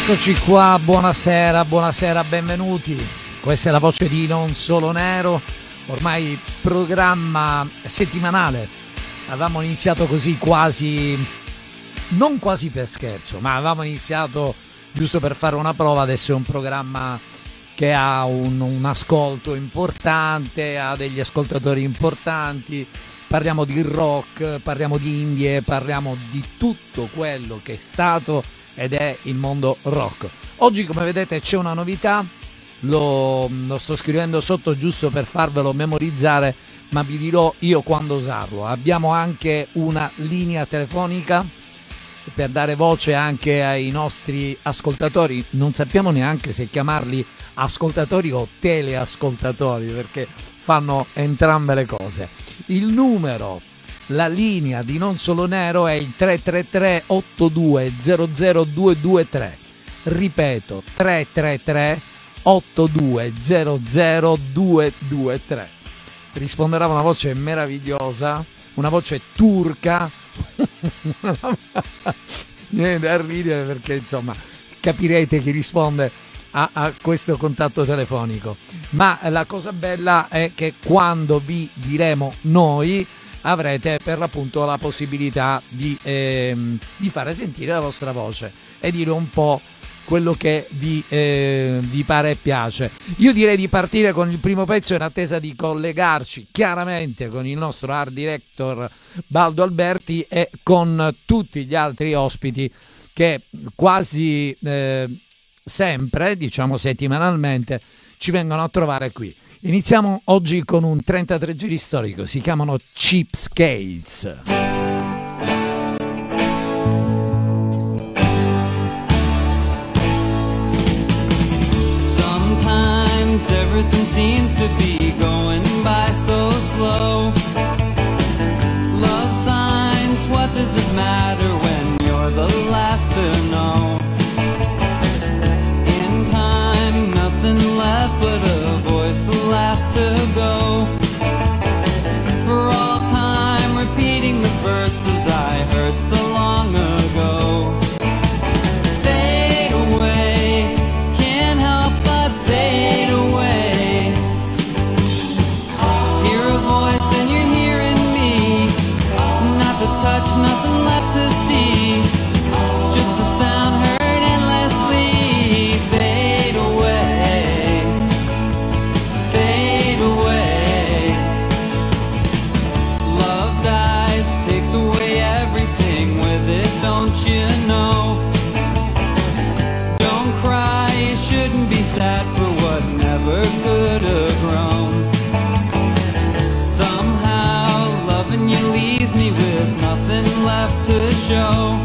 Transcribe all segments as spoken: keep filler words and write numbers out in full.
Eccoci qua, buonasera, buonasera, benvenuti. Questa è la voce di Non Solo Nero, ormai programma settimanale. Avevamo iniziato così quasi, non quasi per scherzo, ma avevamo iniziato giusto per fare una prova. Adesso è un programma che ha un, un ascolto importante, ha degli ascoltatori importanti. Parliamo di rock, parliamo di indie, parliamo di tutto quello che è stato ed è il mondo rock. Oggi, come vedete, c'è una novità, lo, lo sto scrivendo sotto giusto per farvelo memorizzare, ma vi dirò io quando usarlo. Abbiamo anche una linea telefonica per dare voce anche ai nostri ascoltatori. Non sappiamo neanche se chiamarli ascoltatori o teleascoltatori, perché fanno entrambe le cose. Il numero, la linea di Non Solo Nero è il tre tre tre otto due zero zero due due tre. Ripeto, tre tre tre otto due zero zero due due tre. Risponderà una voce meravigliosa, una voce turca. Viene da ridere perché insomma capirete chi risponde a, a questo contatto telefonico. Ma la cosa bella è che quando vi diremo noi avrete per l'appunto la possibilità di, ehm, di fare sentire la vostra voce e dire un po' quello che vi, eh, vi pare e piace. Io direi di partire con il primo pezzo in attesa di collegarci chiaramente con il nostro art director Baldo Alberti e con tutti gli altri ospiti che quasi eh, sempre, diciamo settimanalmente, ci vengono a trovare qui. Iniziamo oggi con un trentatré giri storico, si chiamano Cheapskates. Sometimes everything seems to be going by so slow. Love signs, what does it matter when you're the last to know? In time, nothing left but a voice the last to go. For all time, repeating the verses I heard so long ago. Fade away, can't help but fade away. Hear a voice and you're hearing me. Not the touch, nothing left to see. Just the sound heard endlessly. Fade away, fade away. Love dies, takes away everything with it, don't you know? Don't cry, you shouldn't be sad for what never could have grown. Somehow loving you leaves me with nothing left to show.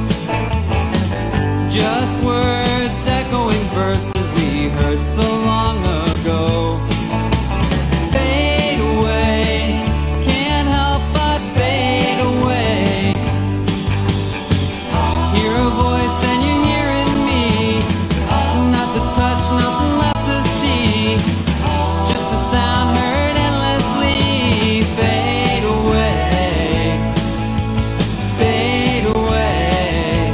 Just words echoing verses we heard so long ago. Fade away, can't help but fade away. Hear a voice and you're hearing me. Not the touch, nothing left to see. Just a sound heard endlessly. Fade away, fade away,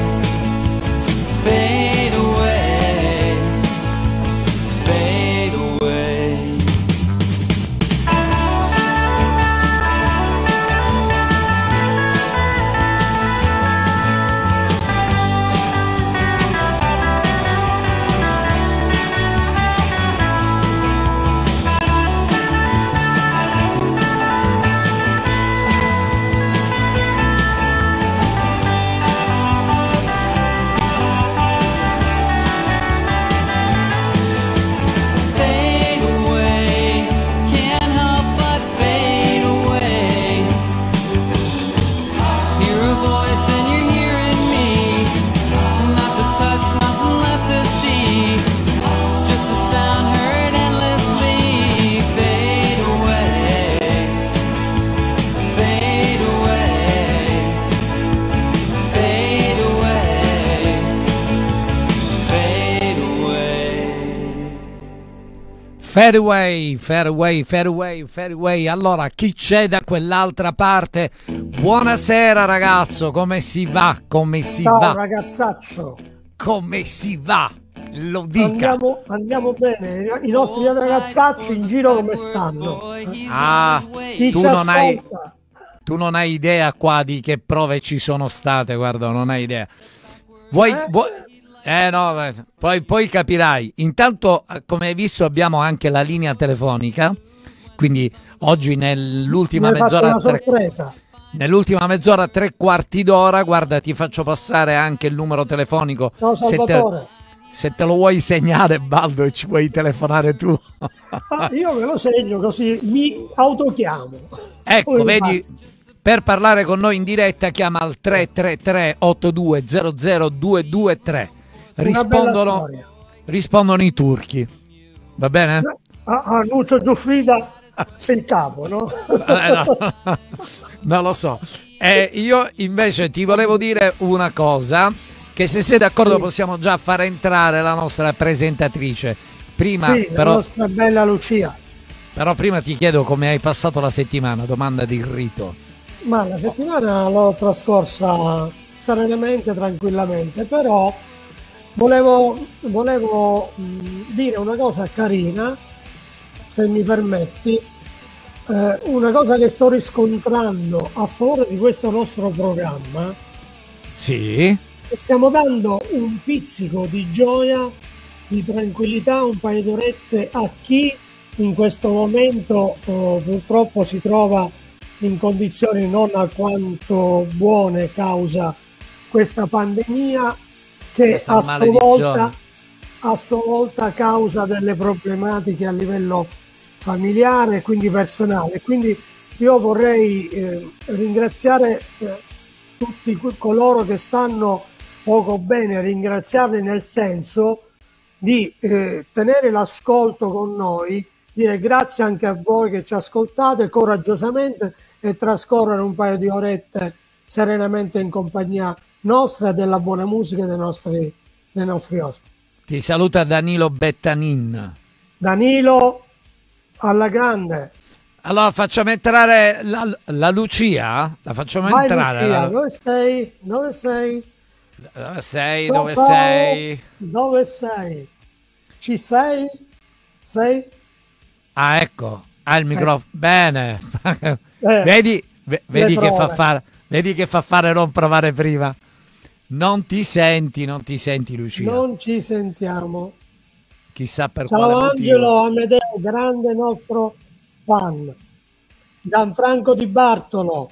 fade away, fade away. Fade away, can't help but fade away. Hear a voice and you're hearing me. Not the touch, nothing left to see. Just a sound heard endlessly. Fade away, fade away, fade away, fade away. Fairway, Fairway, Fairway, Fairway. Allora, chi c'è da quell'altra parte? Buonasera ragazzo, come si va? Come si Ciao va? ragazzaccio. Come si va? lo dica. Andiamo, andiamo bene. I nostri ragazzacci in giro come stanno? Ah, Chi tu ci non hai, ascolta? tu non hai idea qua di che prove ci sono state, guarda, non hai idea. Vuoi, Eh? vuoi- eh no, beh, poi, poi capirai. Intanto, eh, come hai visto, abbiamo anche la linea telefonica, quindi oggi nell'ultima Mi hai fatto mezz'ora, una tre, sorpresa. nell'ultima mezz'ora, tre quarti d'ora, guarda, ti faccio passare anche il numero telefonico. Ciao Se te, Salvatore. se te lo vuoi segnare, Baldo, e ci puoi telefonare tu. Ah, io me lo segno così mi autochiamo. Ecco, Come vedi, faccio? per parlare con noi in diretta chiama al tre tre tre otto due zero zero due due tre. Una bella Rispondono, storia. rispondono i turchi. Va bene? Ah, ah, Nuccio Giuffrida è il capo, no? Eh, no. Non lo so. Eh, io invece ti volevo dire una cosa, che se sei d'accordo Sì. possiamo già far entrare la nostra presentatrice. Prima, Sì, la però, nostra bella Lucia. però prima ti chiedo come hai passato la settimana, domanda di rito. Ma la settimana l'ho trascorsa serenamente, tranquillamente, però volevo, volevo mh, dire una cosa carina, se mi permetti, eh, una cosa che sto riscontrando a favore di questo nostro programma, Sì? che stiamo dando un pizzico di gioia, di tranquillità, un paio di orette a chi in questo momento oh, purtroppo si trova in condizioni non alquanto buone causa questa pandemia che Questa a sua maledizione. volta a sua volta causa delle problematiche a livello familiare e quindi personale. Quindi io vorrei eh, ringraziare eh, tutti que- coloro che stanno poco bene, ringraziarli nel senso di eh, tenere l'ascolto con noi, dire grazie anche a voi che ci ascoltate coraggiosamente e trascorrere un paio di orette serenamente in compagnia nostra e della buona musica dei nostri, dei nostri ospiti. Ti saluta Danilo Bettanin. Danilo, alla grande. Allora facciamo entrare la, la Lucia? La facciamo Vai entrare? Lucia, la- dove sei? Dove sei? Dove sei? Ciao, Dove ciao. sei? Dove sei? Ci sei? Sei? Ah, ecco. Ah, il microfono. Bene. Eh, vedi ve- vedi che fa prove. fare, vedi che fa fare non provare prima. Non ti senti, non ti senti, Lucia. Non ci sentiamo. Chissà per quale Ciao motivo. Angelo Amedeo, grande nostro fan. Gianfranco Di Bartolo.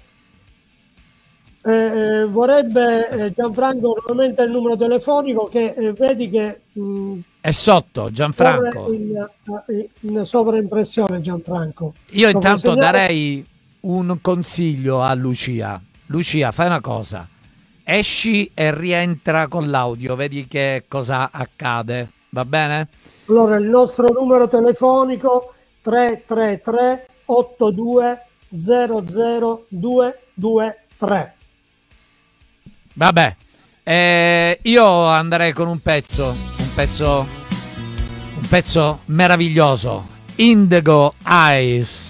Eh, eh, vorrebbe eh, Gianfranco nuovamente il numero telefonico che eh, vedi che mh, È sotto, Gianfranco. corre in, eh, in sovraimpressione Gianfranco. Io Lo puoi intanto segnare? darei un consiglio a Lucia. Lucia, fai una cosa. Esci e rientra con l'audio, vedi che cosa accade. Va bene? Allora il nostro numero telefonico tre tre tre otto due zero zero due due tre. Vabbè, eh, io andrei con un pezzo, un pezzo, un pezzo meraviglioso. Indigo Eyes.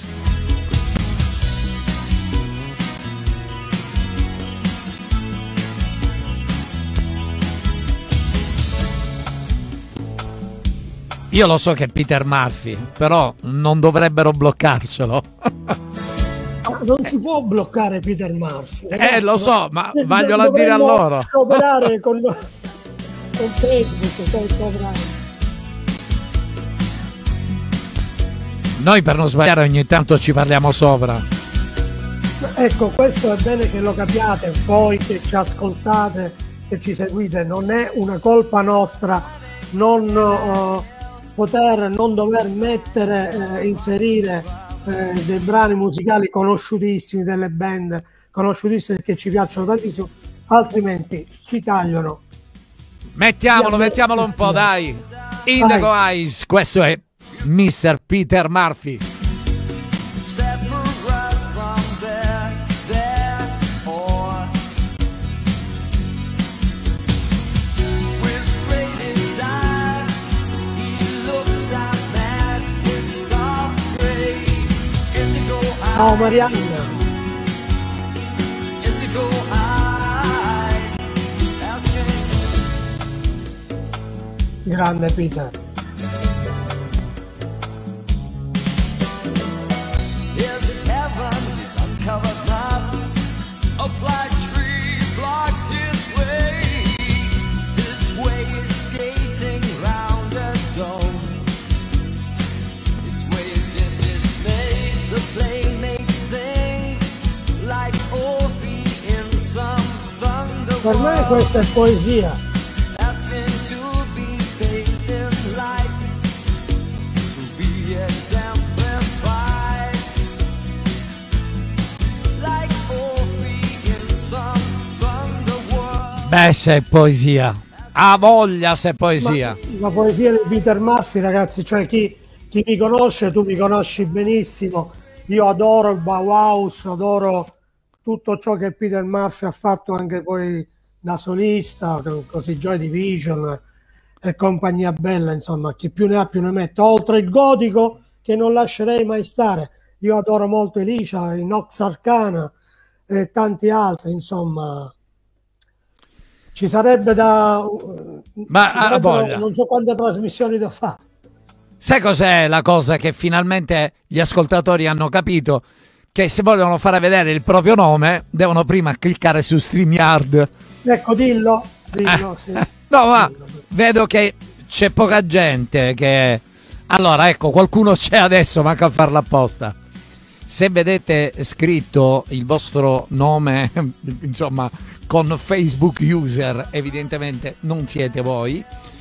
Io lo so che è Peter Murphy, però non dovrebbero bloccarcelo. Ah, non si può bloccare Peter Murphy. Eh, lo so, ma Eh, vaglielo a dire a dovremmo loro. cooperare con, con Facebook per cooperare. Noi per non sbagliare ogni tanto ci parliamo sopra. Ecco, questo è bene che lo capiate, voi che ci ascoltate, che ci seguite, non è una colpa nostra non uh, poter, non dover mettere, eh, inserire eh, dei brani musicali conosciutissimi, delle band conosciutissime che ci piacciono tantissimo, altrimenti ci tagliano. Mettiamolo, mettiamolo un po', dai. Indigo Eyes, questo è mister Peter Murphy. Ciao Marianna. Grande Peter. It's heaven, his uncovered map. A black tree blocks his way. His way is skating round a dome. His ways in dismay. The playmate sings like Orphe in some thunder. Per me questa è poesia. Asking to be bathed in light, to be exemplified, like Orphe in some thunderworld. Beh, se è poesia. Ha voglia se è poesia. Ma, la poesia di Peter Murphy, ragazzi, cioè chi, chi mi conosce, tu mi conosci benissimo, io adoro il Bauhaus, adoro tutto ciò che Peter Murphy ha fatto anche poi da solista, così Joy Division e compagnia bella, insomma, chi più ne ha più ne mette, oltre il gotico che non lascerei mai stare. Io adoro molto Elicia, i Nox Arcana e tanti altri, insomma. Ci sarebbe da... Ma ci ha sarebbero voglia. non so quante trasmissioni da fare. Sai cos'è la cosa che finalmente gli ascoltatori hanno capito? Che se vogliono fare vedere il proprio nome devono prima cliccare su StreamYard. Ecco, dillo. dillo Eh. sì. No, ma Dillo. vedo che c'è poca gente che... Allora, ecco, qualcuno c'è adesso, manca a farla apposta. Se vedete scritto il vostro nome, insomma, con Facebook user, evidentemente non siete voi.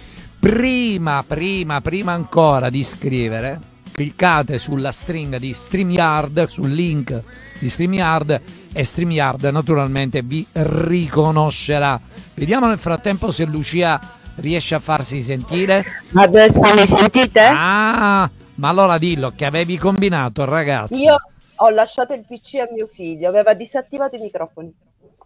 Prima, prima, prima ancora di scrivere, cliccate sulla stringa di StreamYard, sul link di StreamYard, e StreamYard naturalmente vi riconoscerà. Vediamo nel frattempo se Lucia riesce a farsi sentire. Adesso mi sentite? Ah, ma allora dillo che avevi combinato, ragazzi. Io ho lasciato il P C a mio figlio, aveva disattivato i microfoni.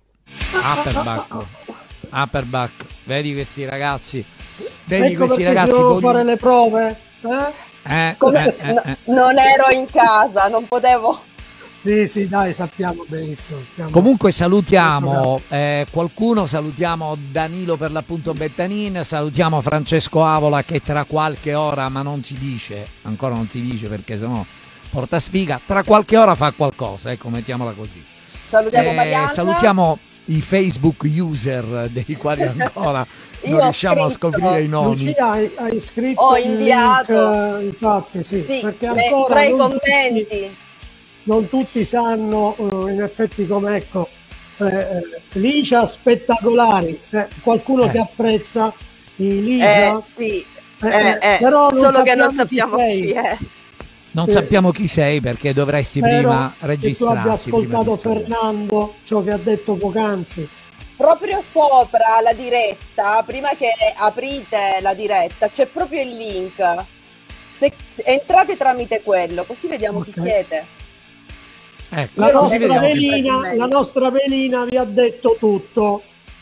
Ah, per bacco. Ah, per bacco. Vedi questi ragazzi. Vedi Ecco questi perché ragazzi. si devono con- fare le prove. Eh? Eh, Come- eh, eh, no- eh. non ero in casa, non potevo. Sì, sì, dai, sappiamo benissimo. stiamo- Comunque salutiamo eh, qualcuno, salutiamo Danilo per l'appunto Bettanin, salutiamo Francesco Avola che tra qualche ora, ma non si dice, ancora non si dice perché sennò porta sfiga, tra qualche ora fa qualcosa, ecco, mettiamola così. Salutiamo Eh, Marianna. salutiamo i Facebook user dei quali ancora Io non ho riusciamo a scritto- scoprire i nomi. Lucia, hai, hai scritto Ho il inviato. link, eh, infatti, sì, Sì, perché me- ancora tra i non tutti, commenti. non tutti sanno, eh, in effetti, come ecco, eh, eh, Licia spettacolari, eh, qualcuno Eh. che apprezza i Licia, Eh sì, eh, eh, eh, però non solo che non sappiamo sappiamo chi chi sei. è. Non Eh, sappiamo chi sei perché dovresti spero prima che tu registrarti. abbia prima ascoltato di stare. Fernando, ciò che ha detto poc'anzi. Proprio sopra la diretta, prima che aprite la diretta, c'è proprio il link. Se, se entrate tramite quello, così vediamo chi Ok. siete. Ecco, La Io non così nostra, vedo vediamo chi sei. velina, meglio. la nostra velina vi ha detto tutto.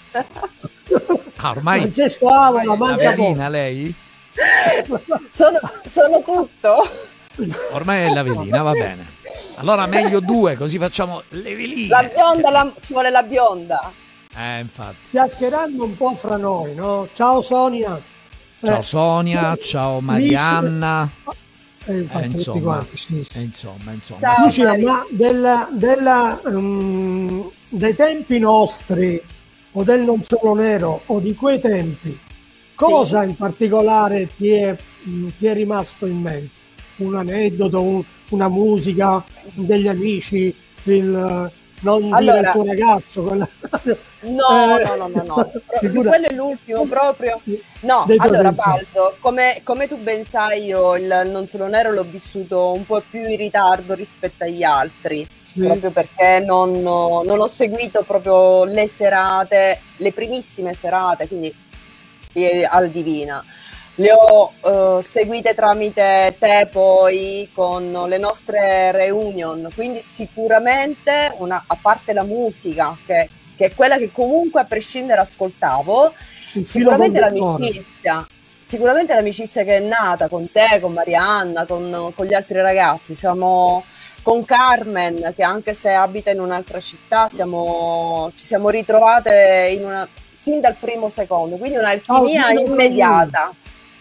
Ah, ormai, Francesco Avola, la manca poco. velina lei? Sono, sono tutto. Ormai è la velina, va bene. Allora meglio due, così facciamo le veline. La bionda, la- ci vuole la bionda. Eh, infatti. Chiacchierando un po' fra noi, no? Ciao Sonia. Ciao Eh, Sonia, ciao Marianna. eh, infatti, Eh, tutti insomma, quanti, sì, eh, sì. insomma, insomma. Ciao. Lucia, Mari. ma della, della, um, dei tempi nostri o del non solo nero o di quei tempi, cosa in particolare ti è, mh, ti è rimasto in mente? Un aneddoto, un- una musica, degli amici, il, non dire il Allora- tuo ragazzo? Quella... No, Eh, no, no, no, no. Pro- figura- Quello è l'ultimo proprio. No, dei tuoi allora pensieri. Baldo, come, come tu ben sai, io il Non Solo Nero l'ho vissuto un po' più in ritardo rispetto agli altri, Sì. proprio perché non, ho- non ho seguito proprio le serate, le primissime serate, quindi eh, al Divina. Le ho eh, seguite tramite te poi con le nostre reunion, quindi sicuramente, una, a parte la musica, che, che è quella che comunque a prescindere ascoltavo, Il filo sicuramente conduttore. l'amicizia, sicuramente l'amicizia che è nata con te, con Marianna, con, con gli altri ragazzi, siamo con Carmen, che anche se abita in un'altra città, siamo, ci siamo ritrovate in una, sin dal primo secondo, quindi un'alchimia Ciao, Dino, immediata.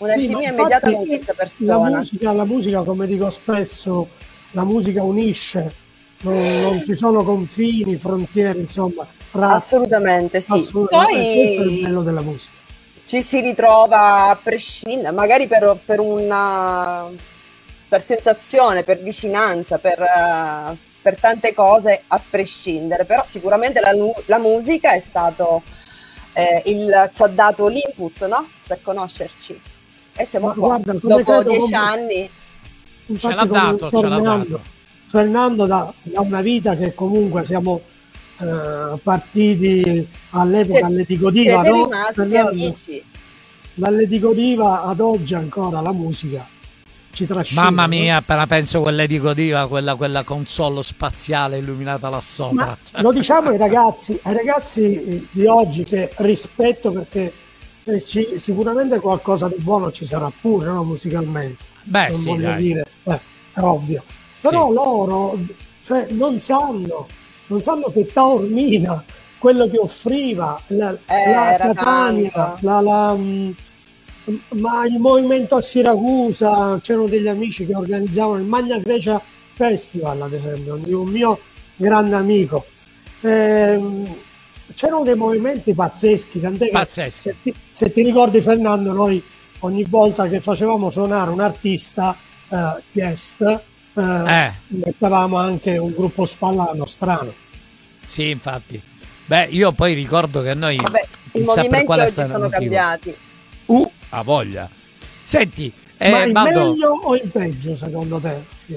un'alchimia ma immediata infatti con questa la persona. musica, la musica, come dico spesso, la musica unisce, non, non ci sono confini, frontiere, insomma, razze. Assolutamente sì. Assolutamente. E questo è il Poi bello della musica. ci si ritrova a prescindere, magari per, per una per sensazione, per vicinanza, per, eh, per tante cose a prescindere, però sicuramente la, lu- la musica è stato eh, il, ci ha dato l'input, no? Per conoscerci. E siamo Ma qua, guarda, come dopo credo dieci come- anni. Infatti, Ce l'ha come dato, ce l'ha Fernando, dato. Fernando da, da una vita che comunque siamo eh, partiti all'epoca Siete- all'Etico Diva, siete no? rimasti Fernando, amici. dall'Etico Diva ad oggi ancora la musica ci trascina. Mamma no? mia, appena penso a quell'Edico Diva, quella, quella console spaziale illuminata là sopra. Ma lo diciamo ai ragazzi, ai ragazzi di oggi che rispetto, perché eh, ci- sicuramente qualcosa di buono ci sarà pure, no? Musicalmente. Beh, non sì, voglio dai. dire, eh, è ovvio. Però Sì. loro, cioè, non sanno, non sanno che Taormina, quello che offriva la, Eh, la era Catania, tanto. la, la, mh, ma il movimento a Siracusa, c'erano degli amici che organizzavano il Magna Grecia Festival, ad esempio, di un mio grande amico. Ehm, c'erano dei movimenti pazzeschi, tant'è che Pazzeschi. se ti, se ti ricordi, Fernando, noi ogni volta che facevamo suonare un artista eh, guest, eh, Eh. mettevamo anche un gruppo spalla nostrano. Sì, infatti. Beh, io poi ricordo che noi, Vabbè, i chissà per movimenti quale oggi stato sono motivo. cambiati. Uh, a voglia. Senti, eh, Ma in Baldo, meglio o in peggio, secondo te? Sì.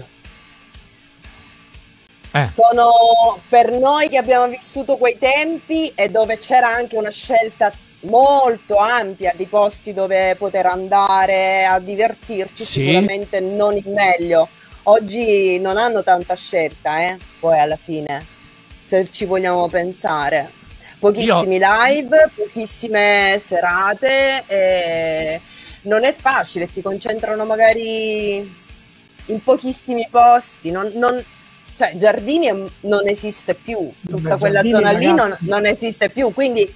Eh. Sono per noi che abbiamo vissuto quei tempi e dove c'era anche una scelta molto ampia di posti dove poter andare a divertirci, Sì. sicuramente non il meglio. Oggi non hanno tanta scelta, eh, poi alla fine, se ci vogliamo pensare. Pochissimi live, pochissime serate, e non è facile, si concentrano magari in pochissimi posti, non, non- cioè Giardini è- non esiste più, tutta Beh, quella Giardini, zona lì non, ragazzi. non esiste più, quindi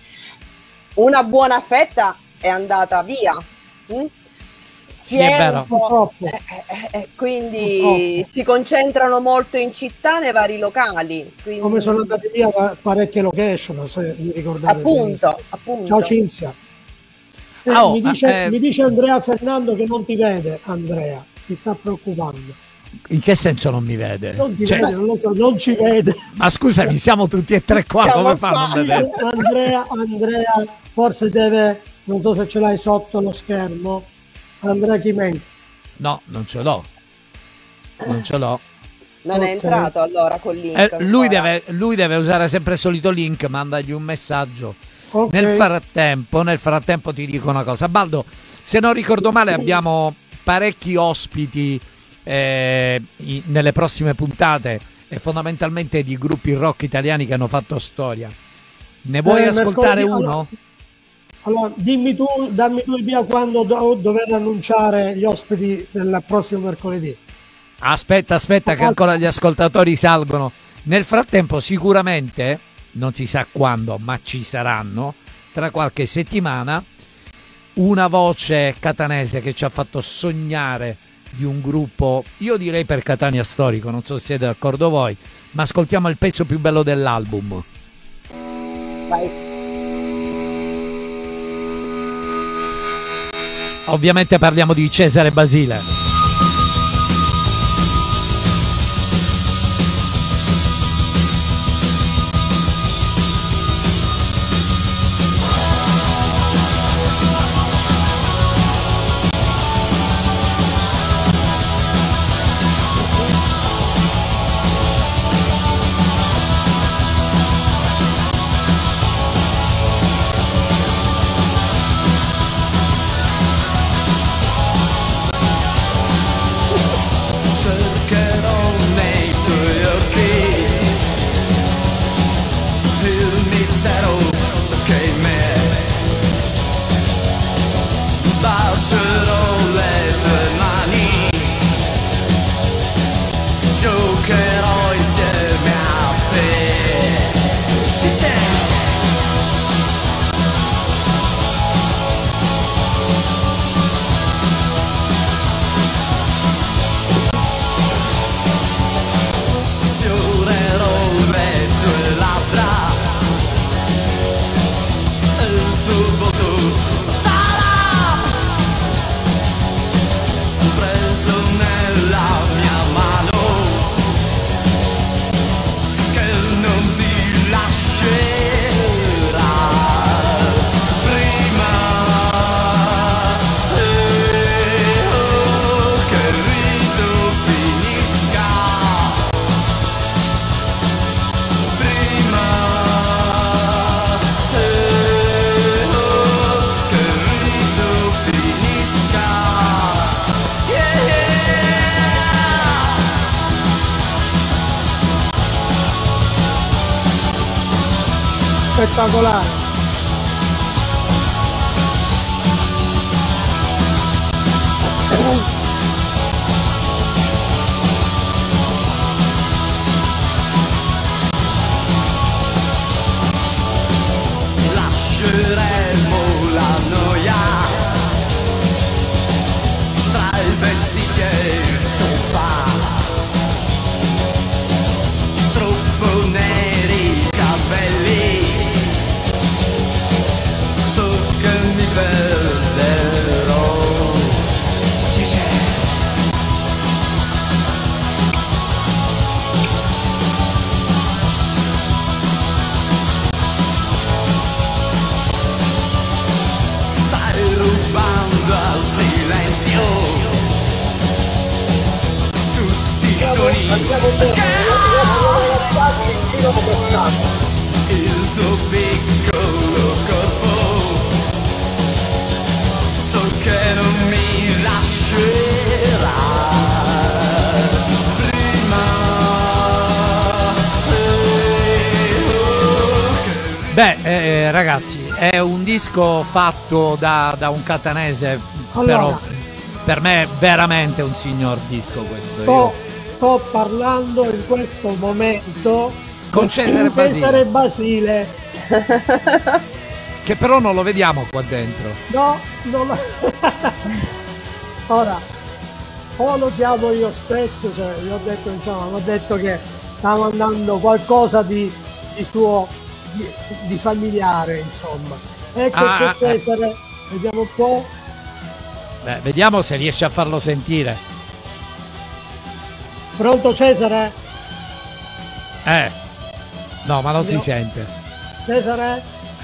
una buona fetta è andata via. mm? Si Sì, è vero. un po'- Purtroppo. eh, eh, eh, quindi Purtroppo. si concentrano molto in città, nei vari locali. Quindi, Come sono andate via pa- parecchie location, se vi ricordate. benissimo. appunto, appunto. Ciao Cinzia. Eh, Ah, oh, mi, dice, eh, mi dice Andrea Fernando che non ti vede, Andrea, si sta preoccupando. in che senso non mi vede? Non ti Cioè, vede, non lo so, non ci vede. ma scusami, siamo tutti e tre qua, Siamo come fa a non qua. vedere? Andrea, Andrea, forse deve, non so se ce l'hai sotto lo schermo, Andrea Chimenti. No, non ce l'ho. Non ce l'ho. Non è Ok. entrato allora col link. Eh, lui, ancora. deve, lui deve usare sempre il solito link, mandagli un messaggio. Ok. Nel frattempo, nel frattempo ti dico una cosa. Baldo, se non ricordo male abbiamo parecchi ospiti eh, i- nelle prossime puntate e fondamentalmente di gruppi rock italiani che hanno fatto storia. Ne vuoi Eh, ascoltare mercoledì- uno? Allora, dimmi tu, dammi tu il via quando do- dover annunciare gli ospiti del prossimo mercoledì. Aspetta, aspetta che ancora gli ascoltatori salgono. Nel frattempo sicuramente, non si sa quando, ma ci saranno, tra qualche settimana, una voce catanese che ci ha fatto sognare di un gruppo, io direi per Catania storico, non so se siete d'accordo voi, ma ascoltiamo il pezzo più bello dell'album. Vai. Ovviamente parliamo di Cesare Basile. spettacolare. Lasceremo la noia tra i vestiti e il sofà, troppo neri i capelli, so che mi perderò. Ci c'è. Rubando al silenzio tutti i suoni il tuo piccolo corpo, so che non mi lascerà prima. Beh, eh, ragazzi, è un disco fatto da, da un catanese, Allora, però per me è veramente un signor disco questo. sto, Io- sto parlando in questo momento Con Cesare Cesare Basile. Che però non lo vediamo qua dentro. No, non lo... Ora, o lo chiamo io stesso, cioè gli ho detto, insomma, ho detto che stava andando qualcosa di, di suo, di, di familiare, insomma. Ecco Ah, c'è Cesare, vediamo un po'. Beh, vediamo se riesce a farlo sentire. Pronto Cesare? Eh, no, ma non si Io- sente. Cesare?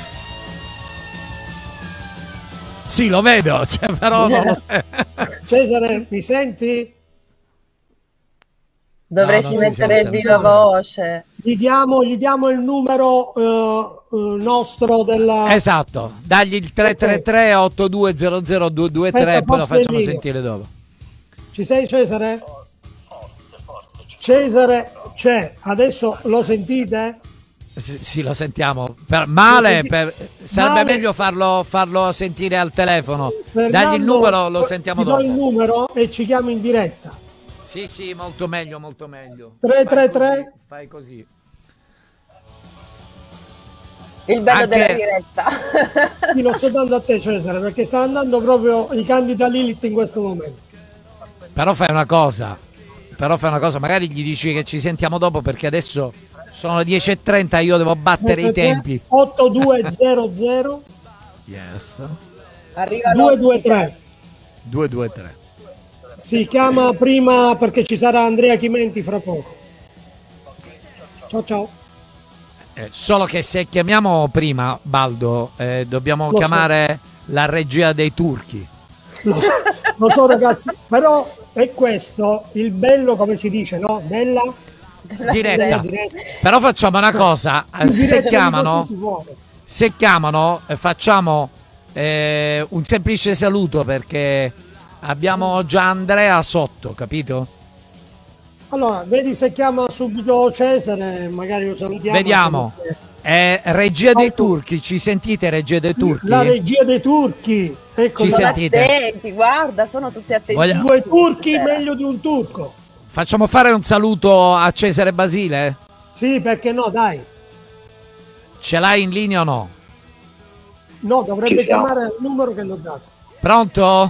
Sì, lo vedo, cioè, però non lo... Cesare, mi senti? Dovresti non si mettere il sente, viva non si sente. voce. Gli diamo, gli diamo il numero eh, eh, nostro della... Esatto, dagli il tre tre tre otto due zero zero due due tre e Aspetta, poi lo forse facciamo dico. sentire dopo. Ci sei Cesare? Cesare c'è, adesso lo sentite? Sì, sì, lo sentiamo. Per, male, senti- per- sarebbe male. meglio farlo, farlo sentire al telefono. Fernando, Dagli il numero, lo sentiamo ti do dopo. il numero e ci chiamo in diretta. Sì, sì, molto meglio, molto meglio. tre tre Fai tre così, Fai così. Il bello Anche- della diretta. Sì, lo sto dando a te Cesare perché sta andando proprio i candida Lilith in questo momento. Però fai una cosa. Però fai una cosa, magari gli dici che ci sentiamo dopo perché adesso sono le dieci e trenta, io devo battere i tempi. otto due zero zero Yes. Arriva due due l'ospite. tre. due due tre. Si chiama prima perché ci sarà Andrea Chimenti fra poco. Ciao ciao. Eh, solo che se chiamiamo prima Baldo, eh, dobbiamo Lo so. chiamare la regia dei turchi. Lo so, lo so ragazzi, però è questo il bello, come si dice, no? Della Diretta. della diretta. Però facciamo una cosa, eh, In se diretta di chiamano, così si vuole. se chiamano eh, facciamo eh, un semplice saluto perché abbiamo già Andrea sotto, capito? Allora, vedi se chiama subito Cesare, magari lo salutiamo. Vediamo. perché- Eh, regia dei Quanto- turchi, ci sentite regia dei turchi? La regia dei turchi. Ecco, Ci la- Sono sentite? attenti, guarda, sono tutti attenti. Voglia- due turchi meglio di un turco. Facciamo fare un saluto a Cesare Basile? Sì, perché no, dai. Ce l'hai in linea o no? No, dovrebbe chiamare il numero che l'ho dato. Pronto?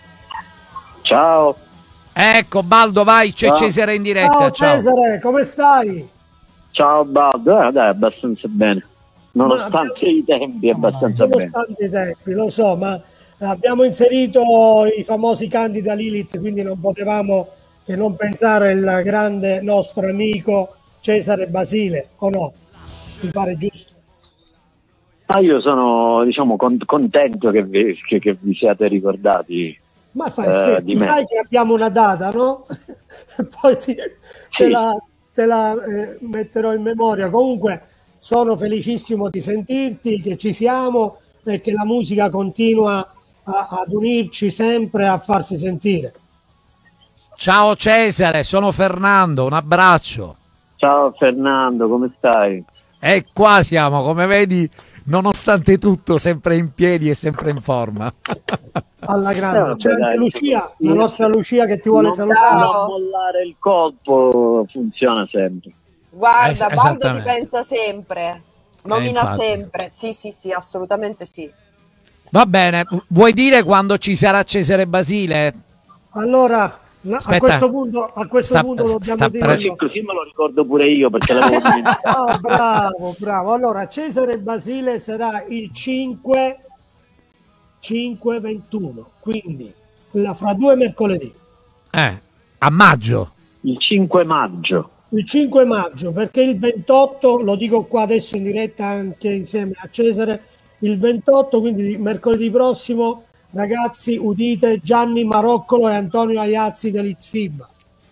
Ciao, Ecco Baldo, vai, c'è Ciao. Cesare in diretta. Ciao Ciao. Cesare, come stai? ciao Baldo, eh, dai, abbastanza bene, nonostante abbiamo- i tempi abbastanza bene. Nonostante i tempi, lo so, ma abbiamo inserito i famosi candida Lilith, quindi non potevamo che non pensare al grande nostro amico Cesare Basile, o no? Mi pare giusto? Ah, io sono, diciamo, con- contento che vi, che, che vi siate ricordati. Ma fai Eh, scherzo, di me. sai che abbiamo una data, no? Poi ti- te Sì. la, te la, eh, metterò in memoria. Comunque sono felicissimo di sentirti, che ci siamo e che la musica continua a- ad unirci sempre, a farsi sentire. Ciao Cesare, sono Fernando, un abbraccio. Ciao Fernando, come stai? E qua siamo, come vedi, nonostante tutto, sempre in piedi e sempre in forma. Alla grande. Eh, vabbè, C'è anche dai, Lucia, sì, la nostra Lucia che ti vuole non, salutare. non mollare il colpo funziona sempre. Guarda, Es- Baldo ti esattamente. pensa sempre, nomina infatti. sempre. Sì, sì, sì, assolutamente sì. Va bene, vuoi dire quando ci sarà Cesare Basile? Allora, la- a Aspetta. questo punto, a questo Sta- punto dobbiamo sta dire... pre- Così, così me lo ricordo pure io perché l'avevo dimenticato. Ah, bravo, bravo. Allora, Cesare Basile sarà il cinque cinque ventuno, quindi la- fra due mercoledì. Eh, a maggio. Il cinque maggio. Il cinque maggio, perché il ventotto, lo dico qua adesso in diretta anche insieme a Cesare, il ventotto, quindi mercoledì prossimo, ragazzi, udite Gianni Maroccolo e Antonio Aiazzi dell'Izfib.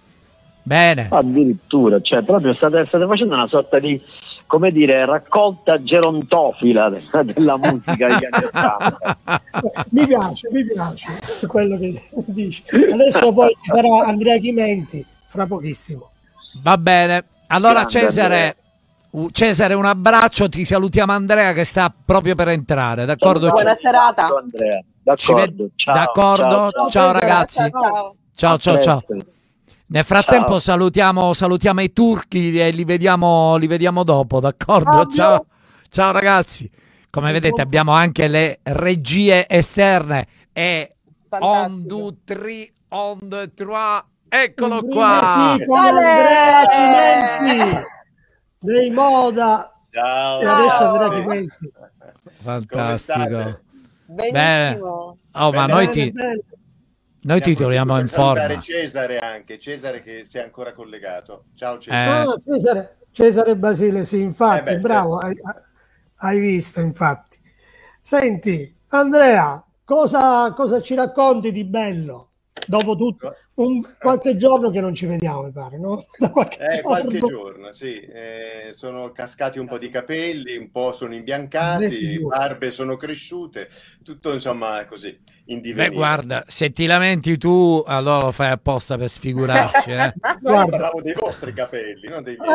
Bene. Addirittura, cioè proprio state, state facendo una sorta di, come dire, raccolta gerontofila della, della musica degli anni ottanta. Mi piace, mi piace quello che dici. Adesso poi ci sarà Andrea Chimenti, fra pochissimo. Va bene. Allora Grande Cesare, uh, Cesare, un abbraccio, ti salutiamo Andrea che sta proprio per entrare, d'accordo? Buona Ci- serata. Ciao, Andrea. ci ved- D'accordo, ciao, d'accordo? ciao, ciao. Ciao, Cesare, ragazzi. Ciao, ciao. Ciao, A ciao, ciao. presto. Nel frattempo Ciao. salutiamo, salutiamo i turchi e li vediamo, li vediamo dopo, d'accordo? Fabio. Ciao, ciao ragazzi. Come vedete abbiamo anche le regie esterne e on, Fantastico. due, three, on, the trois. Eccolo Un qua. brindisi con Ale! Andrea Chimenti dei Moda. Ciao. E adesso Ciao. Andrea Chimenti. Fantastico. state? Benissimo. Oh, ma Bene, noi Bene, ti, bene. noi ti troviamo in Per salutare forma. Cesare anche, Cesare che si è ancora collegato. Ciao Cesare. Eh, Ah, Cesare, Cesare Basile, sì, infatti, Eh beh, bravo, hai, hai visto, infatti. Senti, Andrea, cosa, cosa ci racconti di bello? Dopo tutto, un, qualche giorno che non ci vediamo, mi pare, no? Da qualche Eh, qualche giorno. giorno, sì. Eh, sono cascati un po' di capelli, un po' sono Eh, imbiancati, sicuro. barbe sono cresciute, tutto insomma così, in beh, divenire. guarda, se ti lamenti tu, allora lo fai apposta per sfigurarci. Eh. No, io Guarda. parlavo dei vostri capelli, non dei miei.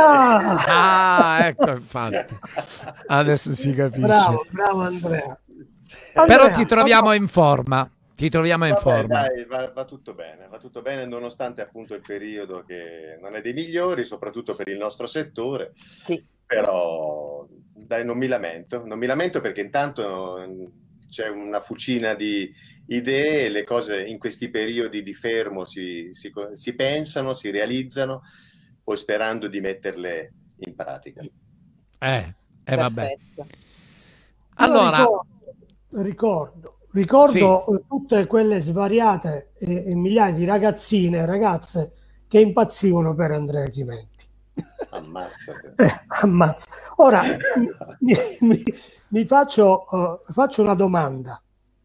Ah, Ah, ecco, infatti. Adesso si capisce. bravo, bravo Andrea. Però Andrea, ti troviamo in forma. Ti troviamo in Vabbè, forma. dai, va, va tutto bene, va tutto bene nonostante appunto il periodo che non è dei migliori, soprattutto per il nostro settore, Sì. però dai, non mi lamento, non mi lamento perché intanto mm, c'è una fucina di idee, le cose in questi periodi di fermo si, si, si pensano, si realizzano, poi sperando di metterle in pratica. Eh, eh vabbè. Perfetto. Allora, Io ricordo, ricordo, ricordo eh, tutte quelle svariate e, e migliaia di ragazzine e ragazze che impazzivano per Andrea Chimenti. Ammazzate. Eh, ammazza. Ora mi, mi- mi faccio, eh, faccio una domanda.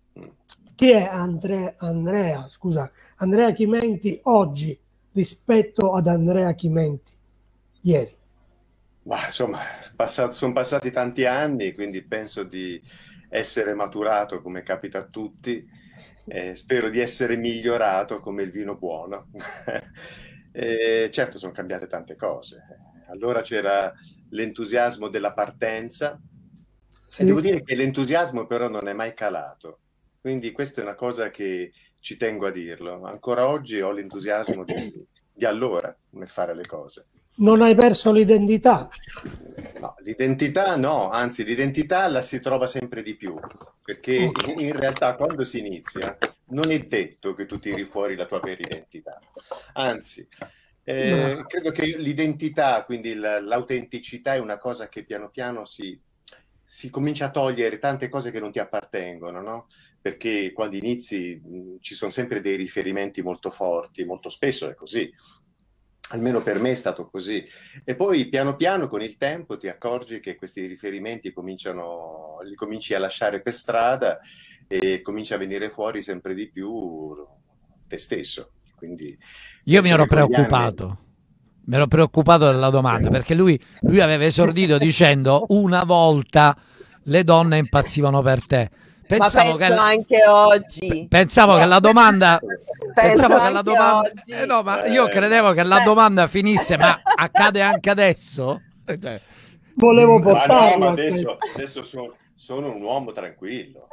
Chi è Andre- Andrea, scusa, Andrea Chimenti oggi rispetto ad Andrea Chimenti ieri? Ma insomma, passato- sono passati tanti anni, quindi penso di essere maturato come capita a tutti. Eh, spero di essere migliorato come il vino buono. Eh, certo, sono cambiate tante cose. Allora c'era l'entusiasmo della partenza, Sì. e devo dire che l'entusiasmo però non è mai calato. Quindi questa è una cosa che ci tengo a dirlo. Ancora oggi ho l'entusiasmo di, di allora nel fare le cose. Non hai perso l'identità? No, l'identità no, anzi l'identità la si trova sempre di più, perché in in realtà quando si inizia non è detto che tu tiri fuori la tua vera identità, anzi eh, No. credo che l'identità, quindi l- l'autenticità è una cosa che piano piano si, si comincia a togliere tante cose che non ti appartengono, no? Perché quando inizi mh, ci sono sempre dei riferimenti molto forti, molto spesso è così. Almeno per me è stato così. E poi piano piano con il tempo ti accorgi che questi riferimenti cominciano, li cominci a lasciare per strada e comincia a venire fuori sempre di più te stesso. Quindi io mi penso ero che con gli preoccupato. Mi ero preoccupato della domanda perché lui, lui aveva esordito dicendo una volta le donne impazzivano per te. Pensavo Ma che penso la, anche oggi. pensavo che la domanda pensavo che la anche domanda oggi. eh no, ma io Eh, credevo che la Beh. domanda finisse, ma accade anche adesso? Cioè, volevo Ma portarlo. no, ma a adesso, questo. adesso sono, sono un uomo tranquillo.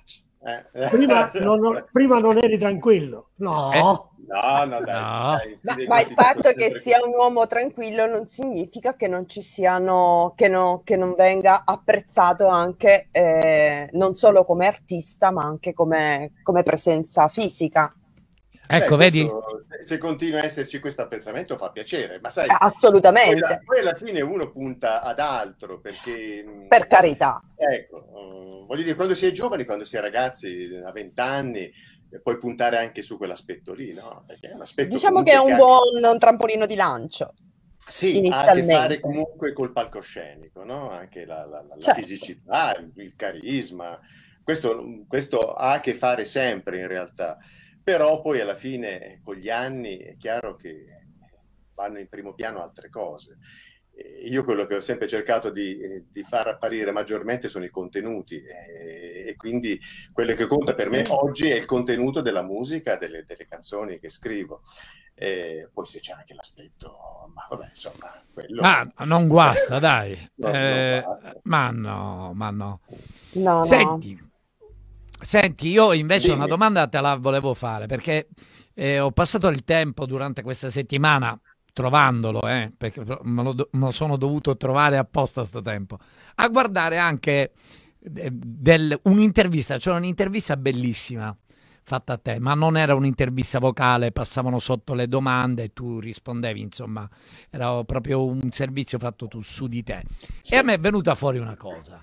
Eh. Prima non, prima non eri tranquillo. No. Eh. No, no, dai. No. dai, Ma, fidei ma il questi fatto sempre che sia un uomo tranquillo non significa che non ci siano, che, no, che non venga apprezzato anche eh, non solo come artista, ma anche come, come presenza fisica. Ecco, Beh, vedi? questo, se continua a esserci questo apprezzamento fa piacere, ma sai, Eh, assolutamente. poi, la- poi alla fine uno punta ad altro, perché mh, Per carità. ecco, eh, voglio dire, quando si è giovani, quando si è ragazzi a venti anni, eh, puoi puntare anche su quell'aspetto lì, no? Perché è un aspetto Diciamo comunque che è un ha- buon un trampolino di lancio. Sì, ha a che inizialmente. fare comunque col palcoscenico, no? Anche la, la- la- la Certo. fisicità, il, il carisma, questo, questo ha a che fare sempre in realtà, però poi alla fine con gli anni è chiaro che vanno in primo piano altre cose. Eh, Io quello che ho sempre cercato di, eh, di far apparire maggiormente sono i contenuti, eh, e quindi quello che conta per me oggi è il contenuto della musica, delle, delle canzoni che scrivo. Eh, poi se c'è anche l'aspetto, ma vabbè, insomma, quello... Ma non guasta, dai. No, non Eh, guasta. ma no, ma no. No, no. Senti, senti, io invece Dimmi. una domanda te la volevo fare, perché eh, ho passato il tempo durante questa settimana trovandolo, eh, perché me lo, do- me lo sono dovuto trovare apposta sto tempo, a guardare anche eh, del- un'intervista, cioè un'intervista bellissima fatta a te, ma non era un'intervista vocale, passavano sotto le domande e tu rispondevi, insomma, era proprio un servizio fatto tu su di te. E a me è venuta fuori una cosa.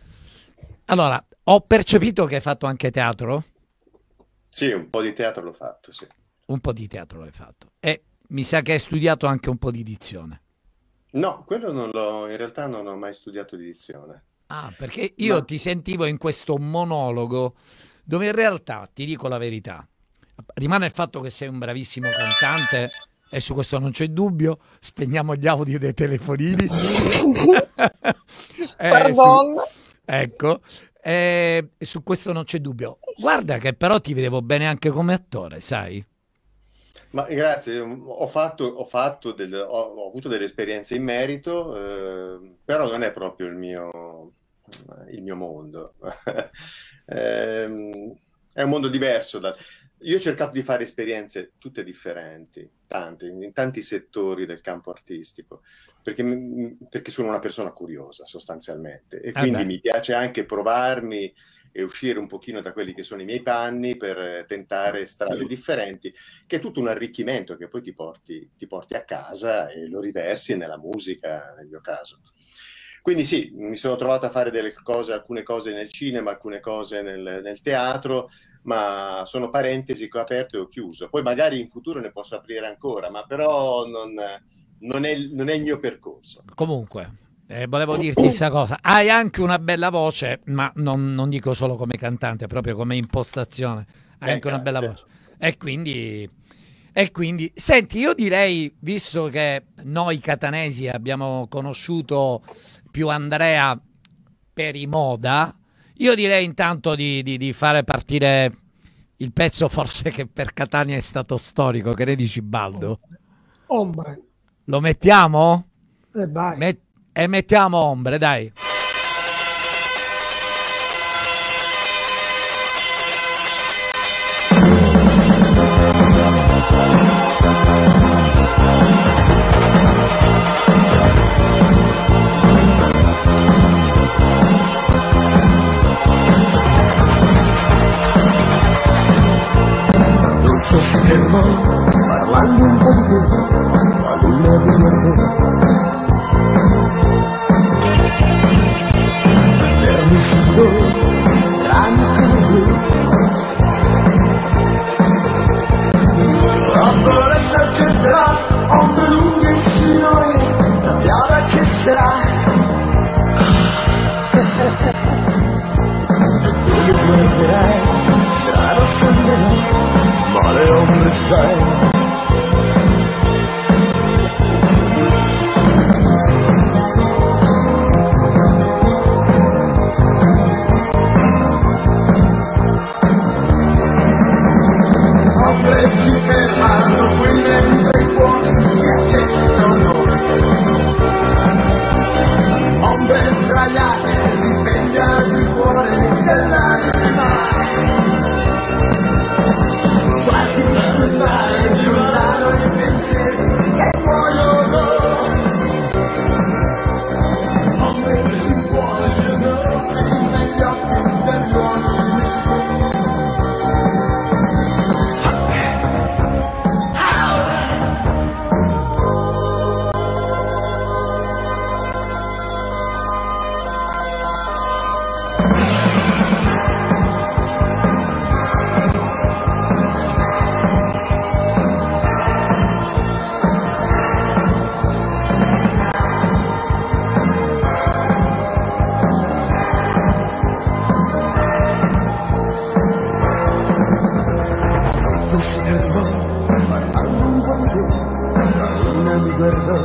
Allora, ho percepito che hai fatto anche teatro? Sì, un po' di teatro l'ho fatto, sì. Un po' di teatro l'hai fatto. E mi sa che hai studiato anche un po' di dizione. No, quello non l'ho, in realtà non ho mai studiato edizione. Ah, perché io No. ti sentivo in questo monologo dove in realtà, ti dico la verità, rimane il fatto che sei un bravissimo cantante e su questo non c'è dubbio, spegniamo gli audio dei telefonini. Eh, Pardon. su- ecco, eh, su questo non c'è dubbio. Guarda che però ti vedevo bene anche come attore, sai? Ma grazie, ho fatto, ho fatto del- ho, ho avuto delle esperienze in merito, eh, però non è proprio il mio, il mio mondo. Ehm, è un mondo diverso. da- Io ho cercato di fare esperienze tutte differenti, tante, in tanti settori del campo artistico, perché, mi- perché sono una persona curiosa sostanzialmente e quindi beh. mi piace anche provarmi e uscire un pochino da quelli che sono i miei panni per eh, tentare strade differenti, che è tutto un arricchimento che poi ti porti, ti porti a casa e lo riversi nella musica, nel mio caso. Quindi sì, mi sono trovato a fare delle cose, alcune cose nel cinema, alcune cose nel, nel teatro, ma sono parentesi che ho aperto e ho chiuso. Poi magari in futuro ne posso aprire ancora, ma però non, non è, non è il mio percorso. Comunque, eh, volevo dirti questa cosa. Hai anche una bella voce, ma non, non dico solo come cantante, proprio come impostazione. Hai Eh, anche una bella grazie. voce. E quindi, e quindi, senti, io direi, visto che noi catanesi abbiamo conosciuto più Andrea per i Moda, io direi intanto di, di- di fare partire il pezzo forse che per Catania è stato storico. Che ne dici, Baldo? Ombre. Lo mettiamo? E vai. Met- e mettiamo Ombre, dai. Tutto si fermò parlando un po' di te, la luna di guardò. Vermi sudò, rami come blu. La foresta accetterà, ombre lunghe e sinuose, la piava cesserà. E tu mi guarderai, strano sembrerà, ma le ombre sai. si fermò, parlando un po' di te, la luna mi guardò.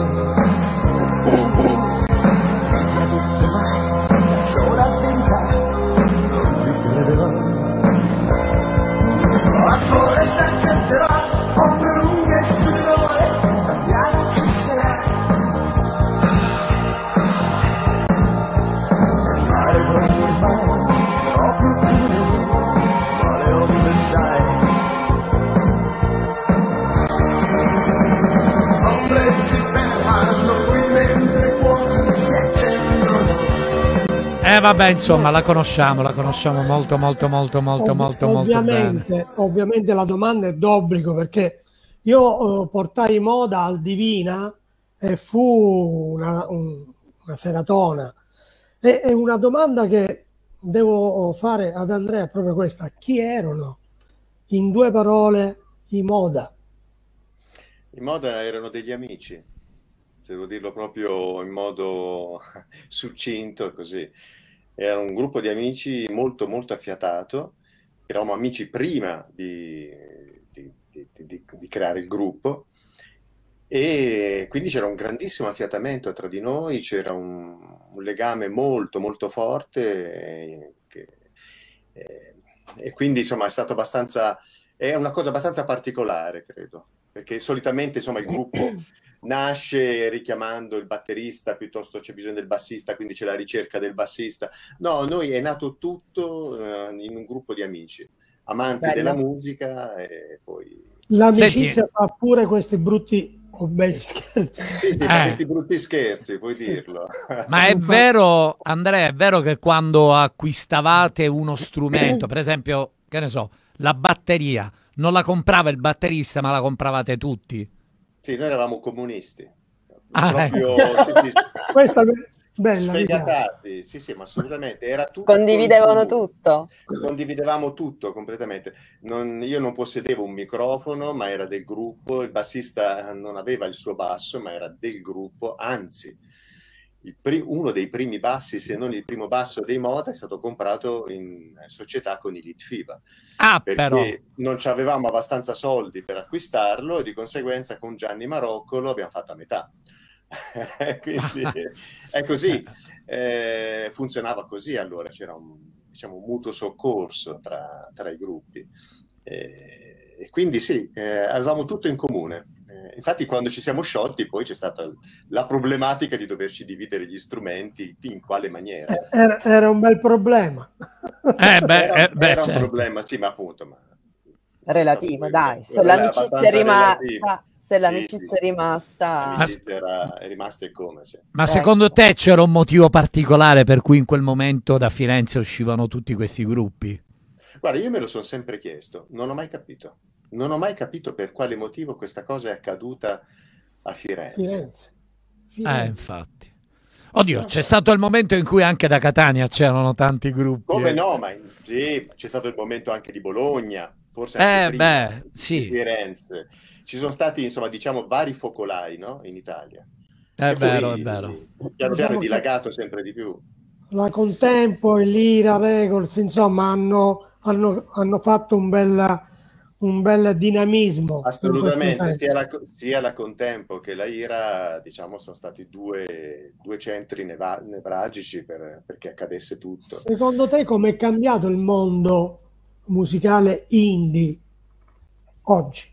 Non ti ha detto mai, la sola verità, non ti crederò. La foresta getterà ombre lunghe sulle dore, la piana ci sarà. Il mare non normale, proprio come noi, ma le onde sai. Ombre si fermano qui mentre fuochi si accendono. Eh vabbè, insomma, la conosciamo, la conosciamo molto, molto, molto, molto, Ov- molto, molto bene. ovviamente, ovviamente la domanda è d'obbligo, perché io eh, portai Moda al Divina e fu una, un- una seratona. E, e una domanda che devo fare ad Andrea è proprio questa: chi erano, in due parole, i Moda? In moda erano degli amici, devo dirlo proprio in modo succinto, così. Era un gruppo di amici molto molto affiatato, eravamo amici prima di, di- di- di- di creare il gruppo, e quindi c'era un grandissimo affiatamento tra di noi, c'era un, un legame molto molto forte, eh, che- eh, e quindi insomma è stato abbastanza, è una cosa abbastanza particolare, credo, perché solitamente insomma il gruppo nasce richiamando il batterista, piuttosto c'è bisogno del bassista, quindi c'è la ricerca del bassista. No, noi è nato tutto eh, in un gruppo di amici, amanti Bello. della musica, e poi... L'amicizia Senti- fa pure questi brutti o belli scherzi. Sì, sì, fa Eh. questi brutti scherzi, puoi Sì. dirlo. Ma è vero, Andrea, è vero che quando acquistavate uno strumento, per esempio, che ne so, la batteria, non la comprava il batterista, ma la compravate tutti? Sì, noi eravamo comunisti, Ah, proprio ecco. sì, sì, Questa è bella, mi piace. sfegatati, sì, sì, ma assolutamente, era tutto Condividevano in comune. tutto. Condividevamo tutto completamente. Non- io non possedevo un microfono, ma era del gruppo. Il bassista non aveva il suo basso, ma era del gruppo. Anzi, il pri- uno dei primi bassi, se non il primo basso dei Moda, è stato comprato in società con i Litfiba, Ah, perché però. non ci avevamo abbastanza soldi per acquistarlo, e di conseguenza con Gianni Maroccolo abbiamo fatto a metà. Quindi è così, eh, funzionava così. Allora c'era un, diciamo, un mutuo soccorso tra, tra i gruppi, eh, e quindi sì, eh, avevamo tutto in comune. Eh, infatti quando ci siamo sciolti poi c'è stata la problematica di doverci dividere gli strumenti, in quale maniera. Eh, Era, era un bel problema. Eh, beh, era eh, beh, era un certo. problema, sì, ma appunto, ma Relativo, è stato dai. Se poi- l'amicizia è abbastanza relativo. rimasta, se Sì, l'amicizia sì, è rimasta, l'amicizia era, è rimasta e come, sì. Ma Ecco. secondo te c'era un motivo particolare per cui in quel momento da Firenze uscivano tutti questi gruppi? Guarda, io me lo sono sempre chiesto, non ho mai capito. Non ho mai capito per quale motivo questa cosa è accaduta a Firenze. Firenze. Eh, Firenze. infatti. Oddio, c'è stato il momento in cui anche da Catania c'erano tanti gruppi. Come eh. no, ma sì, c'è stato il momento anche di Bologna, forse Eh, anche prima beh, di sì. Firenze. Ci sono stati, insomma, diciamo, vari focolai, no? In Italia. È E vero, poi, è vero. piano piano Diciamo è che- dilagato sempre di più. La Contempo e l'Ira Records, insomma, hanno, hanno, hanno fatto un bel, un bel dinamismo in questo Assolutamente, senso. sia la, sia la Contempo che la Ira, diciamo, sono stati due, due centri neva- nevralgici per, perché accadesse tutto. Secondo te com'è cambiato il mondo musicale indie oggi?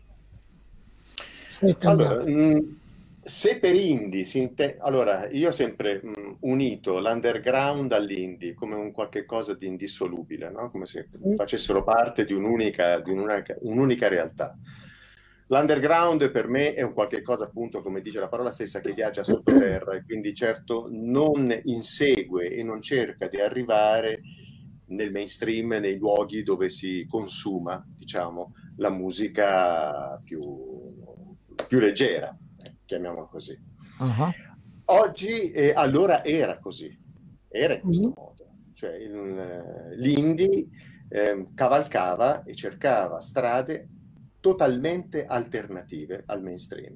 Se è cambiato. Allora, mh, se per indie si inte- allora io ho sempre mh, unito l'underground all'indie come un qualche cosa di indissolubile, no? Come se Sì. facessero parte di un'unica, di un'unica, un'unica realtà. L'underground per me è un qualche cosa, appunto, come dice la parola stessa, che viaggia sottoterra, e quindi certo non insegue e non cerca di arrivare nel mainstream, nei luoghi dove si consuma, diciamo, la musica più, più leggera, eh, chiamiamola così. Uh-huh. Oggi, eh, allora era così, era in questo Mhm. modo, cioè il- l'indie eh, cavalcava e cercava strade totalmente alternative al mainstream.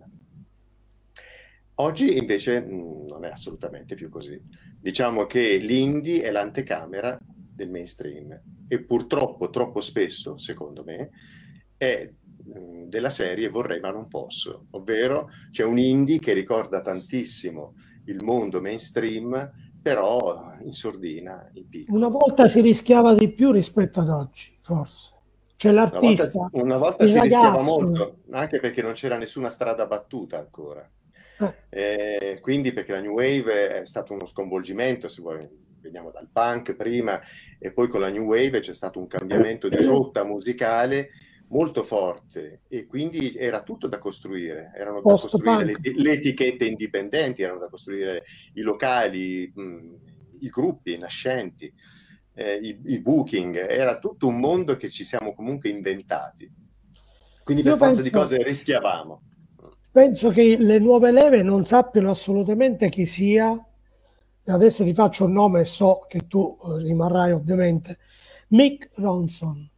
Oggi invece mh, non è assolutamente più così. Diciamo che l'indie è l'antecamera del mainstream, e purtroppo troppo spesso, secondo me, è mh, della serie Vorrei ma non posso, ovvero c'è un indie che ricorda tantissimo il mondo mainstream, però in sordina, in piccolo. Una volta si rischiava di più rispetto ad oggi, forse. C'è Una l'artista, volta, una volta il si rischiava ragazzo. molto, anche perché non c'era nessuna strada battuta ancora. Eh, Eh, quindi perché la New Wave è stato uno sconvolgimento, se vuoi, veniamo dal punk prima e poi con la New Wave c'è stato un cambiamento di rotta musicale molto forte e quindi era tutto da costruire, erano da costruire le, Post-punk. le etichette indipendenti, erano da costruire i locali, mh, i gruppi nascenti, eh, i, i booking, era tutto un mondo che ci siamo comunque inventati. Quindi per Io forza di penso, cose rischiavamo. penso che le nuove leve non sappiano assolutamente chi sia. Adesso ti faccio un nome e so che tu eh, rimarrai ovviamente. Mick Ronson.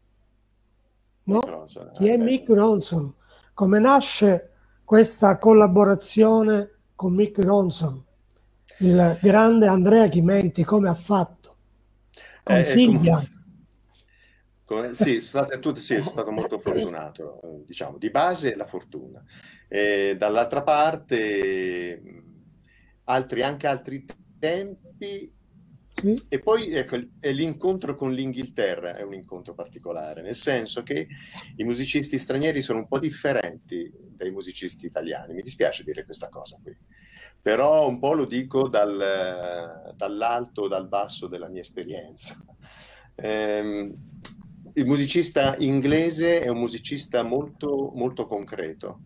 No? Mick Ronson, Chi è eh, Mick Ronson? Come nasce questa collaborazione con Mick Ronson? Il grande Andrea Chimenti, come ha fatto? Con eh, Silvia. com- come- sì, state tutti, sì, sono stato molto fortunato, eh, diciamo, di base la fortuna. E dall'altra parte mh, altri, anche altri tempi, Sì? e poi ecco, è l'incontro con l'Inghilterra è un incontro particolare, nel senso che i musicisti stranieri sono un po' differenti dai musicisti italiani, mi dispiace dire questa cosa qui, però un po' lo dico dal, dall'alto o dal basso della mia esperienza. Ehm, il musicista inglese è un musicista molto, molto concreto,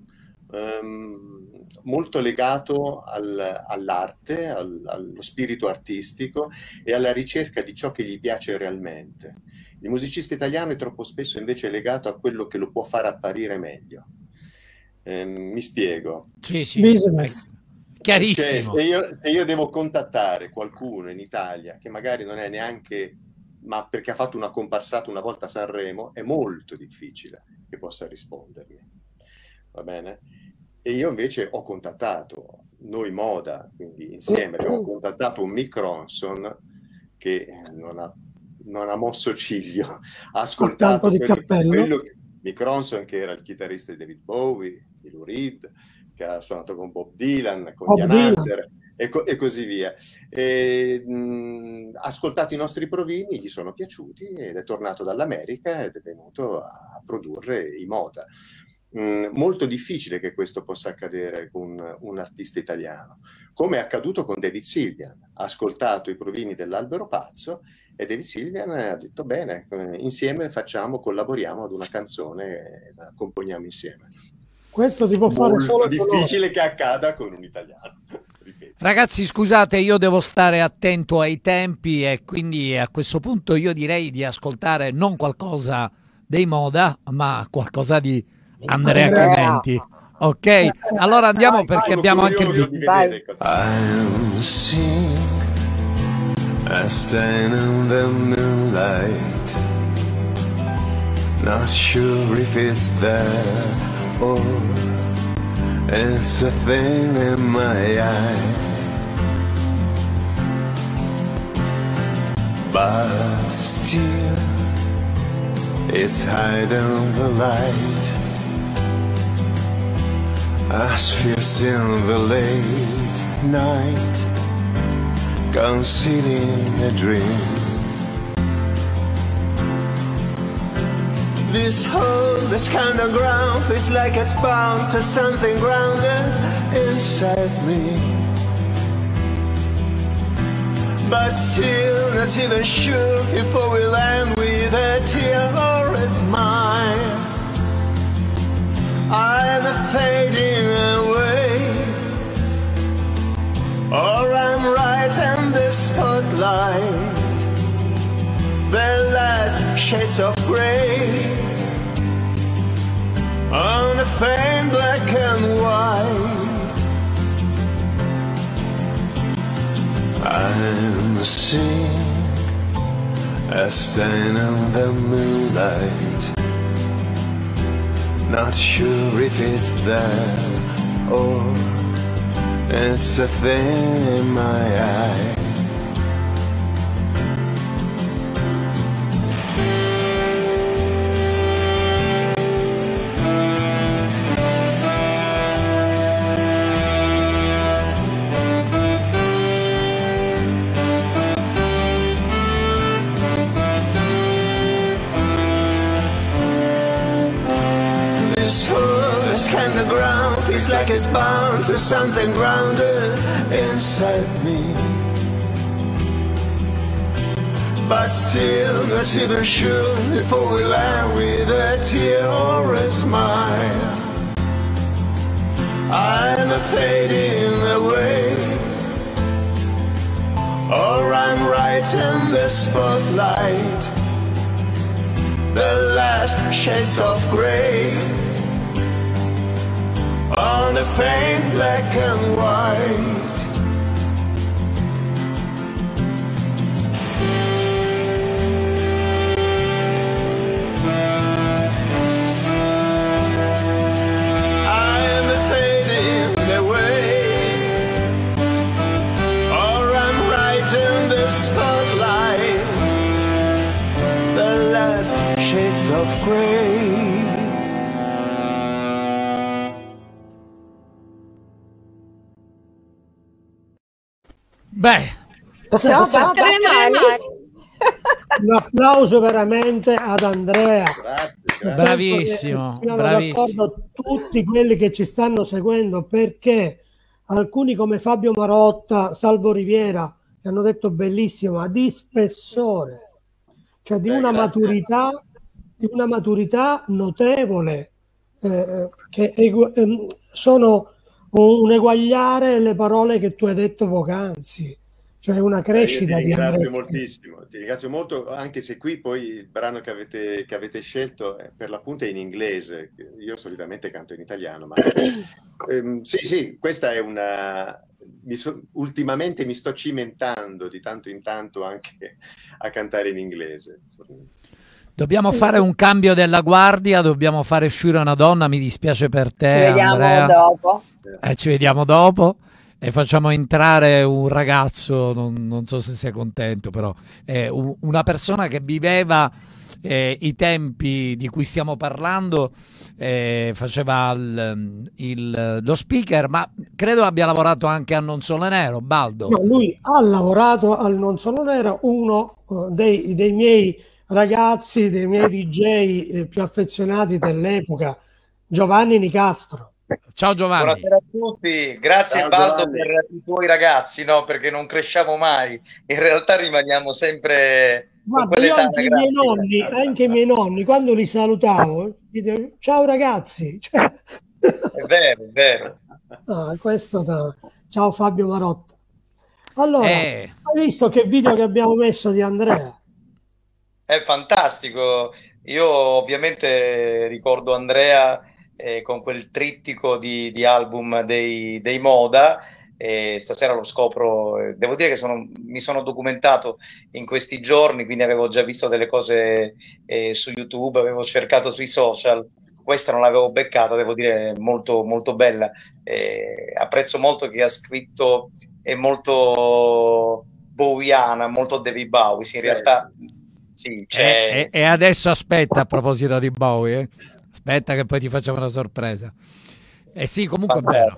ehm, molto legato al- all'arte, al- allo spirito artistico e alla ricerca di ciò che gli piace realmente. Il musicista italiano è troppo spesso invece legato a quello che lo può far apparire meglio. Ehm, mi spiego. Sì, sì, Business. è Cioè, chiarissimo. se io, se io devo contattare qualcuno in Italia che magari non è neanche, ma perché ha fatto una comparsata una volta a Sanremo, è molto difficile che possa rispondermi. Va bene? E io invece ho contattato, noi Moda, quindi insieme abbiamo contattato un Mick Ronson che non ha, non ha mosso ciglio, ha tanto ascoltato di quello, cappello. quello che- Mick Ronson, che era il chitarrista di David Bowie, di Lou Reed, che ha suonato con Bob Dylan, con Bob Ian Dylan. Hunter e, co- e così via. E, mh, ha ascoltato i nostri provini, gli sono piaciuti ed è tornato dall'America ed è venuto a produrre i Moda. Mh, molto difficile che questo possa accadere con un artista italiano, come è accaduto con David Sylvian. Ha ascoltato i provini dell'Albero Pazzo e David Sylvian ha detto bene, eh, insieme facciamo, collaboriamo ad una canzone e la componiamo insieme. Questo ti può fare solo Molto il colore. difficile che accada con un italiano, ripeto. Ragazzi, scusate, io devo stare attento ai tempi e quindi a questo punto io direi di ascoltare non qualcosa dei Moda, ma qualcosa di Andrea Andrea. Chimenti. Ok? Allora andiamo Vai, perché Sono abbiamo anche il curioso video. di Vai. vedere cosa- I'm seeing a stain in the moonlight. Not sure if it's there or it's a thing in my eye. But still, it's hiding the light. As fierce in the late night, concealing a dream. This hole, this kind of ground, feels like it's bound to something grounded inside me. But still not even sure if I will end with a tear or a smile. I'm fading away, or I'm right in the spotlight. The last shades of grey on a faint black and white. I'm seeing a stain in the moonlight. Not sure if it's there or it's a thing in my eye. and the ground feels like it's bound to something grounded inside me. But still not even sure before we land with a tear or a smile. I'm fading away, or I'm right in the spotlight. The last shades of grey on a faint black and white. I'm fading away, or I'm right in the spotlight. The last shades of grey. Beh, Possiamo Possiamo battere le mani? Un applauso veramente ad Andrea. Grazie, grazie. bravissimo, Penso che siano bravissimo. d'accordo tutti quelli che ci stanno seguendo, perché alcuni come Fabio Marotta, Salvo Riviera, che hanno detto bellissimo, ma di spessore, cioè di Beh, una grazie. maturità, di una maturità notevole, eh, che egu- ehm, sono un, un eguagliare le parole che tu hai detto poc'anzi, cioè una Io ti crescita di ringrazio Andrea. moltissimo, ti ringrazio molto, anche se qui poi il brano che avete, che avete scelto è, per l'appunto è in inglese. Io solitamente canto in italiano, ma ehm, sì, sì, questa è una... Mi so- ultimamente mi sto cimentando di tanto in tanto anche a cantare in inglese. Dobbiamo fare un cambio della guardia, dobbiamo fare uscire una donna, mi dispiace per te, Ci vediamo Andrea. dopo. Eh, ci vediamo dopo e facciamo entrare un ragazzo, non, non so se sei contento, però è un- una persona che viveva eh, i tempi di cui stiamo parlando, eh, faceva il- il- lo speaker, ma credo abbia lavorato anche a Non Solo Nero, Baldo. No, lui ha lavorato al Non Solo Nero, uno eh, dei, dei miei ragazzi, dei miei D J eh, più affezionati dell'epoca, Giovanni Nicastro. Ciao Giovanni. Buonasera a tutti, grazie Ciao, Baldo Giovanni. per i tuoi ragazzi, no? Perché non cresciamo mai, in realtà rimaniamo sempre con Guarda, io quell'età anche i miei nonni, anagrafica. anche i miei nonni, quando li salutavo, gli dicevo, ciao ragazzi. Cioè, È vero, è vero. ah, questo da- ciao Fabio Marotta. Allora, Eh, hai visto che video che abbiamo messo di Andrea? È fantastico. Io ovviamente ricordo Andrea eh, con quel trittico di, di album dei, dei Moda, e stasera lo scopro. eh, Devo dire che sono- mi sono documentato in questi giorni, quindi avevo già visto delle cose eh, su YouTube, avevo cercato sui social. Questa non l'avevo beccata, devo dire, molto, molto bella. Eh, apprezzo molto che ha scritto, è molto bowiana, molto David Bowie. Sì, in realtà sì, c'è. e, e- e adesso aspetta, a proposito di Bowie, eh. Aspetta che poi ti facciamo una sorpresa. Eh sì, comunque è vero.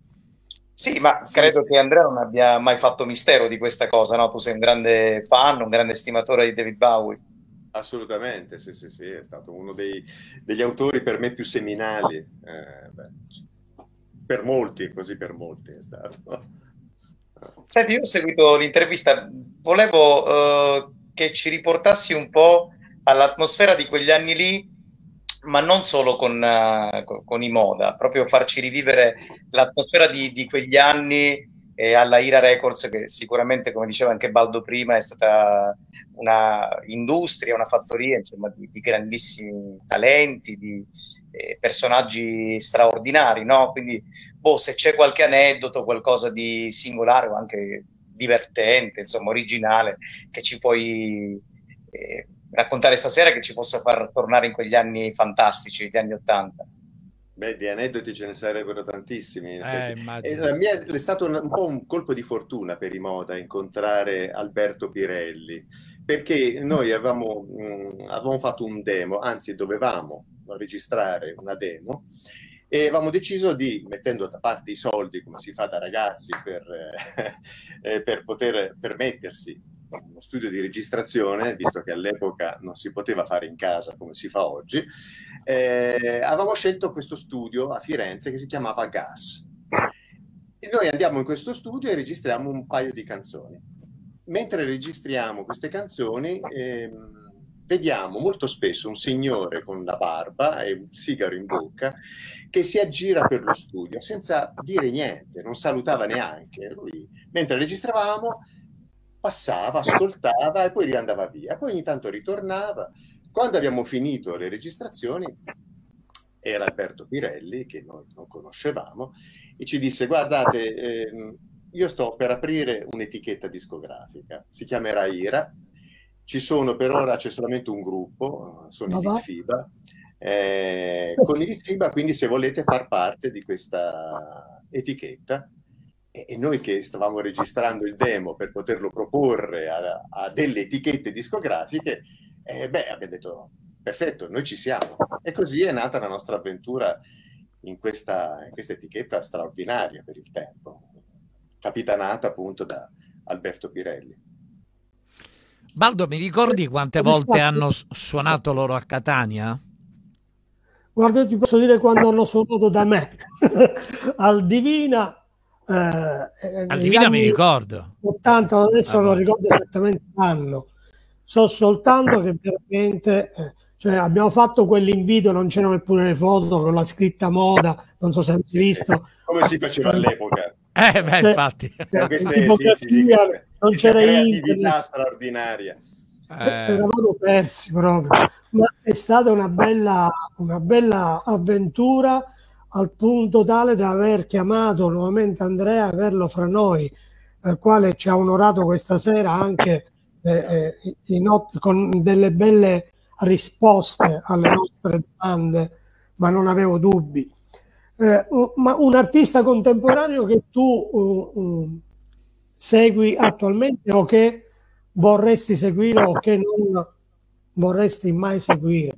Sì, ma credo che Andrea non abbia mai fatto mistero di questa cosa, no? Tu sei un grande fan, un grande stimatore di David Bowie. Assolutamente, sì, sì, sì, è stato uno dei- degli autori per me più seminali, eh, beh, per molti, così per molti è stato. Senti, io ho seguito l'intervista, volevo eh, che ci riportassi un po' all'atmosfera di quegli anni lì, ma non solo con, eh, con- con i Moda, proprio farci rivivere l'atmosfera di, di quegli anni eh, alla Ira Records, che sicuramente, come diceva anche Baldo prima, è stata una industria, una fattoria, insomma, di, di grandissimi talenti, di eh, personaggi straordinari, no? Quindi, boh, se c'è qualche aneddoto, qualcosa di singolare o anche divertente, insomma, originale, che ci puoi eh, raccontare stasera, che ci possa far tornare in quegli anni fantastici, gli anni Ottanta. Beh, di aneddoti ce ne sarebbero tantissimi. in Eh, effetti. immagino. E la mia è stato un, un po' un colpo di fortuna per i Moda incontrare Alberto Pirelli, perché noi avevamo, mh, avevamo fatto un demo, anzi dovevamo registrare una demo, e avevamo deciso di, mettendo da parte i soldi, come si fa da ragazzi, per, eh, per poter permettersi uno studio di registrazione, visto che all'epoca non si poteva fare in casa come si fa oggi, eh, avevamo scelto questo studio a Firenze che si chiamava Gas. E noi andiamo in questo studio e registriamo un paio di canzoni. Mentre registriamo queste canzoni, ehm, vediamo molto spesso un signore con la barba e un sigaro in bocca che si aggira per lo studio senza dire niente, non salutava neanche. Lui, mentre registravamo, passava, ascoltava e poi riandava via. Poi ogni tanto ritornava. Quando abbiamo finito le registrazioni, era Alberto Pirelli, che noi non conoscevamo, e ci disse: guardate, ehm, io sto per aprire un'etichetta discografica, si chiamerà Ira. Ci sono per ora, c'è solamente un gruppo, sono i Litfiba, eh, con i Litfiba, quindi se volete far parte di questa etichetta. E, e noi che stavamo registrando il demo per poterlo proporre a, a delle etichette discografiche, eh, beh, abbiamo detto perfetto, noi ci siamo. E così è nata la nostra avventura in questa, in questa etichetta straordinaria per il tempo, capitanata appunto da Alberto Pirelli. Baldo, mi ricordi quante volte hanno suonato loro a Catania? Guarda, ti posso dire quando hanno suonato da me. Al Divina. Eh, Al Divina mi ricordo. ottanta, adesso ah, non ricordo esattamente l'anno. So soltanto che veramente... Eh, cioè abbiamo fatto quell'invito, non c'erano neppure le foto con la scritta moda, non so se avete visto. Come si faceva all'epoca. Eh beh, cioè, infatti. Cioè, queste, sì, sì, sì, queste, non c'era creatività straordinaria. Eh. Eravamo persi proprio. Ma è stata una bella, una bella avventura, al punto tale da aver chiamato nuovamente Andrea, averlo fra noi, al quale ci ha onorato questa sera anche eh, in, con delle belle risposte alle nostre domande, ma non avevo dubbi. Eh, ma un artista contemporaneo che tu uh, uh, segui attualmente o che vorresti seguire o che non vorresti mai seguire?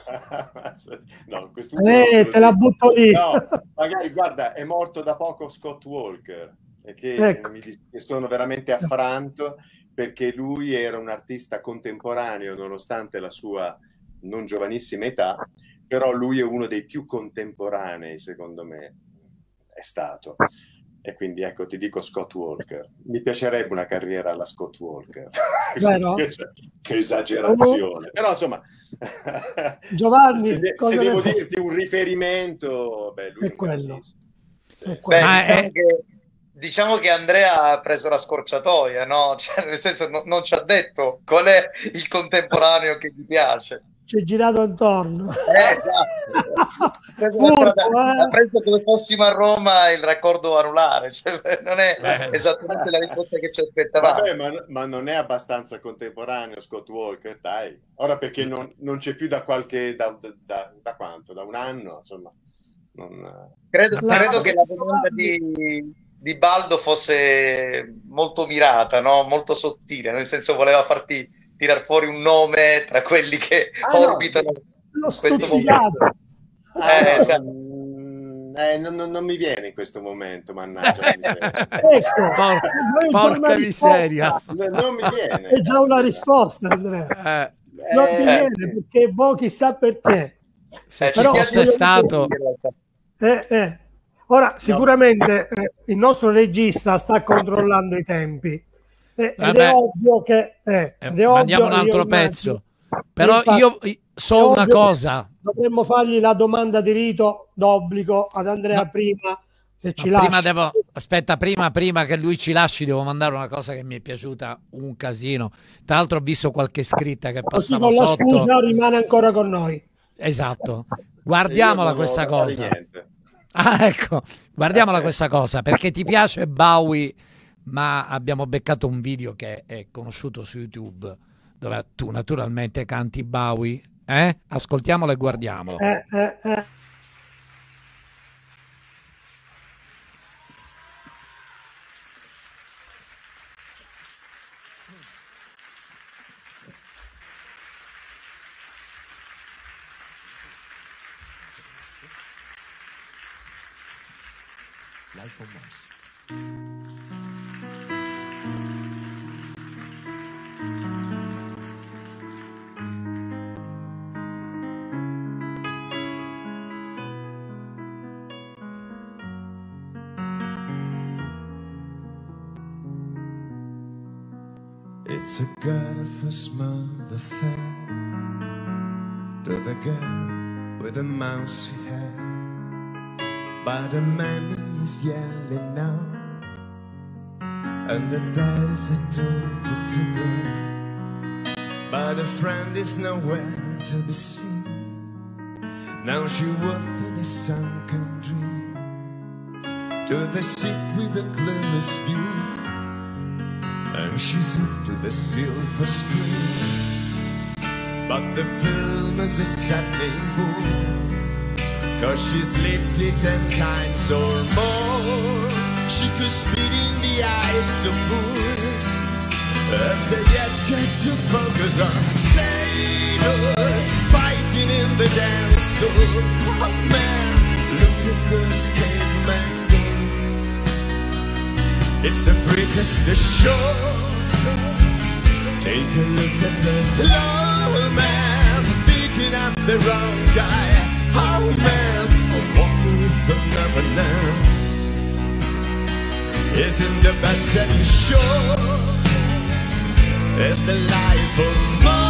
No, eh, te la butto lì. No, magari guarda, è morto da poco Scott Walker e che ecco. mi sono veramente affranto, perché lui era un artista contemporaneo nonostante la sua non giovanissima età, però lui è uno dei più contemporanei, secondo me, è stato. E quindi ecco, ti dico Scott Walker. Mi piacerebbe una carriera alla Scott Walker. Che esagerazione. Però insomma, Giovanni, se, de se devo fai? dirti un riferimento, beh, lui è quello. È quello. Beh, diciamo, è... che, diciamo che Andrea ha preso la scorciatoia, no? Cioè, nel senso, no, non ci ha detto qual è il contemporaneo che gli piace. Ci è girato intorno. Eh, esatto. Furbo, eh. Ha preso come fossimo a Roma il raccordo anulare, cioè, non è eh. esattamente la risposta che ci aspettavamo. Vabbè, ma, ma non è abbastanza contemporaneo Scott Walker, dai. Ora perché non, non c'è più da qualche da, da, da quanto? Da un anno, insomma. Non... Credo, credo che la domanda di, di Baldo fosse molto mirata, no? Molto sottile, nel senso voleva farti tirar fuori un nome tra quelli che ah, orbitano no, in questo momento. Eh, esatto. eh, non, non, non mi viene in questo momento, mannaggia. Ecco, porca, porca miseria. Non, non mi viene. È già una risposta, Andrea. Eh, non ti viene eh, perché boh, chissà perché. Se ci fosse stato... Eh, eh. Ora, sicuramente no. eh, il nostro regista sta controllando i tempi. Eh, ed è ovvio che eh, ed è mandiamo ovvio, un altro pezzo, però infatti, io so una cosa, dovremmo fargli la domanda di rito d'obbligo ad Andrea no. prima che ci prima lasci. Devo, aspetta, prima, prima che lui ci lasci devo mandare una cosa che mi è piaciuta un casino. Tra l'altro ho visto qualche scritta che passava con la sotto. Scusa rimane ancora con noi. Esatto, guardiamola questa cosa. Ah, ecco, guardiamola questa cosa, perché ti piace Bowie, ma abbiamo beccato un video che è conosciuto su YouTube dove tu naturalmente canti Bowie, eh? Ascoltiamolo e guardiamolo. Eh, eh, eh. Life on Mars. It's a god of a small affair to the girl with the mousy hair, but the man is yelling now, and the dad is a told to go, but a friend is nowhere to be seen. Now she walked through the sunken dream to the seat with the clearest view, and she's hooked to the silver screen. But the film is a saddening bore, 'cause she's lived it ten times or more. She could spit in the eyes of fools as they just get to focus on sailors fighting in the dance floor. Oh man, look at those cavemen go. It's the freakest show. Take a look at the low man beating up the wrong guy. Oh man, I wonder if they'll never know. Isn't the best that you show? It's the life of mine.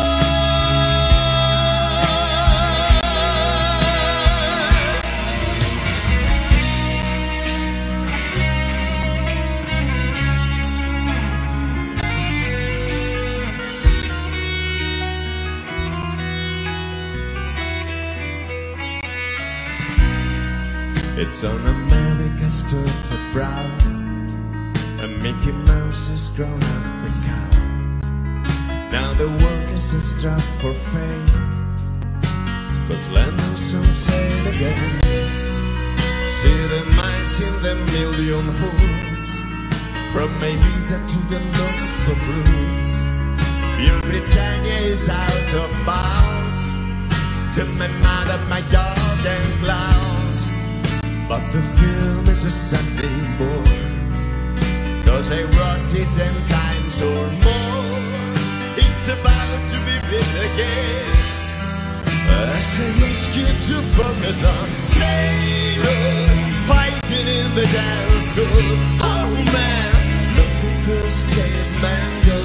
It's on America's turtle brow, and Mickey Mouse has grown up the cow. Now the workers are strapped for fame, 'cause Lennon said again, see the mice in the million hordes, from Ibiza to the north of Roots. Your Britannia is out of bounds, to my mother, my dog and clowns. But the film is a Sunday board, 'cause I wrote it ten times or more. It's about to be written again, as I ask you to focus on sailors fighting in the dance hall. Oh man, look at those cavemen go.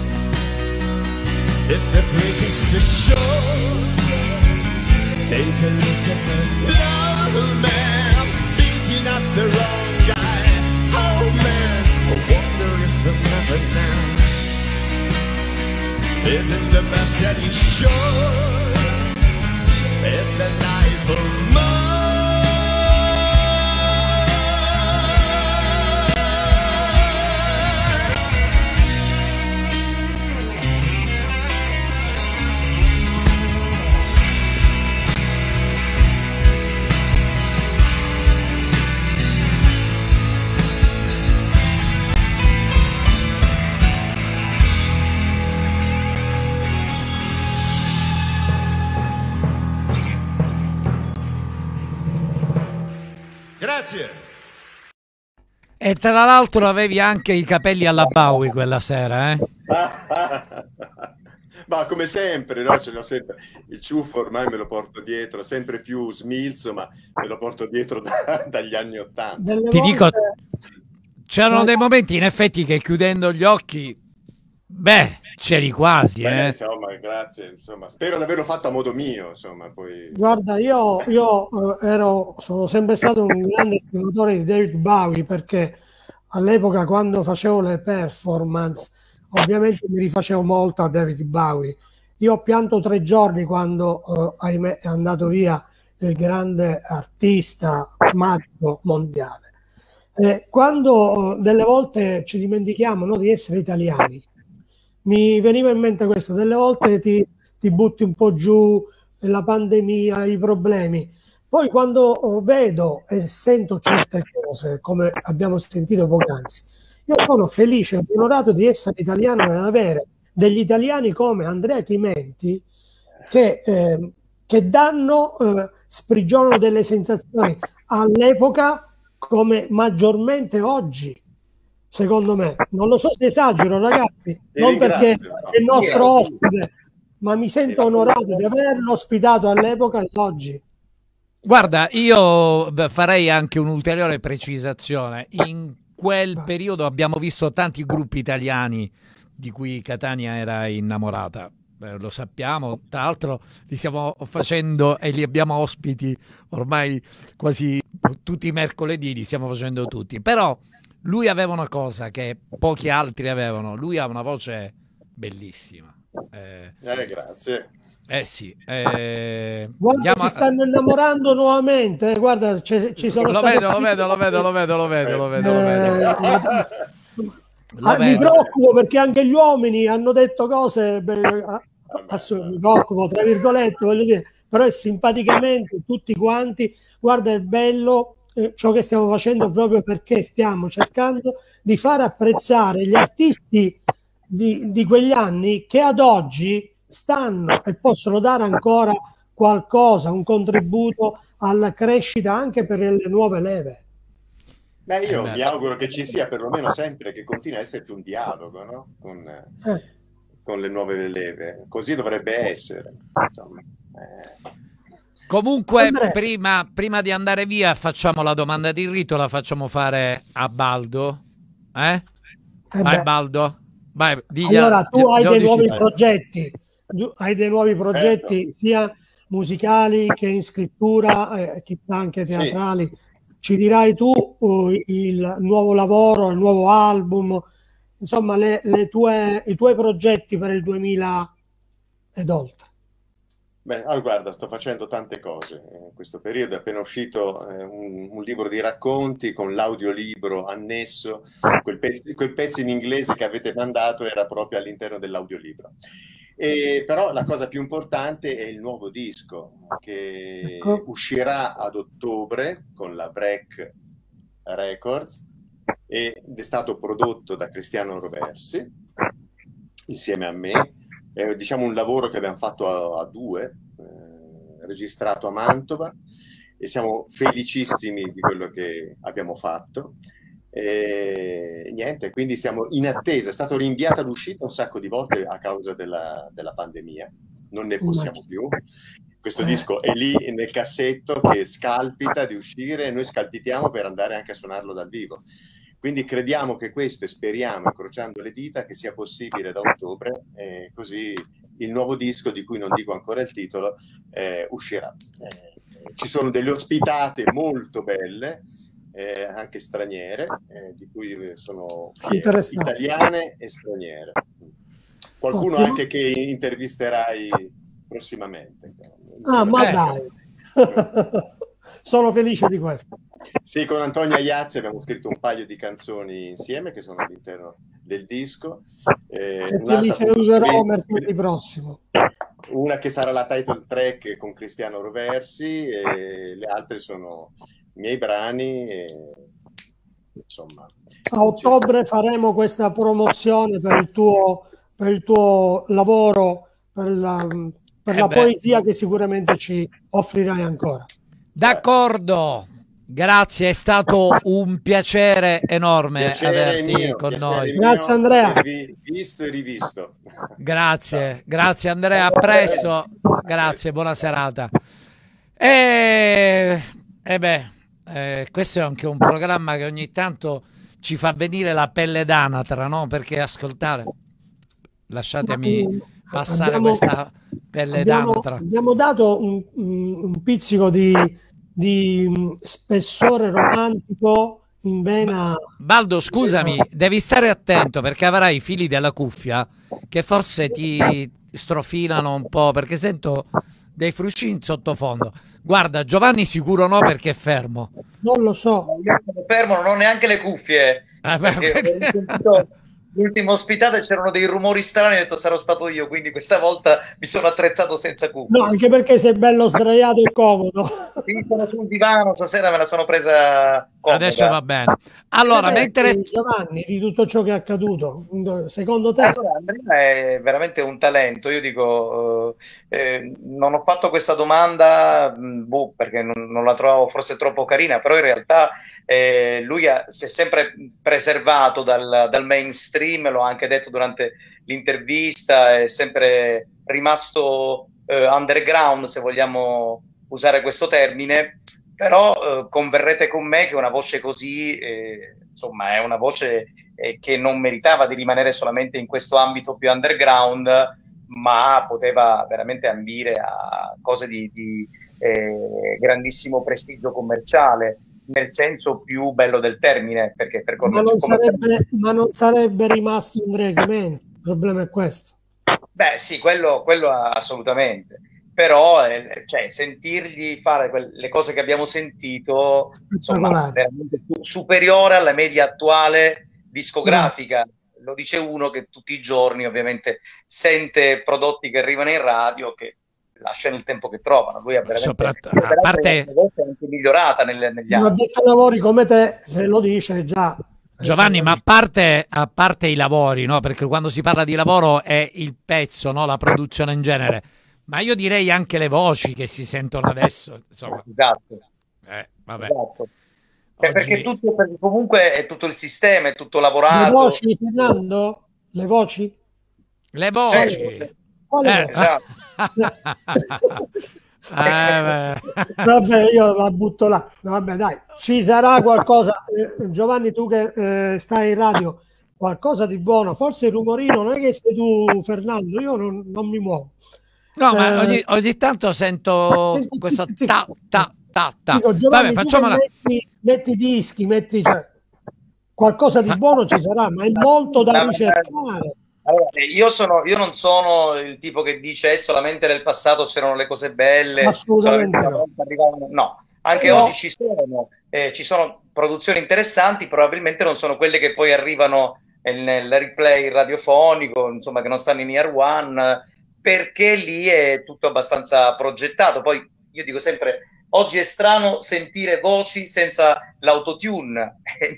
It's the freakiest show. Take a look at the low man beating up the wrong guy. Oh man, I wonder if they'll never know. Isn't the best that he shows? It's the life of mine. Grazie. E tra l'altro avevi anche i capelli alla Bowie quella sera, eh? Ma come sempre, no? Ce l'ho sempre. Il ciuffo ormai me lo porto dietro, sempre più smilzo, ma me lo porto dietro da, dagli anni Ottanta. Delle Ti volte- dico, c'erano Ma- dei momenti in effetti che chiudendo gli occhi, beh, c'eri quasi, Beh, eh? insomma, grazie. Insomma, spero di averlo fatto a modo mio. Insomma, poi. Guarda, io, io eh, ero, sono sempre stato un grande estimatore di David Bowie, perché all'epoca, quando facevo le performance, ovviamente mi rifacevo molto a David Bowie. Io ho pianto tre giorni quando, eh, ahimè, è andato via il grande artista magico mondiale. Eh, quando eh, delle volte ci dimentichiamo, no, di essere italiani, mi veniva in mente questo: delle volte ti, ti butti un po' giù, la pandemia, i problemi. Poi quando oh, vedo e sento certe cose, come abbiamo sentito poc'anzi, io sono felice e onorato di essere italiano e avere degli italiani come Andrea Chimenti che, eh, che danno, eh, sprigionano delle sensazioni all'epoca come maggiormente oggi. Secondo me, non lo so se esagero, ragazzi, Ti non perché ringrazio, no. è il nostro Grazie. ospite, ma mi sento onorato di averlo ospitato all'epoca e oggi. Guarda, io beh, farei anche un'ulteriore precisazione. In quel Vai. periodo abbiamo visto tanti gruppi italiani di cui Catania era innamorata. Eh, lo sappiamo, tra l'altro li stiamo facendo e li abbiamo ospiti ormai quasi tutti i mercoledì, li stiamo facendo tutti. Però lui aveva una cosa che pochi altri avevano, lui ha una voce bellissima. Eh, eh, grazie. Eh sì, eh, guarda, andiamo si a... stanno innamorando nuovamente, eh, guarda, ci sono lo state vedo, lo vedo, lo vedo, lo vedo, lo vedo, lo vedo, lo vedo. Eh, Lo ah, mi vedo. preoccupo perché anche gli uomini hanno detto cose, beh, adesso mi preoccupo tra virgolette, voglio dire, però è simpaticamente tutti quanti, guarda, è bello eh, ciò che stiamo facendo proprio perché stiamo cercando di far apprezzare gli artisti di, di quegli anni che ad oggi stanno e possono dare ancora qualcosa, un contributo alla crescita anche per le nuove leve. Beh, io Eh beh. mi auguro che ci sia perlomeno sempre, che continui a esserci un dialogo, no? con, Eh. con le nuove leve. Così dovrebbe essere. Insomma, eh. Comunque, Andrea. prima, prima di andare via, facciamo la domanda di rito, la facciamo fare a Baldo. Eh? Eh Vai, beh. Baldo. Vai, digli- Allora, tu hai dei dodici nuovi minuti. progetti, tu hai dei nuovi progetti Certo. sia musicali che in scrittura, eh, chissà anche Sì. teatrali. Ci dirai tu uh, il nuovo lavoro, il nuovo album, insomma, le, le tue, i tuoi progetti per il duemila ed oltre. Beh, allora, guarda, sto facendo tante cose in questo periodo. È appena uscito eh, un, un libro di racconti con l'audiolibro annesso. Quel pezzo, quel pezzo in inglese che avete mandato era proprio all'interno dell'audiolibro. E, però la cosa più importante è il nuovo disco che Ecco. uscirà ad ottobre con la Break Records ed è stato prodotto da Cristiano Roversi insieme a me. È, diciamo, un lavoro che abbiamo fatto a, a due, eh, registrato a Mantova, e siamo felicissimi di quello che abbiamo fatto. E niente, quindi siamo in attesa. È stato rinviata l'uscita un sacco di volte a causa della, della pandemia, non ne possiamo più. Questo disco è lì nel cassetto che scalpita di uscire e noi scalpitiamo per andare anche a suonarlo dal vivo. Quindi crediamo che questo, e speriamo, incrociando le dita, che sia possibile da ottobre, e così il nuovo disco, di cui non dico ancora il titolo, eh, uscirà. Eh, ci sono delle ospitate molto belle, eh, anche straniere, eh, di cui sono fiero, Interessante. italiane e straniere. Qualcuno Ottimo. anche che intervisterai prossimamente. Ah, ma Eh. dai, sono felice di questo. Sì, con Antonia Iazzi abbiamo scritto un paio di canzoni insieme che sono all'interno del disco. Eh, E te un'altra, li appunto, saluterò scrive- mercoledì prossimo. una che sarà la title track con Cristiano Roversi, e le altre sono i miei brani. E, insomma, A ottobre faremo questa promozione per il tuo, per il tuo lavoro, per la, per Eh la beh. poesia che sicuramente ci offrirai ancora. D'accordo, grazie, è stato un piacere enorme piacere averti mio, con piacere noi. mio, Grazie, Andrea. avervi visto e rivisto. Grazie, grazie Andrea, a presto, grazie, buona serata. E, e beh, eh, questo è anche un programma che ogni tanto ci fa venire la pelle d'anatra, no? Perché ascoltare, lasciatemi passare Abbiamo- questa pelle Abbiamo, d'anatra. abbiamo dato un, un- un pizzico di, di spessore romantico in vena. Baldo, scusami, devi stare attento perché avrai i fili della cuffia che forse ti strofilano un po', perché sento dei frusci in sottofondo. Guarda, Giovanni sicuro no, perché è fermo. Non lo so, Fermo, non ho neanche le cuffie. Eh, beh, Perché perché- ho sentito l'ultima ospitata e c'erano dei rumori strani, ho detto sarò stato io, quindi questa volta mi sono attrezzato senza cuffie. no, anche perché sei bello sdraiato e comodo. Sì, sono sul divano, stasera me la sono presa comoda. Adesso va bene. Allora, Che ne mentre pensi, Giovanni, di tutto ciò che è accaduto, secondo te? Allora, Andrea è veramente un talento. Io dico, eh, eh, non ho fatto questa domanda, mh, boh, perché non, non la trovavo forse troppo carina, però in realtà eh, lui ha- si è sempre preservato dal, dal mainstream, l'ho anche detto durante l'intervista, è sempre rimasto eh, underground, se vogliamo usare questo termine. però eh, converrete con me che una voce così, eh, insomma, è una voce eh, che non meritava di rimanere solamente in questo ambito più underground, ma poteva veramente ambire a cose di, di eh, grandissimo prestigio commerciale, nel senso più bello del termine, perché per ma, non sarebbe, ma non sarebbe rimasto Andrea Chimenti, il problema è questo. Beh sì, quello, quello assolutamente, però eh, cioè, sentirgli fare le cose che abbiamo sentito, insomma, veramente superiore alla media attuale discografica. Lo dice uno che tutti i giorni ovviamente sente prodotti che arrivano in radio che lasciano il tempo che trovano. Lui ha veramente, a parte anche migliorata nel, negli anni. Un addetto ai lavori come te se lo dice già. Giovanni, ma a parte, a parte i lavori, no? Perché quando si parla di lavoro è il pezzo, no? La produzione in genere, ma io direi anche le voci che si sentono adesso, insomma. Esatto. Eh, vabbè. Esatto. Oggi... Perché tutto, perché comunque è tutto il sistema, è tutto lavorato. Le voci, Fernando? Le voci? Le voci. Certo. Quale Eh, voci? Esatto. eh, Vabbè, io la butto là. Vabbè, dai, ci sarà qualcosa. Eh, Giovanni, tu che eh, stai in radio, qualcosa di buono. Forse il rumorino non è che sei tu, Fernando, io non, non mi muovo. no, Eh, ma ogni, ogni tanto sento senti, questo senti, ta ta ta ta. dico, Giovanni, Vabbè, tu facciamola. che metti, metti dischi, metti, cioè, qualcosa di Ma- buono ci sarà, ma è molto da Ma- ricercare. Allora, io, sono, io non sono il tipo che dice eh, solamente nel passato c'erano le cose belle, Assolutamente solamente una no. volta arrivavano- no, anche No. oggi ci sono, eh, ci sono produzioni interessanti, probabilmente non sono quelle che poi arrivano nel, nel replay radiofonico, insomma, che non stanno in Year One, perché lì è tutto abbastanza progettato. Poi io dico sempre, oggi è strano sentire voci senza l'autotune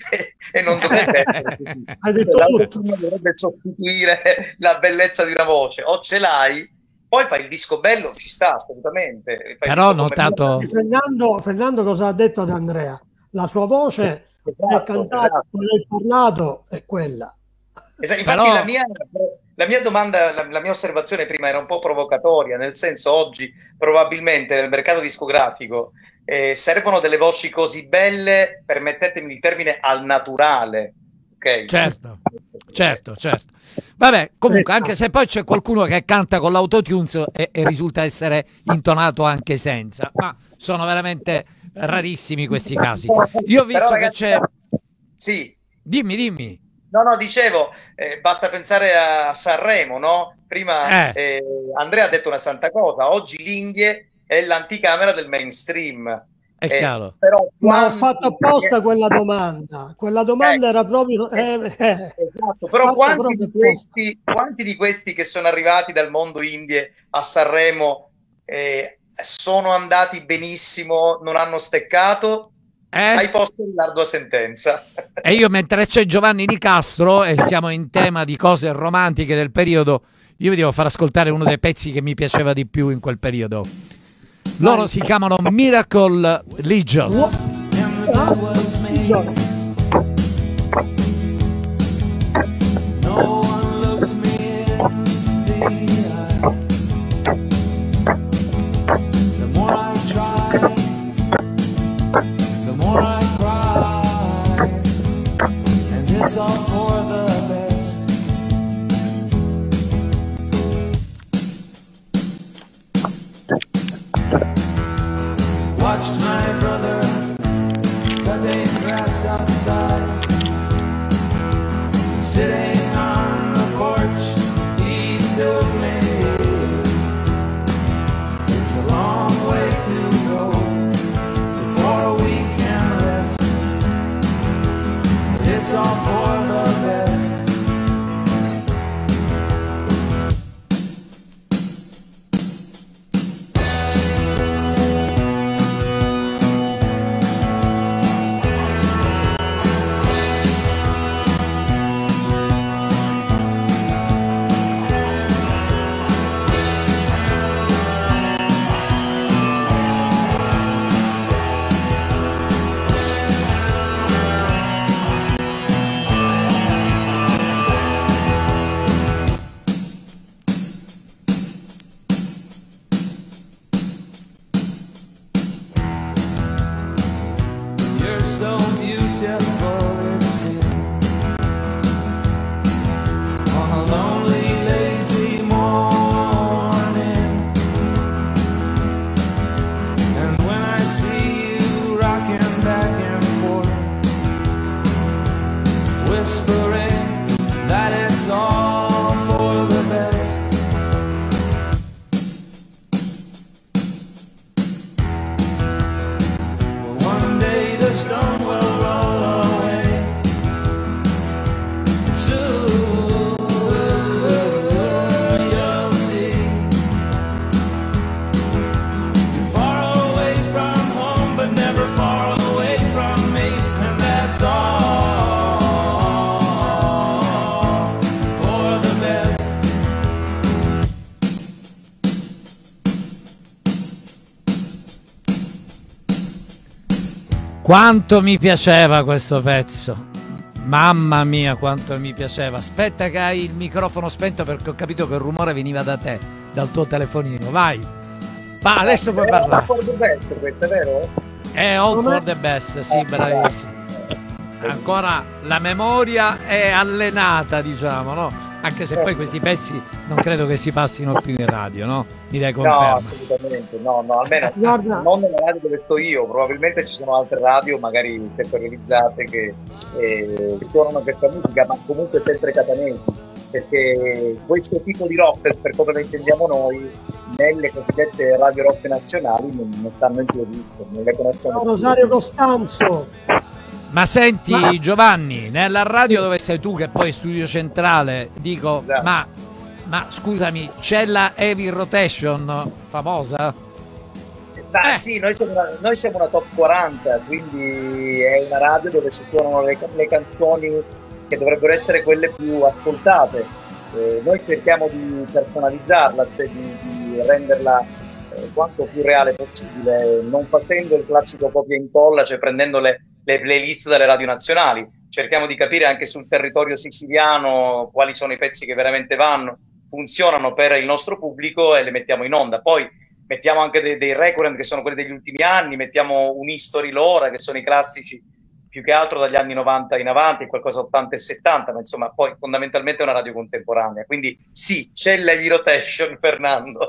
e non dovrebbe essere così. Hai detto L'autotune dovrebbe sostituire la bellezza di una voce, o ce l'hai, poi fai il disco bello, ci sta assolutamente. Fai il Però ho disco notato... Fernando, Fernando cosa ha detto ad Andrea? La sua voce Esatto, è cantata, esatto. con il parlato è quella. Esatto, infatti Però- la, mia, la mia domanda, la, la mia osservazione prima era un po' provocatoria, nel senso oggi probabilmente nel mercato discografico eh, servono delle voci così belle, permettetemi il termine, al naturale. Ok? Certo, certo, certo. Vabbè, comunque, anche se poi c'è qualcuno che canta con l'autotunes e, e risulta essere intonato anche senza, ma sono veramente rarissimi questi casi. Io ho visto Però, che ragazzi, c'è... Sì, Dimmi, dimmi. no, no, dicevo, eh, basta pensare a Sanremo, no? Prima Eh. eh, Andrea ha detto una santa cosa, oggi l'Indie è l'anticamera del mainstream. È Eh, chiaro. però Ma ho quanti- fatto apposta quella domanda. Quella domanda Ecco. era proprio... eh, eh. Esatto, però Fatto quanti proprio di, questi, quanti di questi che sono arrivati dal mondo indie a Sanremo eh, sono andati benissimo, non hanno steccato? Eh? Hai posto in l'ardua sentenza. E io, mentre c'è Giovanni Nicastro e siamo in tema di cose romantiche del periodo, io vi devo far ascoltare uno dei pezzi che mi piaceva di più in quel periodo. Loro si chiamano Miracle Legion. Io- No one looked me in the eye. The more I try, the more I cry, and it's all for the best. Watched my brother cutting grass outside, sitting on the porch, he told me it's a long way to go before we can rest. But it's all for the best. so beautiful it seems. On a lonely, lazy morning, and when I see you rocking back and forth, whispering that it's all for the best. One day the stone will roll away. Soon you'll see. You're far away from home, but never far away from me, and that's all for the best. Quanto mi piaceva questo pezzo, mamma mia quanto mi piaceva. Aspetta che hai il microfono spento perché ho capito che il rumore veniva da te, dal tuo telefonino. Vai, va, adesso puoi parlare. Questo è vero? È all for the best, sì, bravissimo. Ancora la memoria è allenata, diciamo, no? Anche se poi questi pezzi non credo che si passino più in radio, no? Mi dai No, conferma? assolutamente, no, no, almeno Guarda. non nella radio dove sto io, probabilmente ci sono altre radio, magari settorializzate, che eh, suonano questa musica, ma comunque sempre catanesi, perché questo tipo di rock, per come lo intendiamo noi, nelle cosiddette radio rock nazionali non, non stanno in più visto, non le conoscono più. Rosario Costanzo. Ma senti Ma- Giovanni, nella radio dove sei tu, che poi è studio centrale, dico, Esatto. ma, ma scusami, c'è la Heavy Rotation famosa? Ma Eh. sì, noi siamo, una, noi siamo una top quaranta, quindi è una radio dove si suonano le, le canzoni che dovrebbero essere quelle più ascoltate. Eh, noi cerchiamo di personalizzarla, cioè di, di renderla eh, quanto più reale possibile, non facendo il classico copia e incolla, cioè prendendo le, le playlist dalle radio nazionali. Cerchiamo di capire anche sul territorio siciliano quali sono i pezzi che veramente vanno, funzionano per il nostro pubblico e le mettiamo in onda. Poi mettiamo anche dei, dei recurrent che sono quelli degli ultimi anni, mettiamo un History Lora che sono i classici più che altro dagli anni novanta in avanti, qualcosa ottanta e settanta, ma insomma poi fondamentalmente è una radio contemporanea. Quindi sì, c'è l'heavy rotation, Fernando.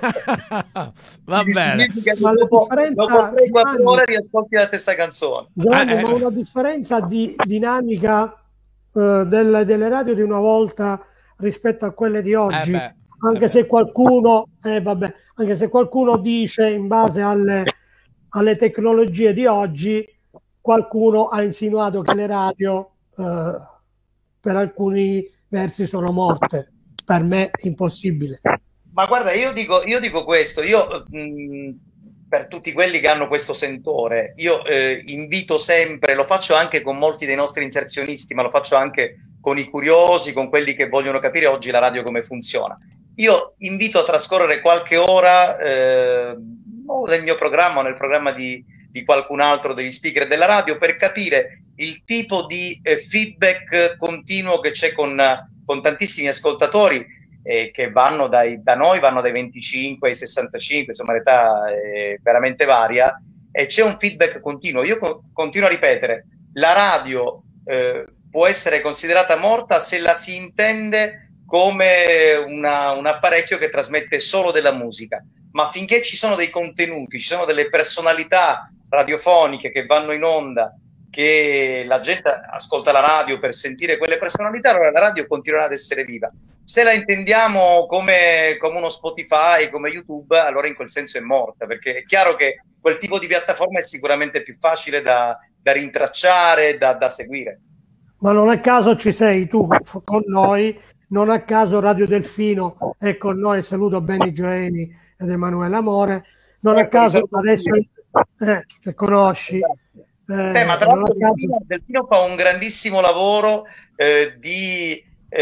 Va Quindi bene. significa che Ma la dopo, differenza, dopo tre quattro Giovanni- ore riascolti la stessa canzone. Giovanni, Eh, eh. ma una differenza di dinamica eh, delle, delle radio di una volta rispetto a quelle di oggi, Eh beh, anche eh se beh. qualcuno eh, vabbè, anche se qualcuno dice in base alle, alle tecnologie di oggi, qualcuno ha insinuato che le radio eh, per alcuni versi sono morte. Per me impossibile. Ma guarda, io dico, io dico questo, io mh, per tutti quelli che hanno questo sentore, io eh, invito sempre, lo faccio anche con molti dei nostri inserzionisti, ma lo faccio anche con i curiosi, con quelli che vogliono capire oggi la radio come funziona. Io invito a trascorrere qualche ora eh, o nel mio programma o nel programma di, di qualcun altro degli speaker della radio per capire il tipo di eh, feedback continuo che c'è con, con tantissimi ascoltatori eh, che vanno dai, da noi vanno dai venticinque ai sessantacinque, insomma l'età è veramente varia e c'è un feedback continuo. Io co- continuo a ripetere, la radio eh, può essere considerata morta se la si intende come una, un apparecchio che trasmette solo della musica, ma finché ci sono dei contenuti, ci sono delle personalità radiofoniche che vanno in onda, che la gente ascolta la radio per sentire quelle personalità, allora la radio continuerà ad essere viva. Se la intendiamo come, come uno Spotify, come YouTube, allora in quel senso è morta, perché è chiaro che quel tipo di piattaforma è sicuramente più facile da, da rintracciare, da, da seguire. Ma non a caso ci sei tu con noi, non a caso Radio Delfino è con noi, saluto Benny Gioeni ed Emanuele Amore, non a caso adesso eh, che conosci. Eh, Beh, ma tra non a l'altro caso- Delfino, Delfino fa un grandissimo lavoro eh, di,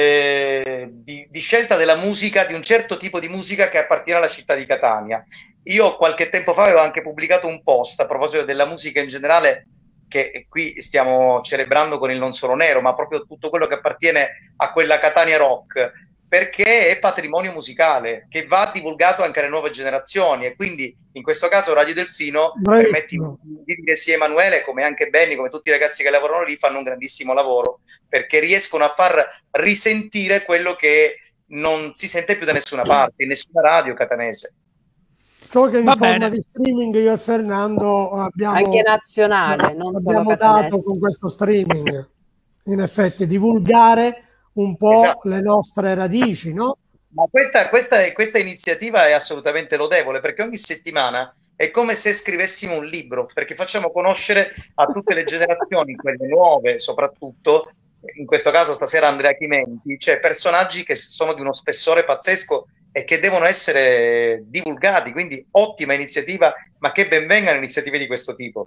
eh, di, di scelta della musica, di un certo tipo di musica che appartiene alla città di Catania. Io qualche tempo fa avevo anche pubblicato un post a proposito della musica in generale, che qui stiamo celebrando con il Non Solo Nero, ma proprio tutto quello che appartiene a quella Catania rock, perché è patrimonio musicale che va divulgato anche alle nuove generazioni, e quindi in questo caso Radio Delfino, permettimi di dire, sia Emanuele come anche Benny, come tutti i ragazzi che lavorano lì, fanno un grandissimo lavoro, perché riescono a far risentire quello che non si sente più da nessuna parte, in nessuna radio catanese. Ciò che in Va forma bene. di streaming io e Fernando abbiamo, Anche nazionale, non solo abbiamo catanese. dato con questo streaming, in effetti, divulgare un po' Esatto. le nostre radici, no? Ma questa, questa, questa iniziativa è assolutamente lodevole, perché ogni settimana è come se scrivessimo un libro, perché facciamo conoscere a tutte le generazioni, quelle nuove soprattutto, in questo caso stasera Andrea Chimenti, cioè personaggi che sono di uno spessore pazzesco e che devono essere divulgati, quindi ottima iniziativa, ma che ben vengano iniziative di questo tipo.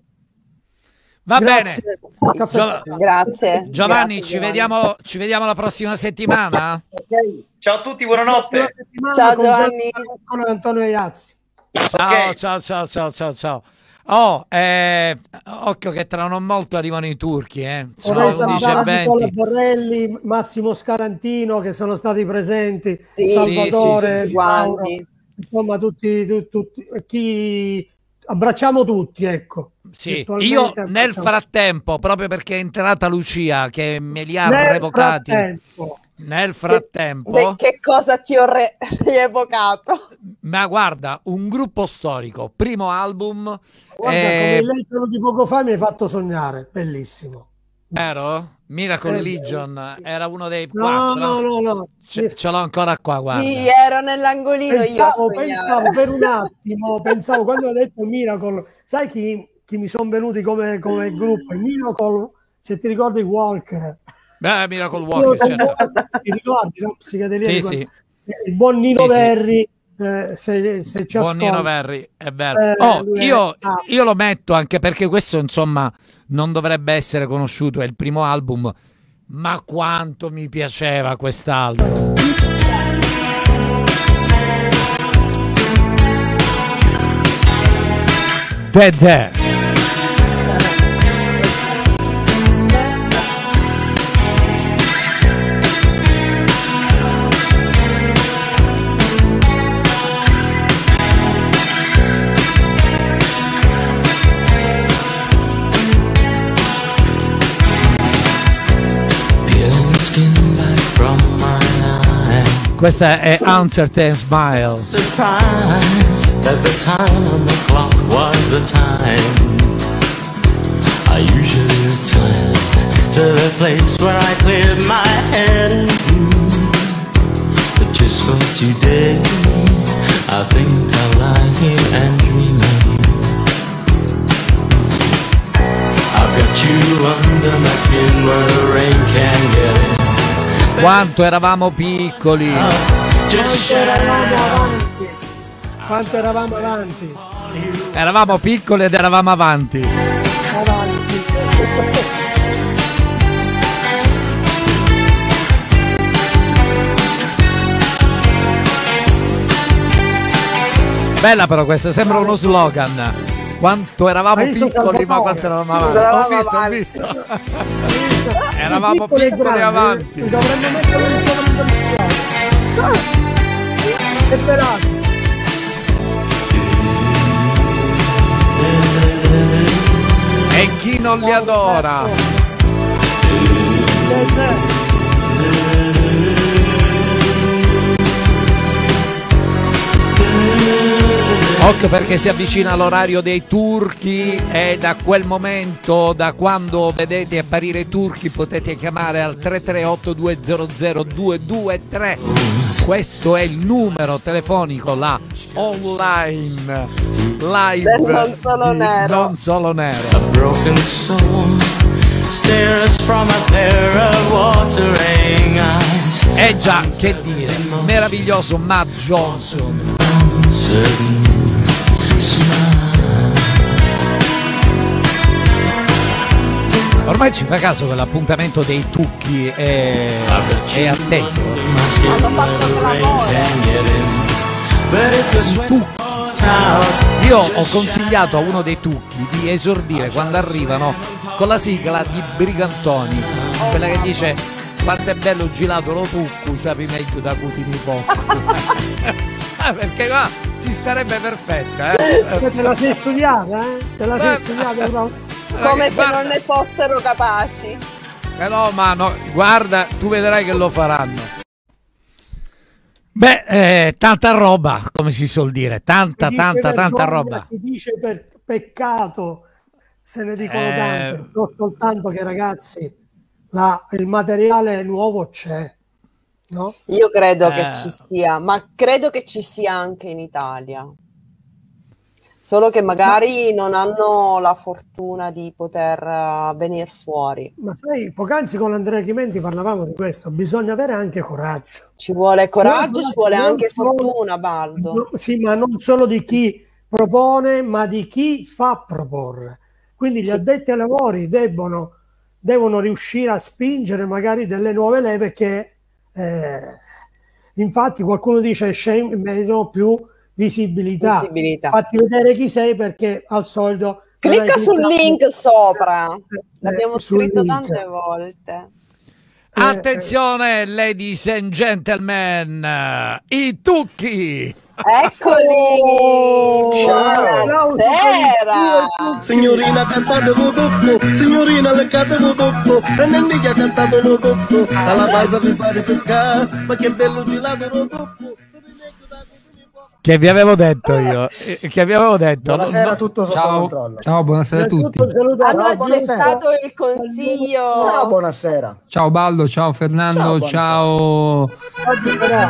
Va Grazie. bene. Caffè. Gio- Grazie. Giovanni, Grazie, ci, Giovanni. Vediamo, ci vediamo la prossima settimana? Ok. Ciao a tutti, buonanotte. Ciao, Con Giovanni. Gianni- con Antonio Iazzi. Ciao, Ok. ciao, ciao, ciao, ciao, ciao. Oh, eh, occhio che tra non molto arrivano i turchi, eh. Sono Vorrei le undici e salutare Nicola venti. Borrelli, Massimo Scarantino che sono stati presenti, Sì, Salvatore, sì, sì, sì. Mauro, Guanti. insomma tutti, tu- tutti, chi abbracciamo tutti, ecco. Sì, Virtualmente io nel abbracciamo. frattempo, proprio perché è entrata Lucia che me li ha Nel revocati, frattempo, nel frattempo, Beh, che cosa ti ho re- rievocato? ma guarda, un gruppo storico, primo album, guarda, eh, come lei quello di poco fa mi hai fatto sognare, bellissimo. vero? Miracle Eh, Legion era uno dei No, qua, ce l'ho, no, no, no. ce, ce l'ho ancora qua, guarda. Sì, ero nell'angolino io a Pensavo, sognare. pensavo per un attimo, pensavo quando ho detto Miracle, sai chi, chi mi sono venuti come, come gruppo? Il Miracle, se ti ricordi Walker. Beh, Miracle Walker, certo. Ti ricordi, no? Psichedelia Sì, di sì. quel- Il buon Nino Sì, sì. Verri, eh, se, se ci Buon Nino ascolta. Verri, è vero. Eh, Oh, lui è- io, ah. io lo metto anche perché questo, insomma, non dovrebbe essere conosciuto, è il primo album, ma quanto mi piaceva quest'album. Dedè. Peeling the skin back from my eye. Questa è Uncertain Smile. Surprised that the time on the clock was the time. I usually return to the place where I cleared my head and view. But just for today, I think I'll lie here and dream of you. I've got you under my skin where the rain can get in. Quanto eravamo piccoli. Just Quanto eravamo share. avanti, quanto eravamo avanti, Eravamo piccoli ed eravamo avanti. avanti. Bella però questa, sembra uno slogan. Quanto eravamo Hai visto piccoli, ma Salvatore? quanto eravamo avanti. Eravamo Ho visto, ho avanti. visto. Eravamo Piccoli e piccoli grandi, avanti. eh, dovremmo mettere un po' di e peraltro. E chi non li adora? Occhio perché si avvicina l'orario dei turchi e da quel momento, da quando vedete apparire i turchi, potete chiamare al tre tre otto due zero zero due due tre. Questo è il numero telefonico, la online live Del Non Solo di Nero. Non Solo Nero. A broken soul stares from a pair of watering eyes. Eh già, che dire, meraviglioso Matt Johnson. Uncertain smile. Ormai ci fa caso che l'appuntamento dei tucchi è, è atteso. My skin where the rain can get in. But if the sweat pours out, Io ho consigliato a uno dei tucchi di esordire quando arrivano con la sigla di Brigantoni, quella che dice quanto è bello girato lo tucco, sapi meglio da cutini poco. Perché qua ci starebbe perfetta, eh? Te la sei studiata, eh? Te la sei studiata, no? Come se Guarda. non ne fossero capaci. Eh no, ma no, guarda, tu vedrai che lo faranno. Beh, eh, tanta roba, come si suol dire, tanta, Chi dice tanta, tanta vergogna, roba. Chi dice per peccato, se ne dicono Eh. tante. So soltanto che, ragazzi, la- il materiale nuovo c'è, no? Io credo Eh. che ci sia, ma credo che ci sia anche in Italia. Solo che magari non hanno la fortuna di poter venire fuori. Ma sai, poc'anzi con Andrea Chimenti parlavamo di questo, bisogna avere anche coraggio. Ci vuole coraggio, Non- ci vuole non anche solo- fortuna, Baldo. No, sì, ma non solo di chi propone, ma di chi fa proporre. Quindi gli Sì. addetti ai lavori debbono, devono riuscire a spingere magari delle nuove leve che, eh, infatti qualcuno dice shame, meritano più visibilità. Visibilità. Fatti vedere chi sei, perché al solito... Clicca sul link sopra. Eh, L'abbiamo sul scritto link. tante volte. Attenzione, ladies and gentlemen, i tucchi. Eccoli! Ciao. Buonasera! Signorina cantate tutto, signorina leccate tutto, prende il mica cantato tutto, dalla panza vi fare pescare, ma che bello gelato tutto. Che vi avevo detto io, eh, che vi avevo detto. Buonasera, No, tutto sotto Ciao, controllo. ciao, buonasera a tutti. Innanzitutto un saluto a- Hanno Ciao, buonasera. accettato il consiglio. Ciao, buonasera. Ciao Baldo, ciao Fernando, Ciao, buonasera. ciao. Oggi però,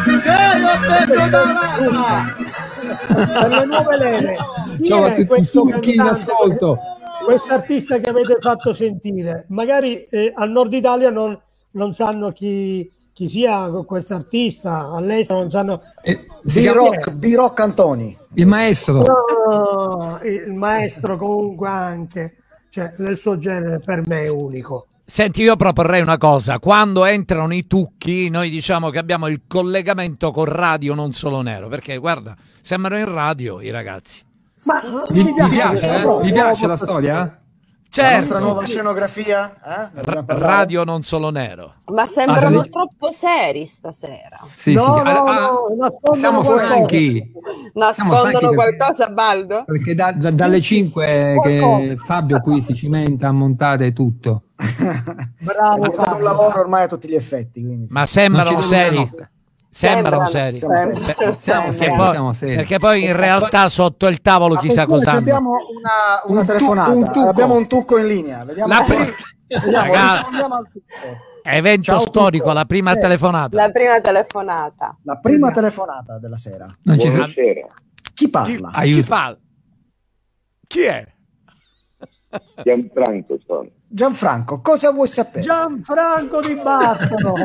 per le nuove leve, chi Ciao è a tutti i questo turchi in cantante, ascolto. questo artista che avete fatto sentire? Magari eh, al nord Italia non, non sanno chi, chi sia questo artista, all'estero non sanno. Eh, si chiama- B-Rock, B-Rock Antoni. il maestro. No, il maestro comunque anche, cioè nel suo genere per me è unico. Senti, io proporrei una cosa: quando entrano i tucchi, noi diciamo che abbiamo il collegamento con Radio Non Solo Nero, perché guarda, sembrano in radio i ragazzi. Ma Vi, vi piace, diciamo, eh? Vi piace la storia? La Certo, nostra nuova scenografia? Eh? Ra- Dobbiamo parlare? Radio Non Solo Nero. Ma sembrano Ah, troppo seri stasera. Sì, No, sì. no, Ah, ah, no, nascondono siamo qualcosa. stanchi. Nascondono stanchi perché- qualcosa, Baldo? Perché da- da- dalle cinque che Qualcosa. Fabio qui si cimenta a montare tutto. Bravo È stato un Fabio. lavoro ormai a tutti gli effetti, quindi. Ma sembrano Non ci devo seri. dire Sembrano Sembrano, seri. Siamo seri. sempre, Perché Siamo sempre. seri. poi, siamo seri. perché poi in realtà sotto il tavolo chissà Attenzione, cosa hanno. abbiamo una, una Un tu- telefonata. un tucco. Abbiamo un tucco in linea. Vediamo, La pri- vediamo, Ragazzi, rispondiamo al tucco. evento Ciao, storico, Tucco. la prima Sì. telefonata. La prima telefonata. La prima telefonata della sera. Non ci sa- Buonasera, Chi Chi, parla? chi Aiuto. parla? Chi è? Gianfranco sono. Gianfranco, cosa vuoi sapere? Gianfranco Di Bartolo.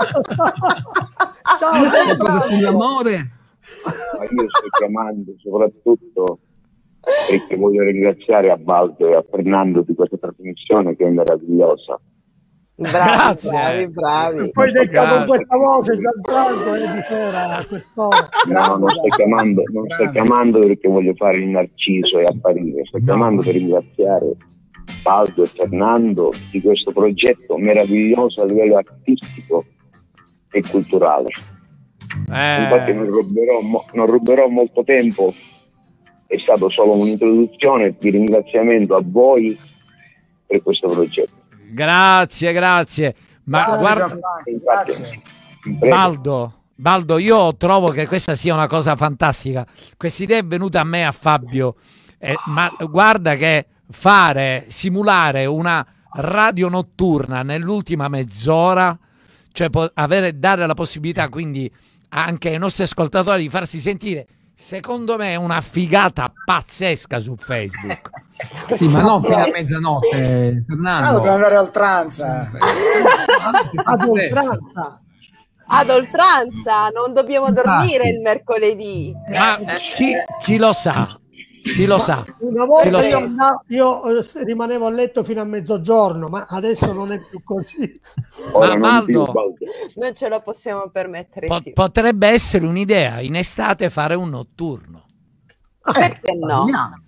Ciao Qualcosa Gianfranco. sull'amore? Ma io sto chiamando soprattutto perché voglio ringraziare a Baldo e a Fernando di questa trasmissione che è meravigliosa. Bravi, Grazie. bravi, bravi. Poi detto Grazie. con questa voce Gianfranco è di sera a quest'ora. No, non sto chiamando, non sto chiamando perché voglio fare il narciso e apparire, sto chiamando per ringraziare Baldo e Fernando di questo progetto meraviglioso a livello artistico e culturale. Infatti Eh, non ruberò, mo- non ruberò molto tempo, è stato solo un'introduzione di ringraziamento a voi per questo progetto. grazie, grazie. Ma Grazie, guarda, Gianfranco, Infatti, grazie. prego. Baldo, Baldo, io trovo che questa sia una cosa fantastica. Questa idea è venuta a me, a Fabio, eh, ma guarda che fare, simulare una radio notturna nell'ultima mezz'ora, cioè po- avere, dare la possibilità quindi anche ai nostri ascoltatori di farsi sentire, secondo me è una figata pazzesca su Facebook. Sì, ma non fino a mezzanotte, Ah, Fernando. dobbiamo andare a oltranza. Ad oltranza. Ad oltranza, non dobbiamo dormire il mercoledì. Ma eh, chi, chi lo sa? Chi lo sa? Una Chi volta lo io, sa? andavo- io, eh, rimanevo a letto fino a mezzogiorno, ma adesso non è più così. Ora Ma non più, Baldo, Baldo. Non ce lo possiamo permettere po- più. potrebbe essere un'idea in estate fare un notturno. Perché no? Parliamo.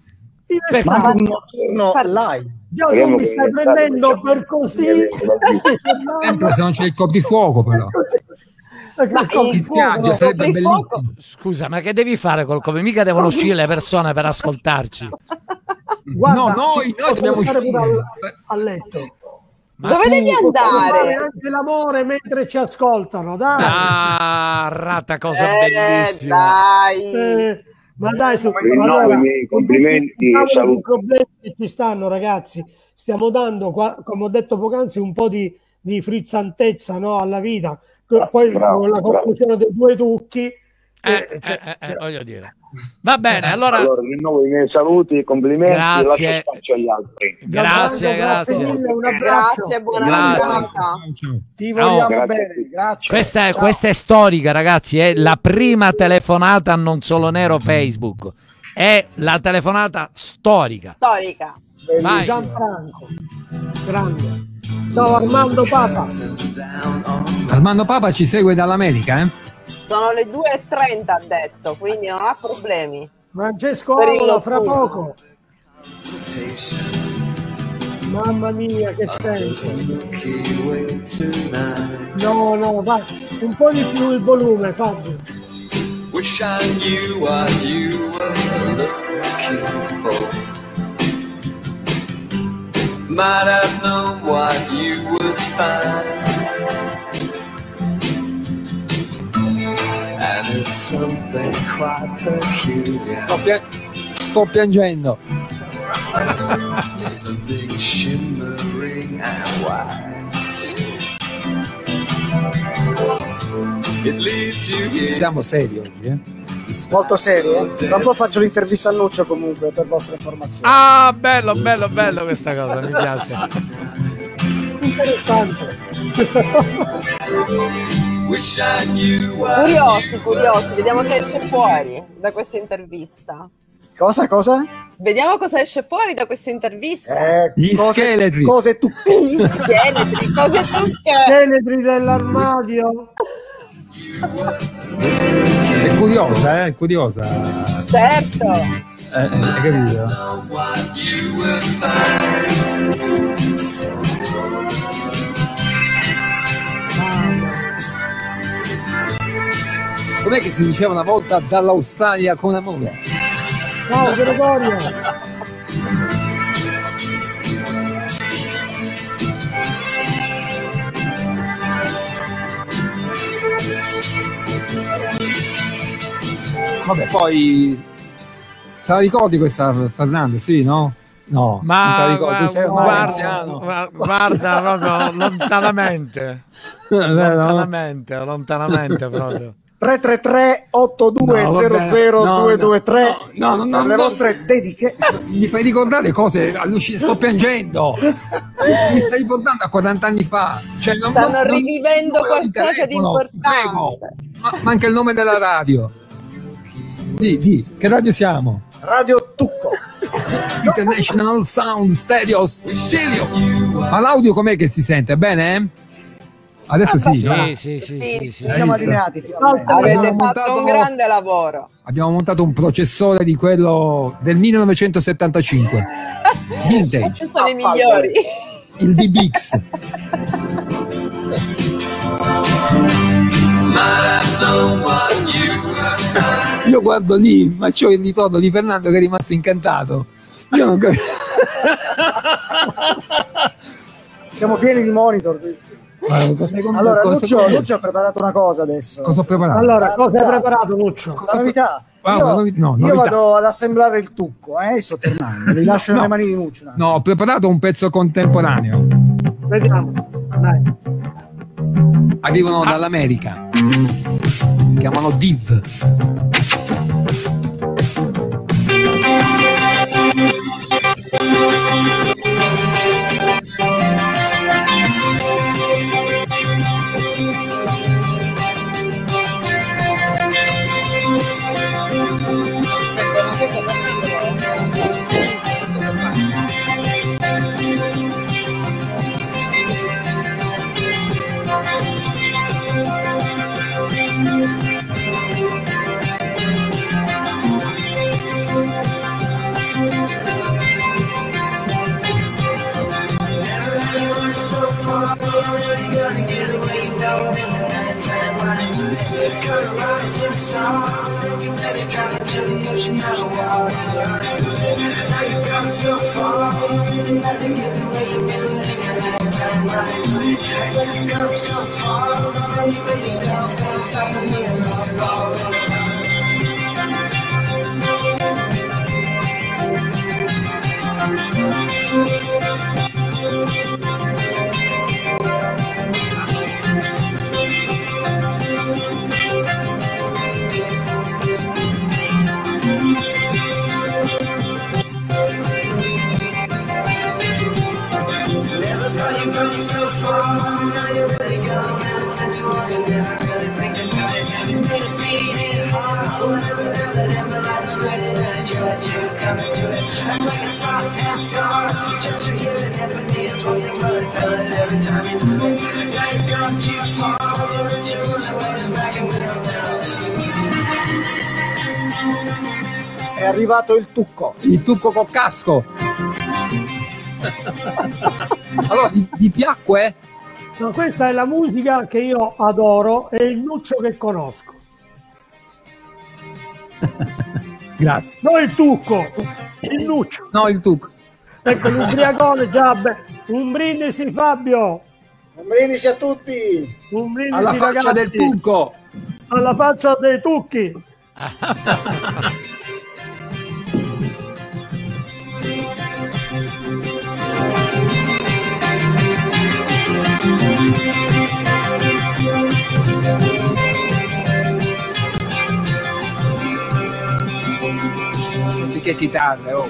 Ma un notturno live. Già, tu mi stai prendendo per così. Sempre se non c'è il coprifuoco, però. Ma il spiaggia sarebbe bellissimo. Scusa, ma che devi fare col come? Mica devono uscire le persone per ascoltarci. Guarda, no, noi, noi dobbiamo uscire al, a letto. Ma dove tu- devi andare? Anche l'amore mentre ci ascoltano, dai. Ah, rata cosa Eh, bellissima. dai. Eh, ma dai, su, Rinnovo allora, i miei complimenti e diciamo saluto. i problemi che ci stanno, ragazzi. Stiamo dando, qua- come ho detto poc'anzi, un po' di, di frizzantezza, no, alla vita. Poi Bravo, con la bravo. conclusione dei due tucchi. Eh, eh, cioè, eh, eh, eh, voglio dire. Va bene, allora, Allora, rinnovo i miei saluti e complimenti Grazie. e lascio spazio agli altri. grazie, Gianfranco, grazie. mille, un abbraccio. Grazie, buona Grazie. giornata. Ciao, ciao. Ti vogliamo Oh, grazie. bene, grazie. Questa è, Ciao. questa è storica, ragazzi. È la prima telefonata a Non Solo Nero Facebook. È la telefonata storica. Storica. Vai. Gianfranco, grande. Ciao Armando Papa. Armando Papa ci segue dall'America, eh? Sono le due e trenta, ha detto, quindi non ha problemi. Francesco Per il Avola, fra notturno. poco. Mamma mia, che sento. No, no, vai. Un po' di più il volume, Fabio. Wish I knew what you were looking for. Might have known what you would find. And it's something quite peculiar. Sto, pia- sto piangendo. Something shimmering and white. It leads you here. Siamo seri oggi, eh? Molto serio. eh? Tra un po' faccio l'intervista a Nuccio comunque per vostre informazioni. Ah, bello, bello, bello questa cosa, mi piace. Interessante. Wish I knew what Curiosi, curiosi, vediamo che esce fuori da questa intervista. Cosa, cosa? Vediamo cosa esce fuori da questa intervista. Eh, Gli cose, scheletri. Cose tutte. Gli scheletri, cose tutte. Scheletri dell'armadio. È curiosa, eh? È curiosa. Certo. Eh, eh, hai capito? what you would find. Com'è che si diceva una volta dall'Australia con amore? Ciao Gregorio. Vabbè, poi te la ricordi questa, Fernando? Sì, no? No, non te la Ma ricordi, tu sei ormai guarda, anziano. gua- guarda proprio lontanamente. Vero? Lontanamente, lontanamente proprio. tre tre tre otto due No, zero vabbè. zero No, due due tre no, no, no, per le no. vostre dediche. Mi fai ricordare cose allucinanti, sto piangendo. Mi, mi stai ricordando a quaranta anni fa. Cioè, non, Stanno non- non- rivivendo numero di qualcosa di telefono, importante. prego. Ma, manca il nome della radio. Di, di, che radio siamo? Radio Tucco. International Sound Stereo Sicilio. Ma l'audio com'è che si sente? Bene? eh? Adesso sì, no? Sì, sì, sì, sì, sì. Ci siamo Hai visto? allineati finalmente. Avete Abbiamo fatto montato- un grande lavoro. Abbiamo montato un processore di quello del millenovecentosettantacinque. Vintage. Ci sono i migliori. Il B B X. Io guardo lì, ma c'ho il ritorno di Fernando che è rimasto incantato. Io non capisco. Siamo pieni di monitor. Allora, cosa, Nuccio, Nuccio ha preparato una cosa adesso. cosa ho preparato? Allora, cosa hai preparato, Nuccio? La novità. Ah, Io, una novi- no, io novità. vado ad assemblare il tucco, eh? Sto tornando. Li lascio No. nelle mani di Nuccio. un attimo. No, ho preparato un pezzo contemporaneo. Vediamo. Dai. Arrivano dall'America. Si chiamano Div. far, you gotta get away, no, and turn right to it. Cut right to the star, you let it drop into the ocean, now the water is running through it. Now you've come so far, you let it get away, and turn right to it. Now you've come so far, you made yourself inside of me and I'm falling. Never thought you'd go so far, now you're really gone, and it's been so long, you never really think about it. You made it beat it hard, oh, never know that ever life is great, and that's what you're coming to it. And like a star, ten stars, you just hear it, never needs one thing, but I feel it every time you do it. Now you've gone too far, the ritual is always back and we don't know. È arrivato il tucco. Il tucco col casco. Allora, ti, ti piacque? No, questa è la musica che io adoro, è il Nuccio che conosco. Grazie. Non il tucco, il Nuccio. No, il tucco. Ecco l'ubriacone già. Beh. Un brindisi Fabio. Un brindisi a tutti. Un brindisi, alla faccia ragazzi. del tucco. Alla faccia dei tucchi. Senti che chitarre, oh.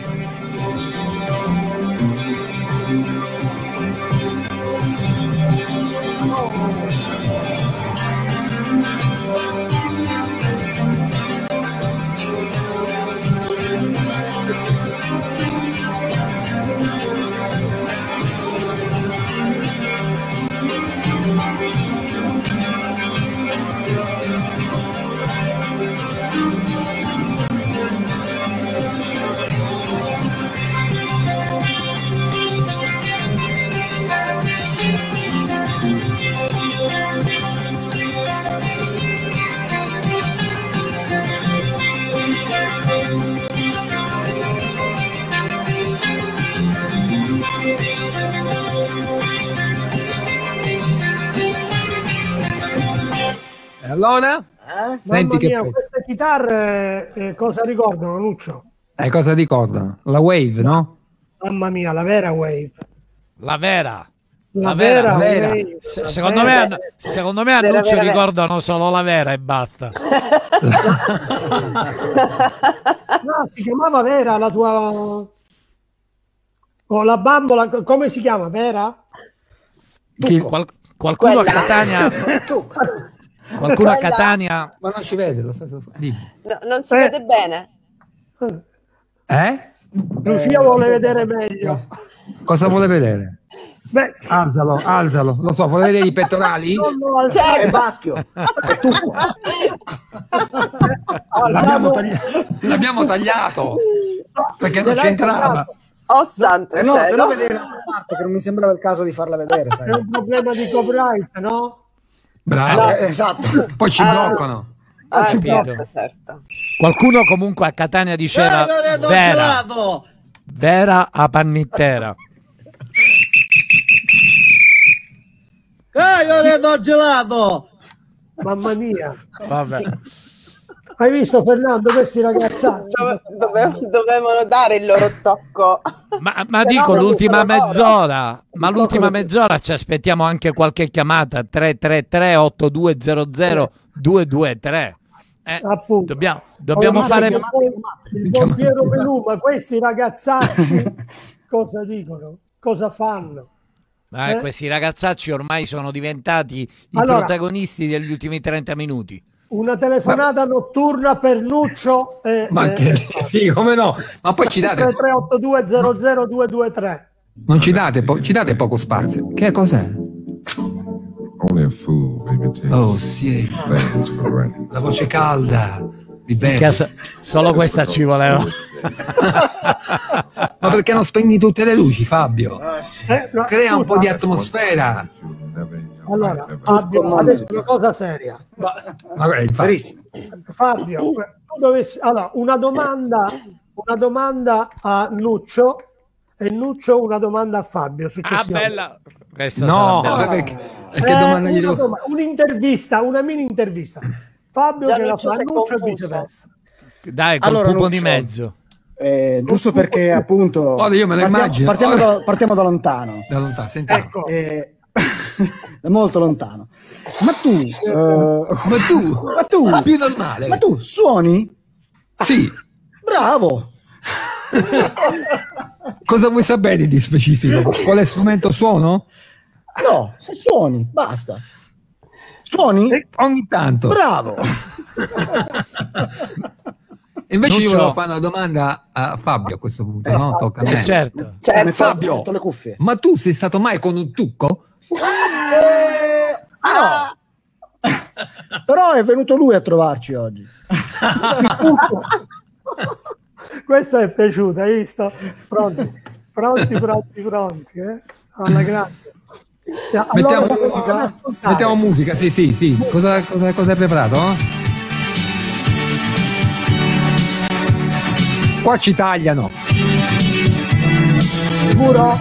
E allora? Eh? Senti Mamma che mia, pezzo. queste chitarre eh, cosa ricordano, Nuccio? Eh, cosa ricordano? La wave, no? Mamma mia, la vera wave. La vera. La, La vera, vera. wave. Se- La secondo, vera. me, secondo me a Vera, Nuccio vera, vera. ricordano solo la vera e basta. No, si chiamava Vera la tua... Oh, la bambola, come si chiama? Vera? Chi- Qual- qualcuno Quella. a Catania... Qualcuno a Quella. Ma Catania... non ci vede, lo stesso. Dimmi. No, non si Eh. vede bene. Eh? Lucia vuole vedere meglio. Cosa vuole vedere? Beh, Alzalo, alzalo. Lo so, vuole vedere i pettorali? non ho al- Certo. È maschio. È tucco. L'abbiamo, alzato- tagli- l'abbiamo tagliato perché non Gliel'hai c'entrava. tagliato. Oh santo Eh no, se cielo. no vedere l'altra parte, che non mi sembrava il caso di farla vedere. Sai? È un problema di copyright, no? Bravo. Eh, esatto. Poi ci Ah. bloccano. Ah, Capito. certo, certo. Qualcuno comunque a Catania diceva Eh, non è vera, gelato! vera a pannittera. Eh, io ne do gelato! Mamma mia. Vabbè. Hai visto Fernando questi ragazzacci? Dove- dove- dovevano dare il loro tocco. Ma, ma Se dico no, non l'ultima dicono loro. mezz'ora, ma l'ultima mezz'ora ci aspettiamo anche qualche chiamata tre tre tre otto due zero zero due due tre. Eh, Appunto. dobbiamo dobbiamo Poi fare il buon- il buon Piero Pelù, ma questi ragazzacci cosa dicono? Cosa fanno? Eh, Eh? questi ragazzacci ormai sono diventati i Allora- protagonisti degli ultimi trenta minuti. Una telefonata notturna per Nuccio e Ma eh, che sì, come no? Ma poi ci tre date, tre otto due zero zero due due tre. non ci date, po- ci date poco spazio. Che cos'è? Only a fool imitates Oh sì, things for granted. la voce calda di In Beppe. casa- solo questa ci voleva. Ma perché non spegni tutte le luci, Fabio? Eh, no, Crea un scusa, po' di atmosfera. Allora, Fabio, adesso una cosa seria. Vabbè, Serissimo. Fabio, tu dovessi... allora, una domanda, una domanda a Nuccio e Nuccio una domanda a Fabio. Ah, bella. Questa No, sarà bella. perché, perché Eh, domanda gli una devo... doma- un'intervista, una mini intervista. Fabio Già che la Nuccio fa a si è Nuccio e confuso. viceversa. Dai, col Allora, pupo di Nuccio, mezzo. Eh, giusto perché appunto Guarda, io me lo partiamo, immagino. partiamo Oh. da, partiamo da lontano. Da lontano, sentiamo. Ecco, Eh, da molto lontano. Ma tu, eh, Ma tu, ma tu, più normale. ma tu suoni? Sì. Bravo. Cosa vuoi sapere di specifico? Quale strumento suono? No, se suoni, basta. Suoni? Eh, ogni tanto. Bravo. Invece io Nuccio. volevo fare una domanda a Fabio a questo punto, no? Tocca a me. Eh, certo. Certo. Fabio, Metto le cuffie. ma tu sei stato mai con un tucco? Eh, no. Però è venuto lui a trovarci oggi. questo è piaciuto, hai visto? Pronti, pronti, pronti, pronti, eh? Alla grande. Allora, Mettiamo dovete musica? ascoltare. Mettiamo musica, sì, sì, sì. Cosa, cosa, cosa hai preparato? Qua ci tagliano. Sicuro?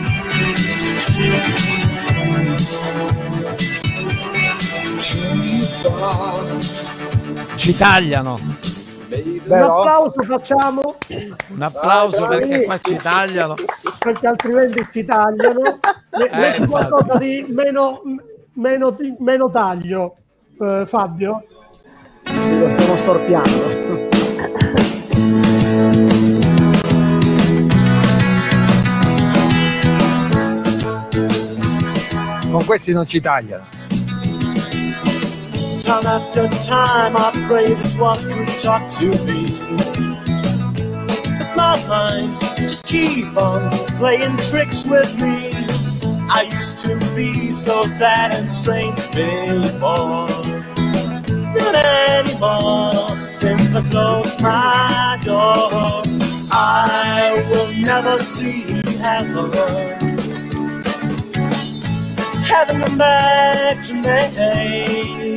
Ci tagliano. Un applauso facciamo, Un applauso Dai, perché dai. qua ci tagliano. perché altrimenti ci tagliano. Le- Eh, metti infatti. qualcosa di meno, meno, meno taglio, eh, Fabio. Sì, lo stiamo storpiando. Con questi non ci tagliano. Time after time I pray this once could talk to me, but my mind just keep on playing tricks with me. I used to be so sad and strange before, not anymore since I closed my door. I will never see heaven, heaven come back to me.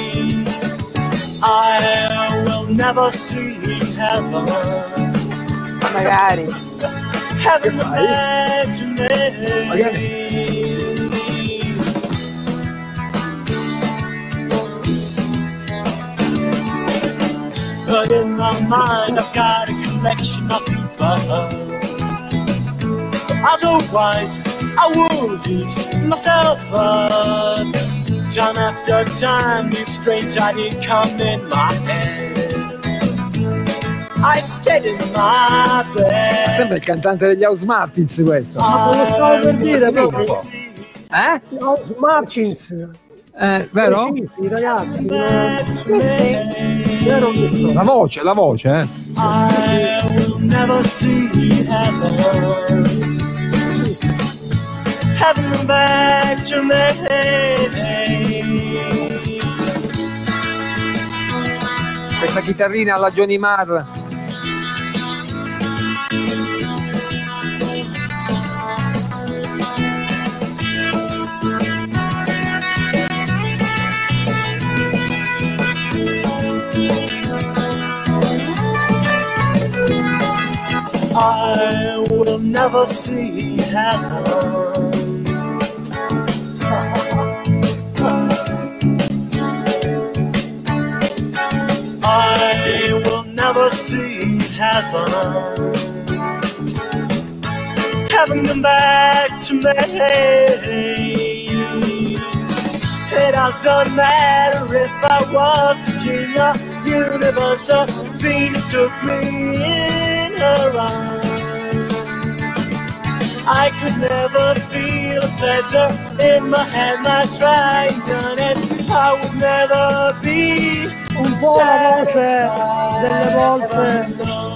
I will never see heaven. Magari. Heaven come back to me. But in my mind I've got a collection of people. Otherwise I would eat myself up. Time after time these strange ideas come in my head. I stayed in my bed. Sembra il cantante degli House Martins questo. Ma te lo stavo per dire proprio. Eh? No, Martins. Eh, vero? Precisi, ragazzi. eh, Vero, Vittorio? La voce, la voce, eh. I will never see heaven. Heaven come back to me. Questa chitarrina alla Johnny Marr. I will never see heaven. I will never see heaven. Heaven come back to me. It doesn't matter if I was the king of the universe or Venus took me in her arms. I could never feel a pleasure in my hand. I tried and done it. I would never be Un po' la voce delle volte.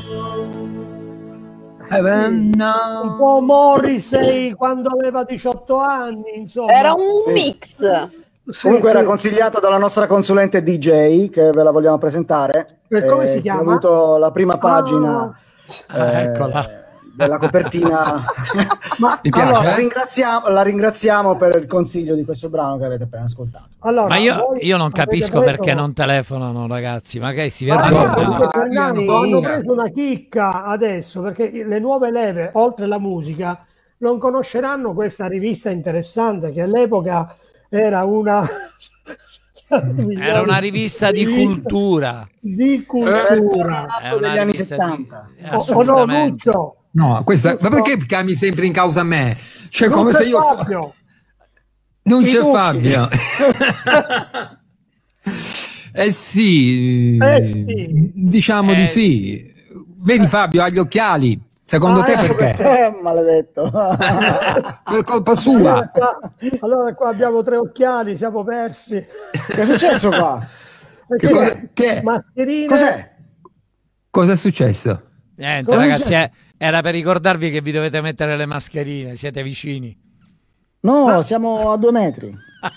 Un po' Morrissey quando aveva diciotto anni, insomma. Era un Sì. mix. Sì, Comunque sì. era consigliata dalla nostra consulente D J, che ve la vogliamo presentare. E come eh, si che chiama? ha avuto la prima pagina Ah, eh, eccola. della copertina. Ma Mi piace, allora, eh? ringraziamo, la ringraziamo per il consiglio di questo brano che avete appena ascoltato. Allora, Ma io, voi io non avete capisco preso- perché non telefonano, ragazzi. Magari si Ma vergognano. ragazzi, Ah, Fernando, sì. hanno preso una chicca adesso perché le nuove leve, oltre la musica, non conosceranno questa rivista interessante che all'epoca era una Era una rivista di cultura. di cultura. È una degli anni rivista settanta. di- O- o no, assolutamente. Nuccio? No, questa, Giusto. ma perché chiami sempre in causa a me? Cioè, Non come c'è se io. Fabio. Non Sei c'è tu. Fabio. Eh sì, Eh sì. diciamo Eh di sì. Vedi Fabio ha gli occhiali. Secondo Ah, te ecco perché? Eh, maledetto. Per colpa Allora sua. qua, allora qua abbiamo tre occhiali, siamo persi. Che è successo qua? Perché Che cosa- che è? mascherine. Cos'è? Cosa è successo? Niente, Cosa è ragazzi, successo? eh, era per ricordarvi che vi dovete mettere le mascherine, siete vicini. No, siamo a due metri.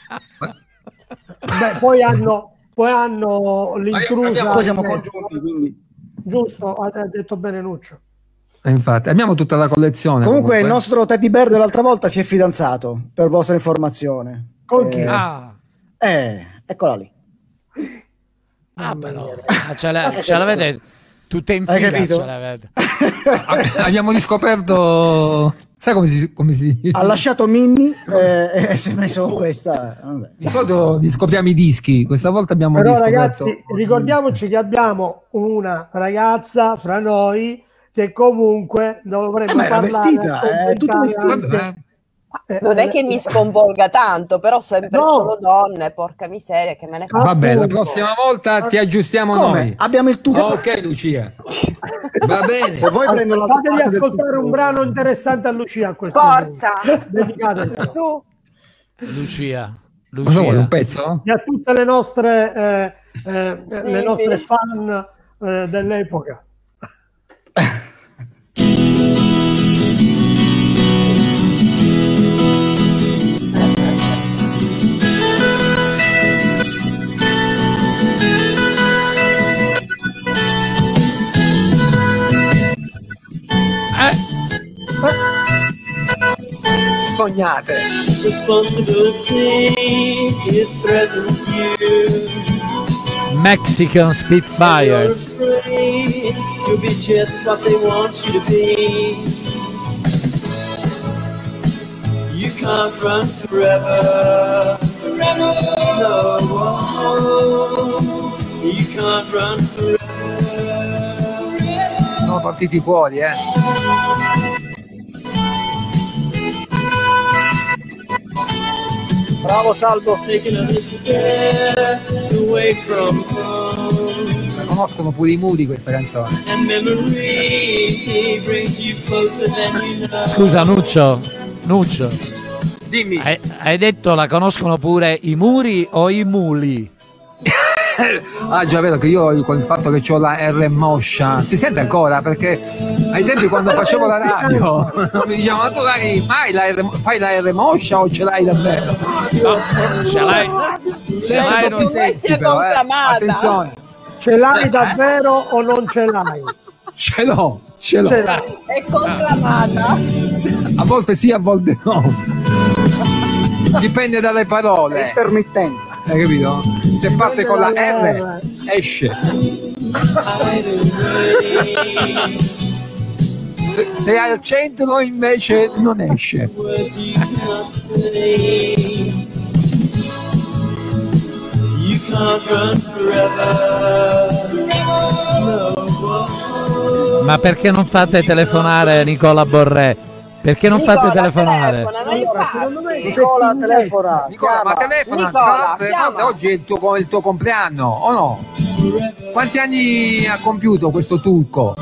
Beh, poi hanno, poi hanno l'intrusa. Poi siamo congiunti, quindi. Giusto, ha ha detto bene Nuccio. Eh, Infatti, abbiamo tutta la collezione. Comunque il nostro teddy bear dell'altra volta si è fidanzato, per vostra informazione. Con Eh, chi? Ah, eh, eccola lì. ah però, ah, ce, la- ce l'avete tutte in Hai fila, capito? ce l'avete. Abbiamo riscoperto. Sai come si. Come si... Ha lasciato Minnie eh, e si è messo con questa. Vabbè. Di solito riscopriamo i dischi, questa volta abbiamo Però riscoperto. ragazzi, ricordiamoci che abbiamo una ragazza fra noi che comunque dovremmo Eh, ma era parlare. vestita, è tutto commentare vestito. anche- eh, Non è che eh, mi sconvolga tanto, però sempre No. solo donne, porca miseria, che me ne fa. Vabbè, la appunto. prossima volta ti aggiustiamo Come? noi. Abbiamo il tubo. Ok, Lucia. Va bene. Se vuoi prendo l'altra Fatevi parte del ascoltare tubo. un brano interessante a Lucia a questo Forza! punto. Dedicatelo. Su! Lucia, Cosa vuoi, un Lucia. pezzo? E a tutte le nostre, eh, eh, le Sì, nostre sì. fan eh, dell'epoca. Eh, Sognate. Responsibility, it threatens you. Mexican Spitfires. You're afraid you'll be just what they want you to be. You can't run forever, forever. No, you can't run forever. Sono partiti fuori, eh. Bravo Salvo. Taking another step away from home, La conoscono pure i muri questa canzone. and memory brings you closer than you know. Scusa, Nuccio, Nuccio, Dimmi. hai, hai detto la conoscono pure i muri o i muli? Ah già, vero che io con il fatto che ho la R moscia si sente ancora, perché ai tempi quando facevo la radio mi dicevano: ma tu hai mai la R, fai la R moscia o ce l'hai davvero? No, ce l'hai? Senza l'hai, doppi non- sensi però, eh. conclamata. Attenzione, Ce l'hai davvero o non ce l'hai? ce l'ho, ce l'ho. Ce l'hai. È conclamata. A volte sì, a volte no. Dipende dalle parole. Intermittente. Hai capito? Se parte con la R, esce. Se, se è al centro invece non esce. Words you cannot say. You can't run forever. No. Ma perché non fate telefonare Nicola Borré? Perché non Nicola, fate telefonare? telefona, ma io Secondo me Nicola telefona. Nicola, ma telefona, Nicola, tra l'altro, le chiama. cose, oggi è il tuo, il tuo compleanno, o no? Quanti anni ha compiuto questo turco?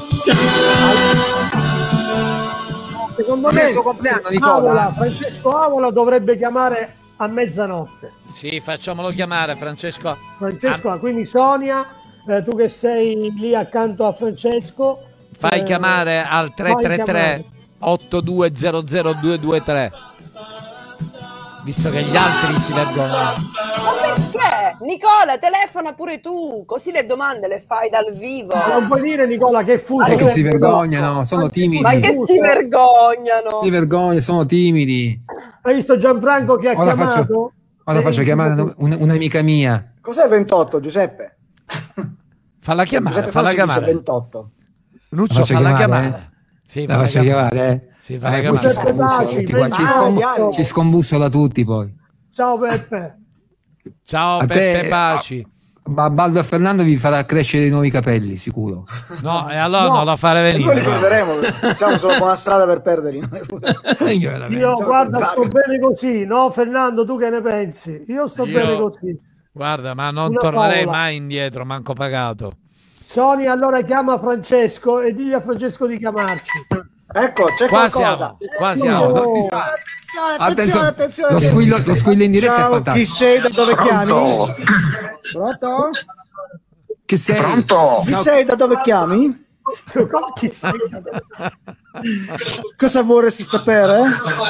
Secondo Non me è il tuo compleanno, Avola, Nicola? Francesco Avola dovrebbe chiamare a mezzanotte. Sì, facciamolo chiamare, Francesco. Francesco, quindi Sonia, eh, tu che sei lì accanto a Francesco, Fai eh, chiamare al tre fai tre tre chiamare. otto due zero zero due due tre. Visto che gli altri si vergognano. Ma perché? Nicola, telefona pure tu, così le domande le fai dal vivo. Non puoi dire, Nicola, che fuso. Ma che si vergognano, sono timidi. Ma che si vergognano. Si vergognano, sono timidi. Hai visto Gianfranco che ha Ora chiamato? faccio, ora faccio chiamare un- un'amica mia. Cos'è ventotto, Giuseppe? Falla chiamare, Giuseppe falla Flossi dice chiamare. ventotto. Nuccio, La faccio falla chiamare, chiamare. Sì, La falla faccio chiamare, eh? Sì, falla Eh, chiamare. poi ci scombussola tutti qua, ci, scom- ci scombussola tutti poi. Ciao Peppe. Ciao A Peppe te- Baci. Ma Baldo e Fernando vi farà crescere i nuovi capelli, sicuro. No, e allora No, non la fare E poi li venire. perderemo, siamo sulla buona strada per perderli. Io guarda, sto bene così, no Fernando, tu che ne pensi? Io sto Io- bene così. Guarda, ma non Una tornerei favola. mai indietro, manco pagato. Sony, allora chiama Francesco e digli a Francesco di chiamarci. Ecco, c'è Qua qualcosa. siamo, qua siamo. Oh, Attenzione, attenzione. Lo squillo, lo squillo in diretta è Ciao, fantastico. chi sei, da dove chiami? Pronto? Pronto? Chi sei? Pronto? Chi sei, da dove chiami? chi sei? Cosa vorresti sapere?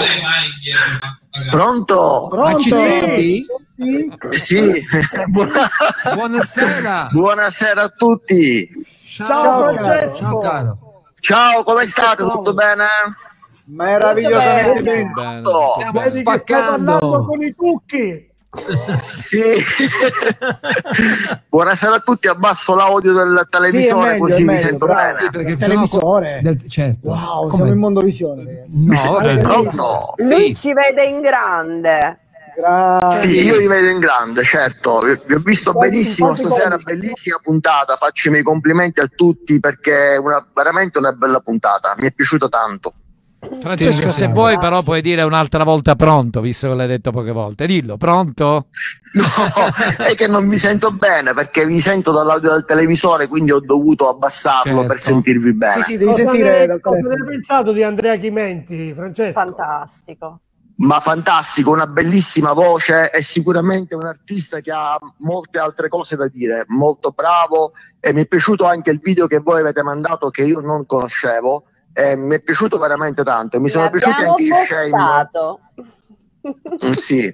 Pronto? Ma ci Pronto? senti? Sì? Sì. Buona- Buonasera. Buonasera a tutti. Ciao, Ciao, caro. Francesco. Ciao caro. Ciao, come state? Tutto bene? Meravigliosamente bene. Bene. Stiamo Vedi che stai parlando spaccando. con i tucchi. Sì. Buonasera a tutti, abbasso l'audio del televisore Sì, è meglio, così è mi meglio, sento bravo. bene. Sì, perché Il sennò- televisore? del- certo. Wow, Come? siamo in Mondovisione, ragazzi. No, vabbè. Pronto? Lui Sì. ci vede in grande. Grazie. Sì, io li vedo in grande, certo. Vi, vi ho visto Quanti- benissimo quanti stasera, pollici? bellissima puntata. Faccio i miei complimenti a tutti perché è una, veramente una bella puntata. Mi è piaciuto tanto. Francesco, se vuoi però puoi dire un'altra volta pronto, visto che l'hai detto poche volte. Dillo, pronto? No, è che non mi sento bene perché vi sento dall'audio del televisore, quindi ho dovuto abbassarlo Certo. per sentirvi bene. Sì, sì, devi Cosa sentire ne, dal cosa ne telefono. hai pensato di Andrea Chimenti, Francesco? Fantastico. Ma fantastico, una bellissima voce e sicuramente un artista che ha molte altre cose da dire, molto bravo, e mi è piaciuto anche il video che voi avete mandato che io non conoscevo, e mi è piaciuto veramente tanto, mi sono piaciuti L'abbiamo anche gli shame. postato. Mm, sì.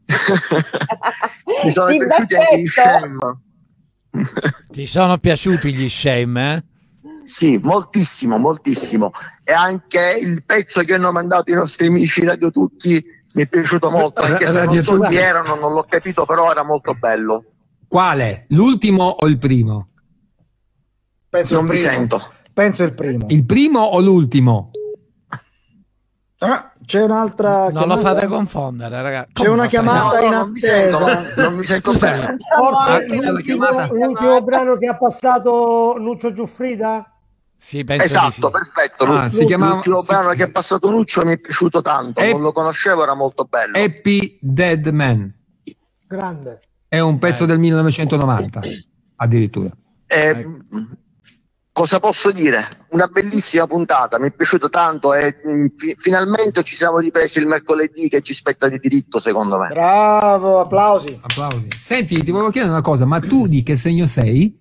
Mi sono Ti piaciuti anche gli bacchetto? shame. Ti sono piaciuti gli shame, eh? Sì, moltissimo, moltissimo. E anche il pezzo che hanno mandato i nostri amici Radio Tutti mi è piaciuto molto, anche se non Radio so Tutti. chi erano, non l'ho capito, però era molto bello. Quale? L'ultimo o il primo? Penso Non il vi primo. sento. Penso il primo. Il primo o l'ultimo? Ah, c'è un'altra Non lo chiamata? fate confondere, ragazzi. C'è una chiamata No, in no, non mi sento, attesa. non mi sento Scusa, bene. Forse Ah, la l'ultimo, chiamata? l'ultimo brano che ha passato Nuccio Giuffrida? Sì, penso di Esatto, sì. perfetto. Ah, L'ultimo si chiamava- l'ultimo si- brano che è passato Nuccio mi è piaciuto tanto, E- non lo conoscevo, era molto bello. Happy Dead Man. Grande. È un pezzo del millenovecentonovanta, addirittura. Eh, Cosa posso dire? Una bellissima puntata, mi è piaciuto tanto e mm, fi- finalmente ci siamo ripresi il mercoledì che ci spetta di diritto, secondo me. Bravo, applausi. Applausi. Senti, ti volevo chiedere una cosa, ma tu di che segno sei?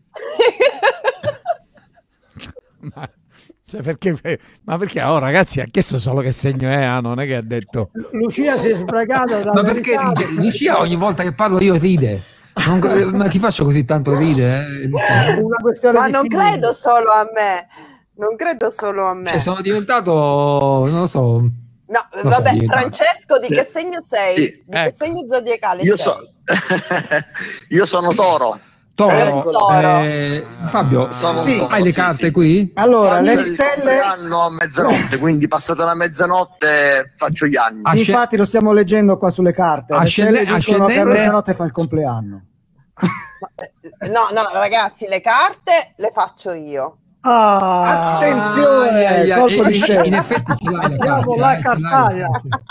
Ma, cioè, perché, ma perché? Oh, ragazzi, ha chiesto solo che segno è, ah, non è che ha detto. Lucia si è sbragata da Ma perché ride? Lucia ogni volta che parlo io ride. Non- eh, ma ti faccio così tanto ridere? Eh? una questione Ma di non feeling. credo solo a me. Non credo solo a me. Cioè, sono diventato, non lo so. No, Lo so, vabbè, diventa- Francesco, di che segno sei? Sì, Di che ecco. segno zodiacale Io, sei? so- io sono Toro. Toro, Eccolo. eh, Fabio, Sono Sì. un toro, hai le sì, carte sì. qui? Allora, le Io il stelle... compleanno a mezzanotte, quindi passata la mezzanotte faccio gli anni. Ah, Sì, Asce- infatti lo stiamo leggendo qua sulle carte. Le Ascende- stelle dicono che a ascendente- mezzanotte fa il compleanno. No, no, ragazzi, le carte le faccio io. Ah, Attenzione, Ai, ai, ai, colpo in- di scena. in effetti ce l'hai la Abbiamo carta, la eh, ce l'hai. cartaia.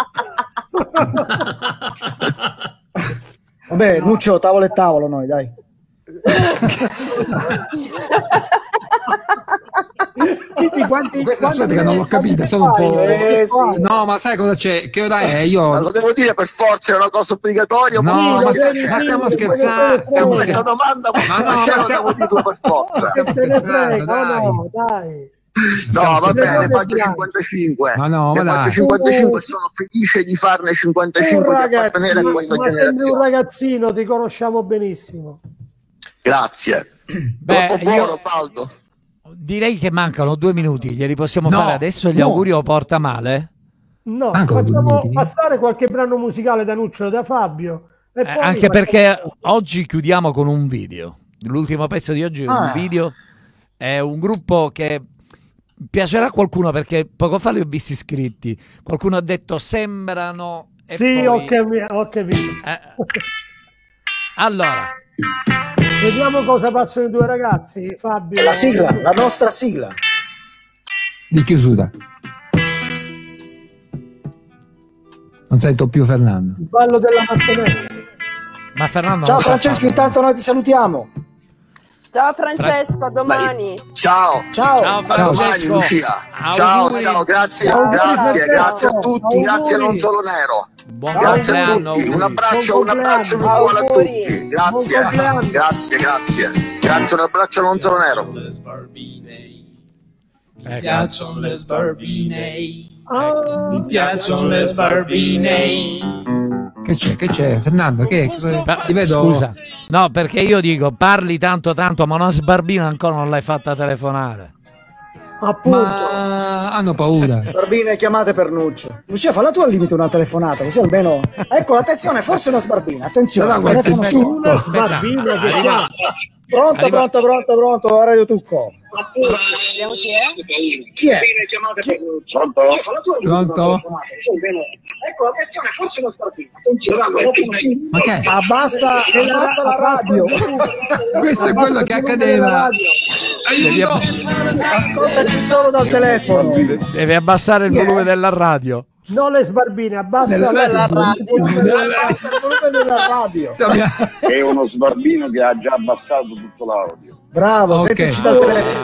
Vabbè, Nuccio, tavolo e tavolo noi, dai. Quindi quanti, Questa quanti aspetta che non l'ho quanti capita, ne sono un fai? po'. Eh, sì. No, ma sai cosa c'è? Che ora è? Ma Io. lo devo dire per forza, è una cosa obbligatoria. No, oppure- ma, devi ma dire, stiamo devi scherzando. dire, Stiamo questa scherzando. domanda Ma no, ma perché lo stiamo- devo dirlo per forza. Che te ne scherzando, frega, dai. no, dai. No, va bene, faccio cinquantacinque. Ma no, ma ne dai. faccio cinquantacinque, sono felice di farne cinquantacinque, Un di appartenere a ragazzino, questa ma sembri un generazione. ragazzino, ti conosciamo benissimo. Grazie. Beh, Troppo buono, io Paldo. direi che mancano due minuti, glieli possiamo No, fare adesso gli no. auguri o porta male? No, Ancora due facciamo minuti? passare qualche brano musicale da Nuccio, da Fabio. E Eh, poi anche facciamo- perché oggi chiudiamo con un video. L'ultimo pezzo di oggi è un Ah. video. È un gruppo che piacerà a qualcuno perché poco fa li ho visti iscritti. Qualcuno ha detto sembrano. E Sì, poi... ho capito. Ho capito. Eh, Allora, Vediamo cosa passano i due ragazzi, Fabio. La sigla, la nostra sigla. Di chiusura. Non sento più Fernando. Il ballo della marionetta. ma Fernando. Ciao non sta Francesco, parlando. intanto noi ti salutiamo. Ciao Francesco, a domani. Ciao. Ciao. Ciao Domani, Francesco. Lucia. Ciao, Auguri. ciao, grazie, Auguri, grazie, Francesco. grazie a tutti, Auguri. grazie non solo Nero. Buon Grazie a compleanno. tutti, un auguri. abbraccio, Buon un abbraccio compleanno. virtuale a Auguri. tutti. Buon Grazie, compleanno. grazie, grazie. Grazie, un abbraccio non solo Nero. Ecco. piacciono le sbarbine, Ah, mi piacciono le sbarbine. Che c'è? Che c'è? Fernando, che Pa- ti vedo. Scusa, no, perché io dico parli tanto tanto, ma una sbarbina ancora non l'hai fatta telefonare. appunto. Ma hanno paura. Sbarbine chiamate per Nuccio. Lucia, falla tu al limite una telefonata, così almeno. Ecco, attenzione, forse una sbarbina. Attenzione, Sarà qualche telefono sbarbina. su. Una Aspetta, sbarbina che arriva- chiama. Pronto, Arriva- pronto, pronto, pronto, Radio Tucco. Vediamo chi è. Chi è? Pronto? Pronto? Ecco, attenzione, forse una sbarbina. Ma che è? Abbassa, abbassa la radio. Questo è quello che accadeva. Devi, Aiuto! Ascoltaci solo dal telefono. devi abbassare il volume della radio. Non le sbarbine, abbassa Nella- la radio. Abbassa il volume della radio. È uno sbarbino che ha già abbassato tutto l'audio. Bravo, Ok. sentici dal telefono.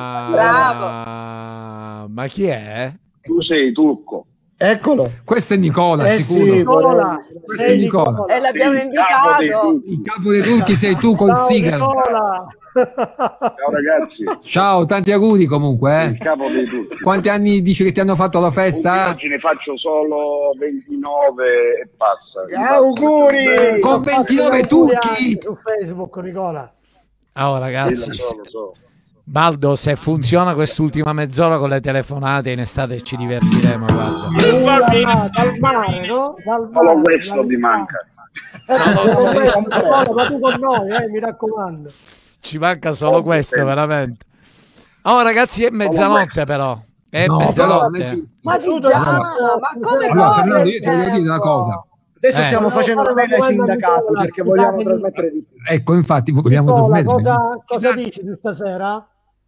Ah, ma chi è? Tu sei turco. Eccolo. Questo è Nicola, Eh sicuro. sì, Nicola. Questo Sei è Nicola. E l'abbiamo Sì, capo dei invitato. turchi. Il capo dei turchi sei tu col Ciao, sigaro. Nicola. Ciao ragazzi, Ciao, tanti auguri comunque. il Eh. capo dei turchi. Quanti anni dici che ti hanno fatto la festa? Oggi ne faccio solo ventinove e passa. Auguri. Con ventinove turchi. Su Facebook, Nicola. Oh Sì, ragazzi, lo so, lo so. Baldo, se funziona quest'ultima mezz'ora con le telefonate in estate ci divertiremo, guarda. Ah, dal mare, no? Dal mare. Solo questo dal mi mare. manca. Nicola, ma tu con noi, eh, mi raccomando. Ci manca solo questo, veramente. Oh ragazzi, è mezzanotte però. È No, però mezzanotte. non è giusto. Ma di già, ma come Allora, Fernando, corre io ti voglio dire una cosa. Adesso Eh. stiamo facendo una mail ai sindacati perché vogliamo trasmettere di più. Ecco, infatti, vogliamo Nicola, trasmettere. cosa, cosa dici di stasera?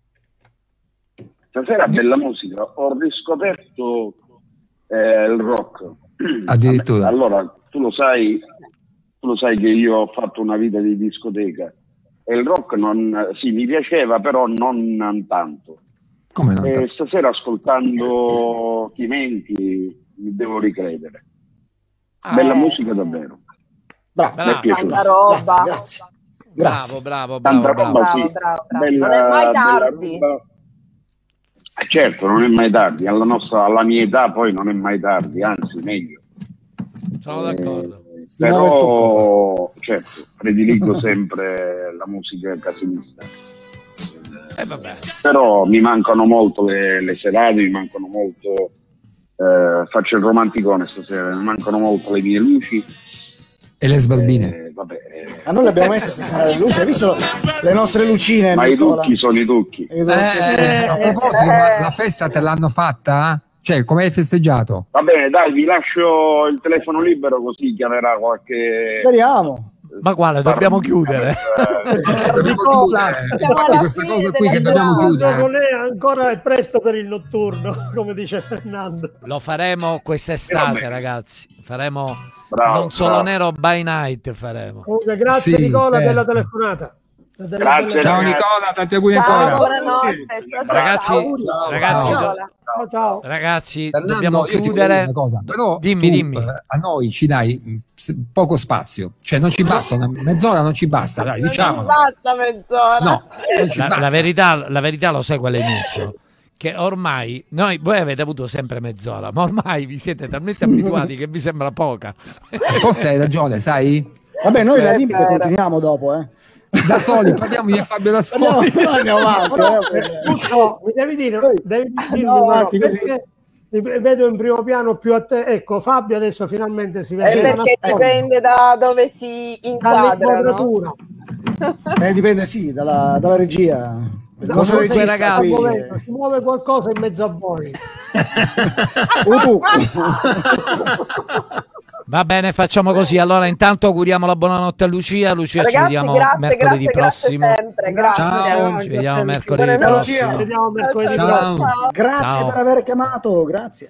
Stasera bella musica. Ho riscoperto eh, il rock. Addirittura. Allora, tu lo sai, tu lo sai che io ho fatto una vita di discoteca e il rock non, sì, mi piaceva, però non tanto. Come no? E stasera ascoltando Chimenti mi devo ricredere. Bella Eh. musica davvero. Bravo. Mi è Bravo, piaciuto. Tanta roba. Grazie. bravo, bravo, Tanta bravo, roba, bravo. sì. Bravo, bravo, bravo. Bella- Non è mai bella tardi. roba. Eh, certo, non è mai tardi. Alla, nostra, alla mia età poi non è mai tardi, anzi meglio. Sono d'accordo. Eh, però, certo, prediligo sempre la musica casinista. Eh, vabbè. Però mi mancano molto le, le serate, mi mancano molto. Eh, faccio il romanticone stasera, mi mancano molto le mie luci. E le sbarbine. Eh, vabbè, eh, Ma noi le abbiamo messe stasera le luci, hai visto le nostre lucine? ma i Nicola? tucchi sono i tucchi. I tucchi. Eh, a proposito, ma la festa te l'hanno fatta? Cioè, come hai festeggiato? Va bene, dai, vi lascio il telefono libero così chiamerà qualche. Speriamo. Ma quale, dobbiamo chiudere? Nicola, Infatti questa cosa qui che dobbiamo chiudere. non è ancora è presto per il notturno, come dice Fernando. Lo faremo quest'estate, ragazzi. Faremo Bravo, non solo bravo. nero by night faremo. Comunque, grazie Sì, Nicola eh. della telefonata. Della- Grazie, della- Ciao ragazzi. Nicola, tanti auguri Ciao, ancora. buonanotte. Ciao, ciao. Ragazzi, Ciao. ragazzi, Ciao. do- Ciao, ciao. ragazzi, Fernando, dobbiamo io ti voglio chiudere. dire una cosa, però Dimmi, tu, dimmi. eh, a noi ci dai mh, s- poco spazio, cioè non ci basta, una mezz'ora non ci basta, dai, Non diciamo. basta mezz'ora. No, non ci La, basta. la verità, la verità lo sai qual è Nuccio? che ormai noi voi avete avuto sempre mezz'ora, ma ormai vi siete talmente abituati che vi sembra poca. Forse hai ragione, sai? Vabbè, noi la Eh, limite era. continuiamo dopo, eh. Da soli, parliamo io e Fabio da soli. No, andiamo avanti, eh. Lucio, mi devi dire, devi dirmi No, però, avanti così. perché mi vedo in primo piano più a te. Ecco, Fabio adesso finalmente si È vede perché dipende da dove si inquadrano. dall'inquadratura. Eh, dipende, sì, dalla, dalla regia. Il nostro Comunque, regista ragazzi, qui, Momento, si muove qualcosa in mezzo a voi. Uh, tu. Va bene, facciamo così. Allora, intanto auguriamo la buonanotte a Lucia. Lucia, ci Ragazzi, vediamo grazie, mercoledì grazie, grazie prossimo. sempre, grazie. Ciao, ci vediamo mercoledì Buonanotte. prossimo. Ci vediamo mercoledì Ciao, prossimo. ciao. Grazie Ciao. per aver chiamato, grazie.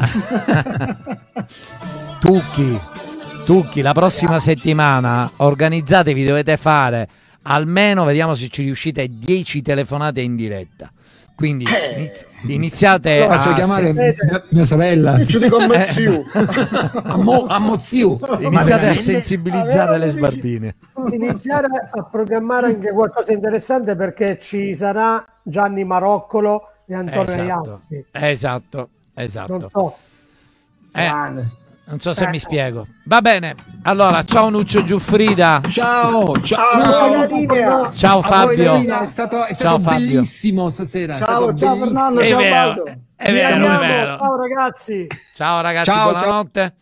Tucchi, Tucchi, la prossima settimana organizzatevi, dovete fare almeno, vediamo se ci riuscite, dieci telefonate in diretta. Quindi inizi- iniziate Lo faccio a chiamare se- mia, mia sorella. Ci dico a me zio. A, mo, a mo zio. iniziate a Ma- sensibilizzare le sbarbine. Iniziare a programmare anche qualcosa di interessante, perché ci sarà Gianni Maroccolo e Antonio Esatto, Iazzi. esatto, esatto. Non so. Eh, Grande. non so se mi spiego. Va bene, allora ciao Nuccio Giuffrida, Ciao, ciao. Buona linea. ciao A voi, Fabio. Lorena, è stato, è stato Ciao, Fabio. bellissimo stasera. è Ciao, stato ciao, bellissimo. Fernando, È ciao, vero, Baldo. è Vi vero, è amiamo. vero. Ciao ragazzi. Ciao ragazzi, Ciao, buonanotte.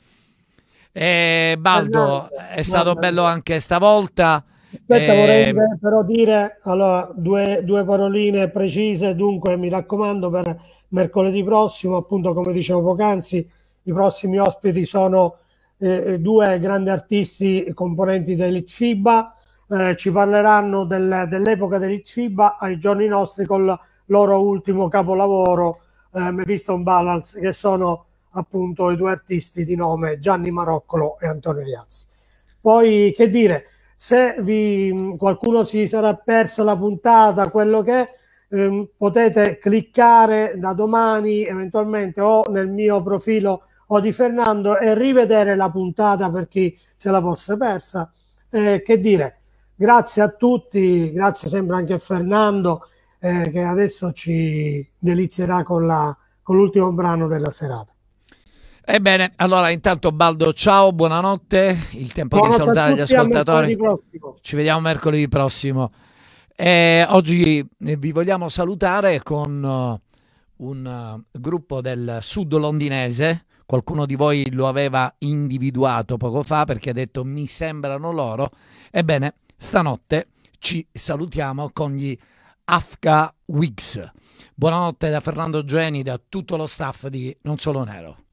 E Baldo, Fernando, è stato guarda. bello anche stavolta. Aspetta, Eh, vorrei però dire allora, due, due paroline precise. Dunque, mi raccomando, per mercoledì prossimo, appunto, come dicevo poc'anzi, i prossimi ospiti sono eh, due grandi artisti componenti dell'Itfiba. Eh, ci parleranno del- dell'epoca dell'Itfiba ai giorni nostri col loro ultimo capolavoro, eh, Mephisto Balance, che sono appunto i due artisti di nome Gianni Maroccolo e Antonio Iazzi. Poi, che dire, se vi, qualcuno si sarà perso la puntata, quello che è, ehm, potete cliccare da domani eventualmente o nel mio profilo o di Fernando e rivedere la puntata per chi se la fosse persa. Eh, che dire, grazie a tutti, grazie sempre anche a Fernando, eh, che adesso ci delizierà con, la, con l'ultimo brano della serata. Ebbene, allora intanto Baldo, ciao, buonanotte. Il tempo Buonanotte di a salutare gli tutti, a ascoltatori. mercoledì prossimo. Ci vediamo mercoledì prossimo. Eh, oggi eh, vi vogliamo salutare con uh, un uh, gruppo del sud londinese. Qualcuno di voi lo aveva individuato poco fa perché ha detto mi sembrano loro. Ebbene, stanotte ci salutiamo con gli Afka Wigs. Buonanotte da Fernando Geni, da tutto lo staff di Non Solo Nero.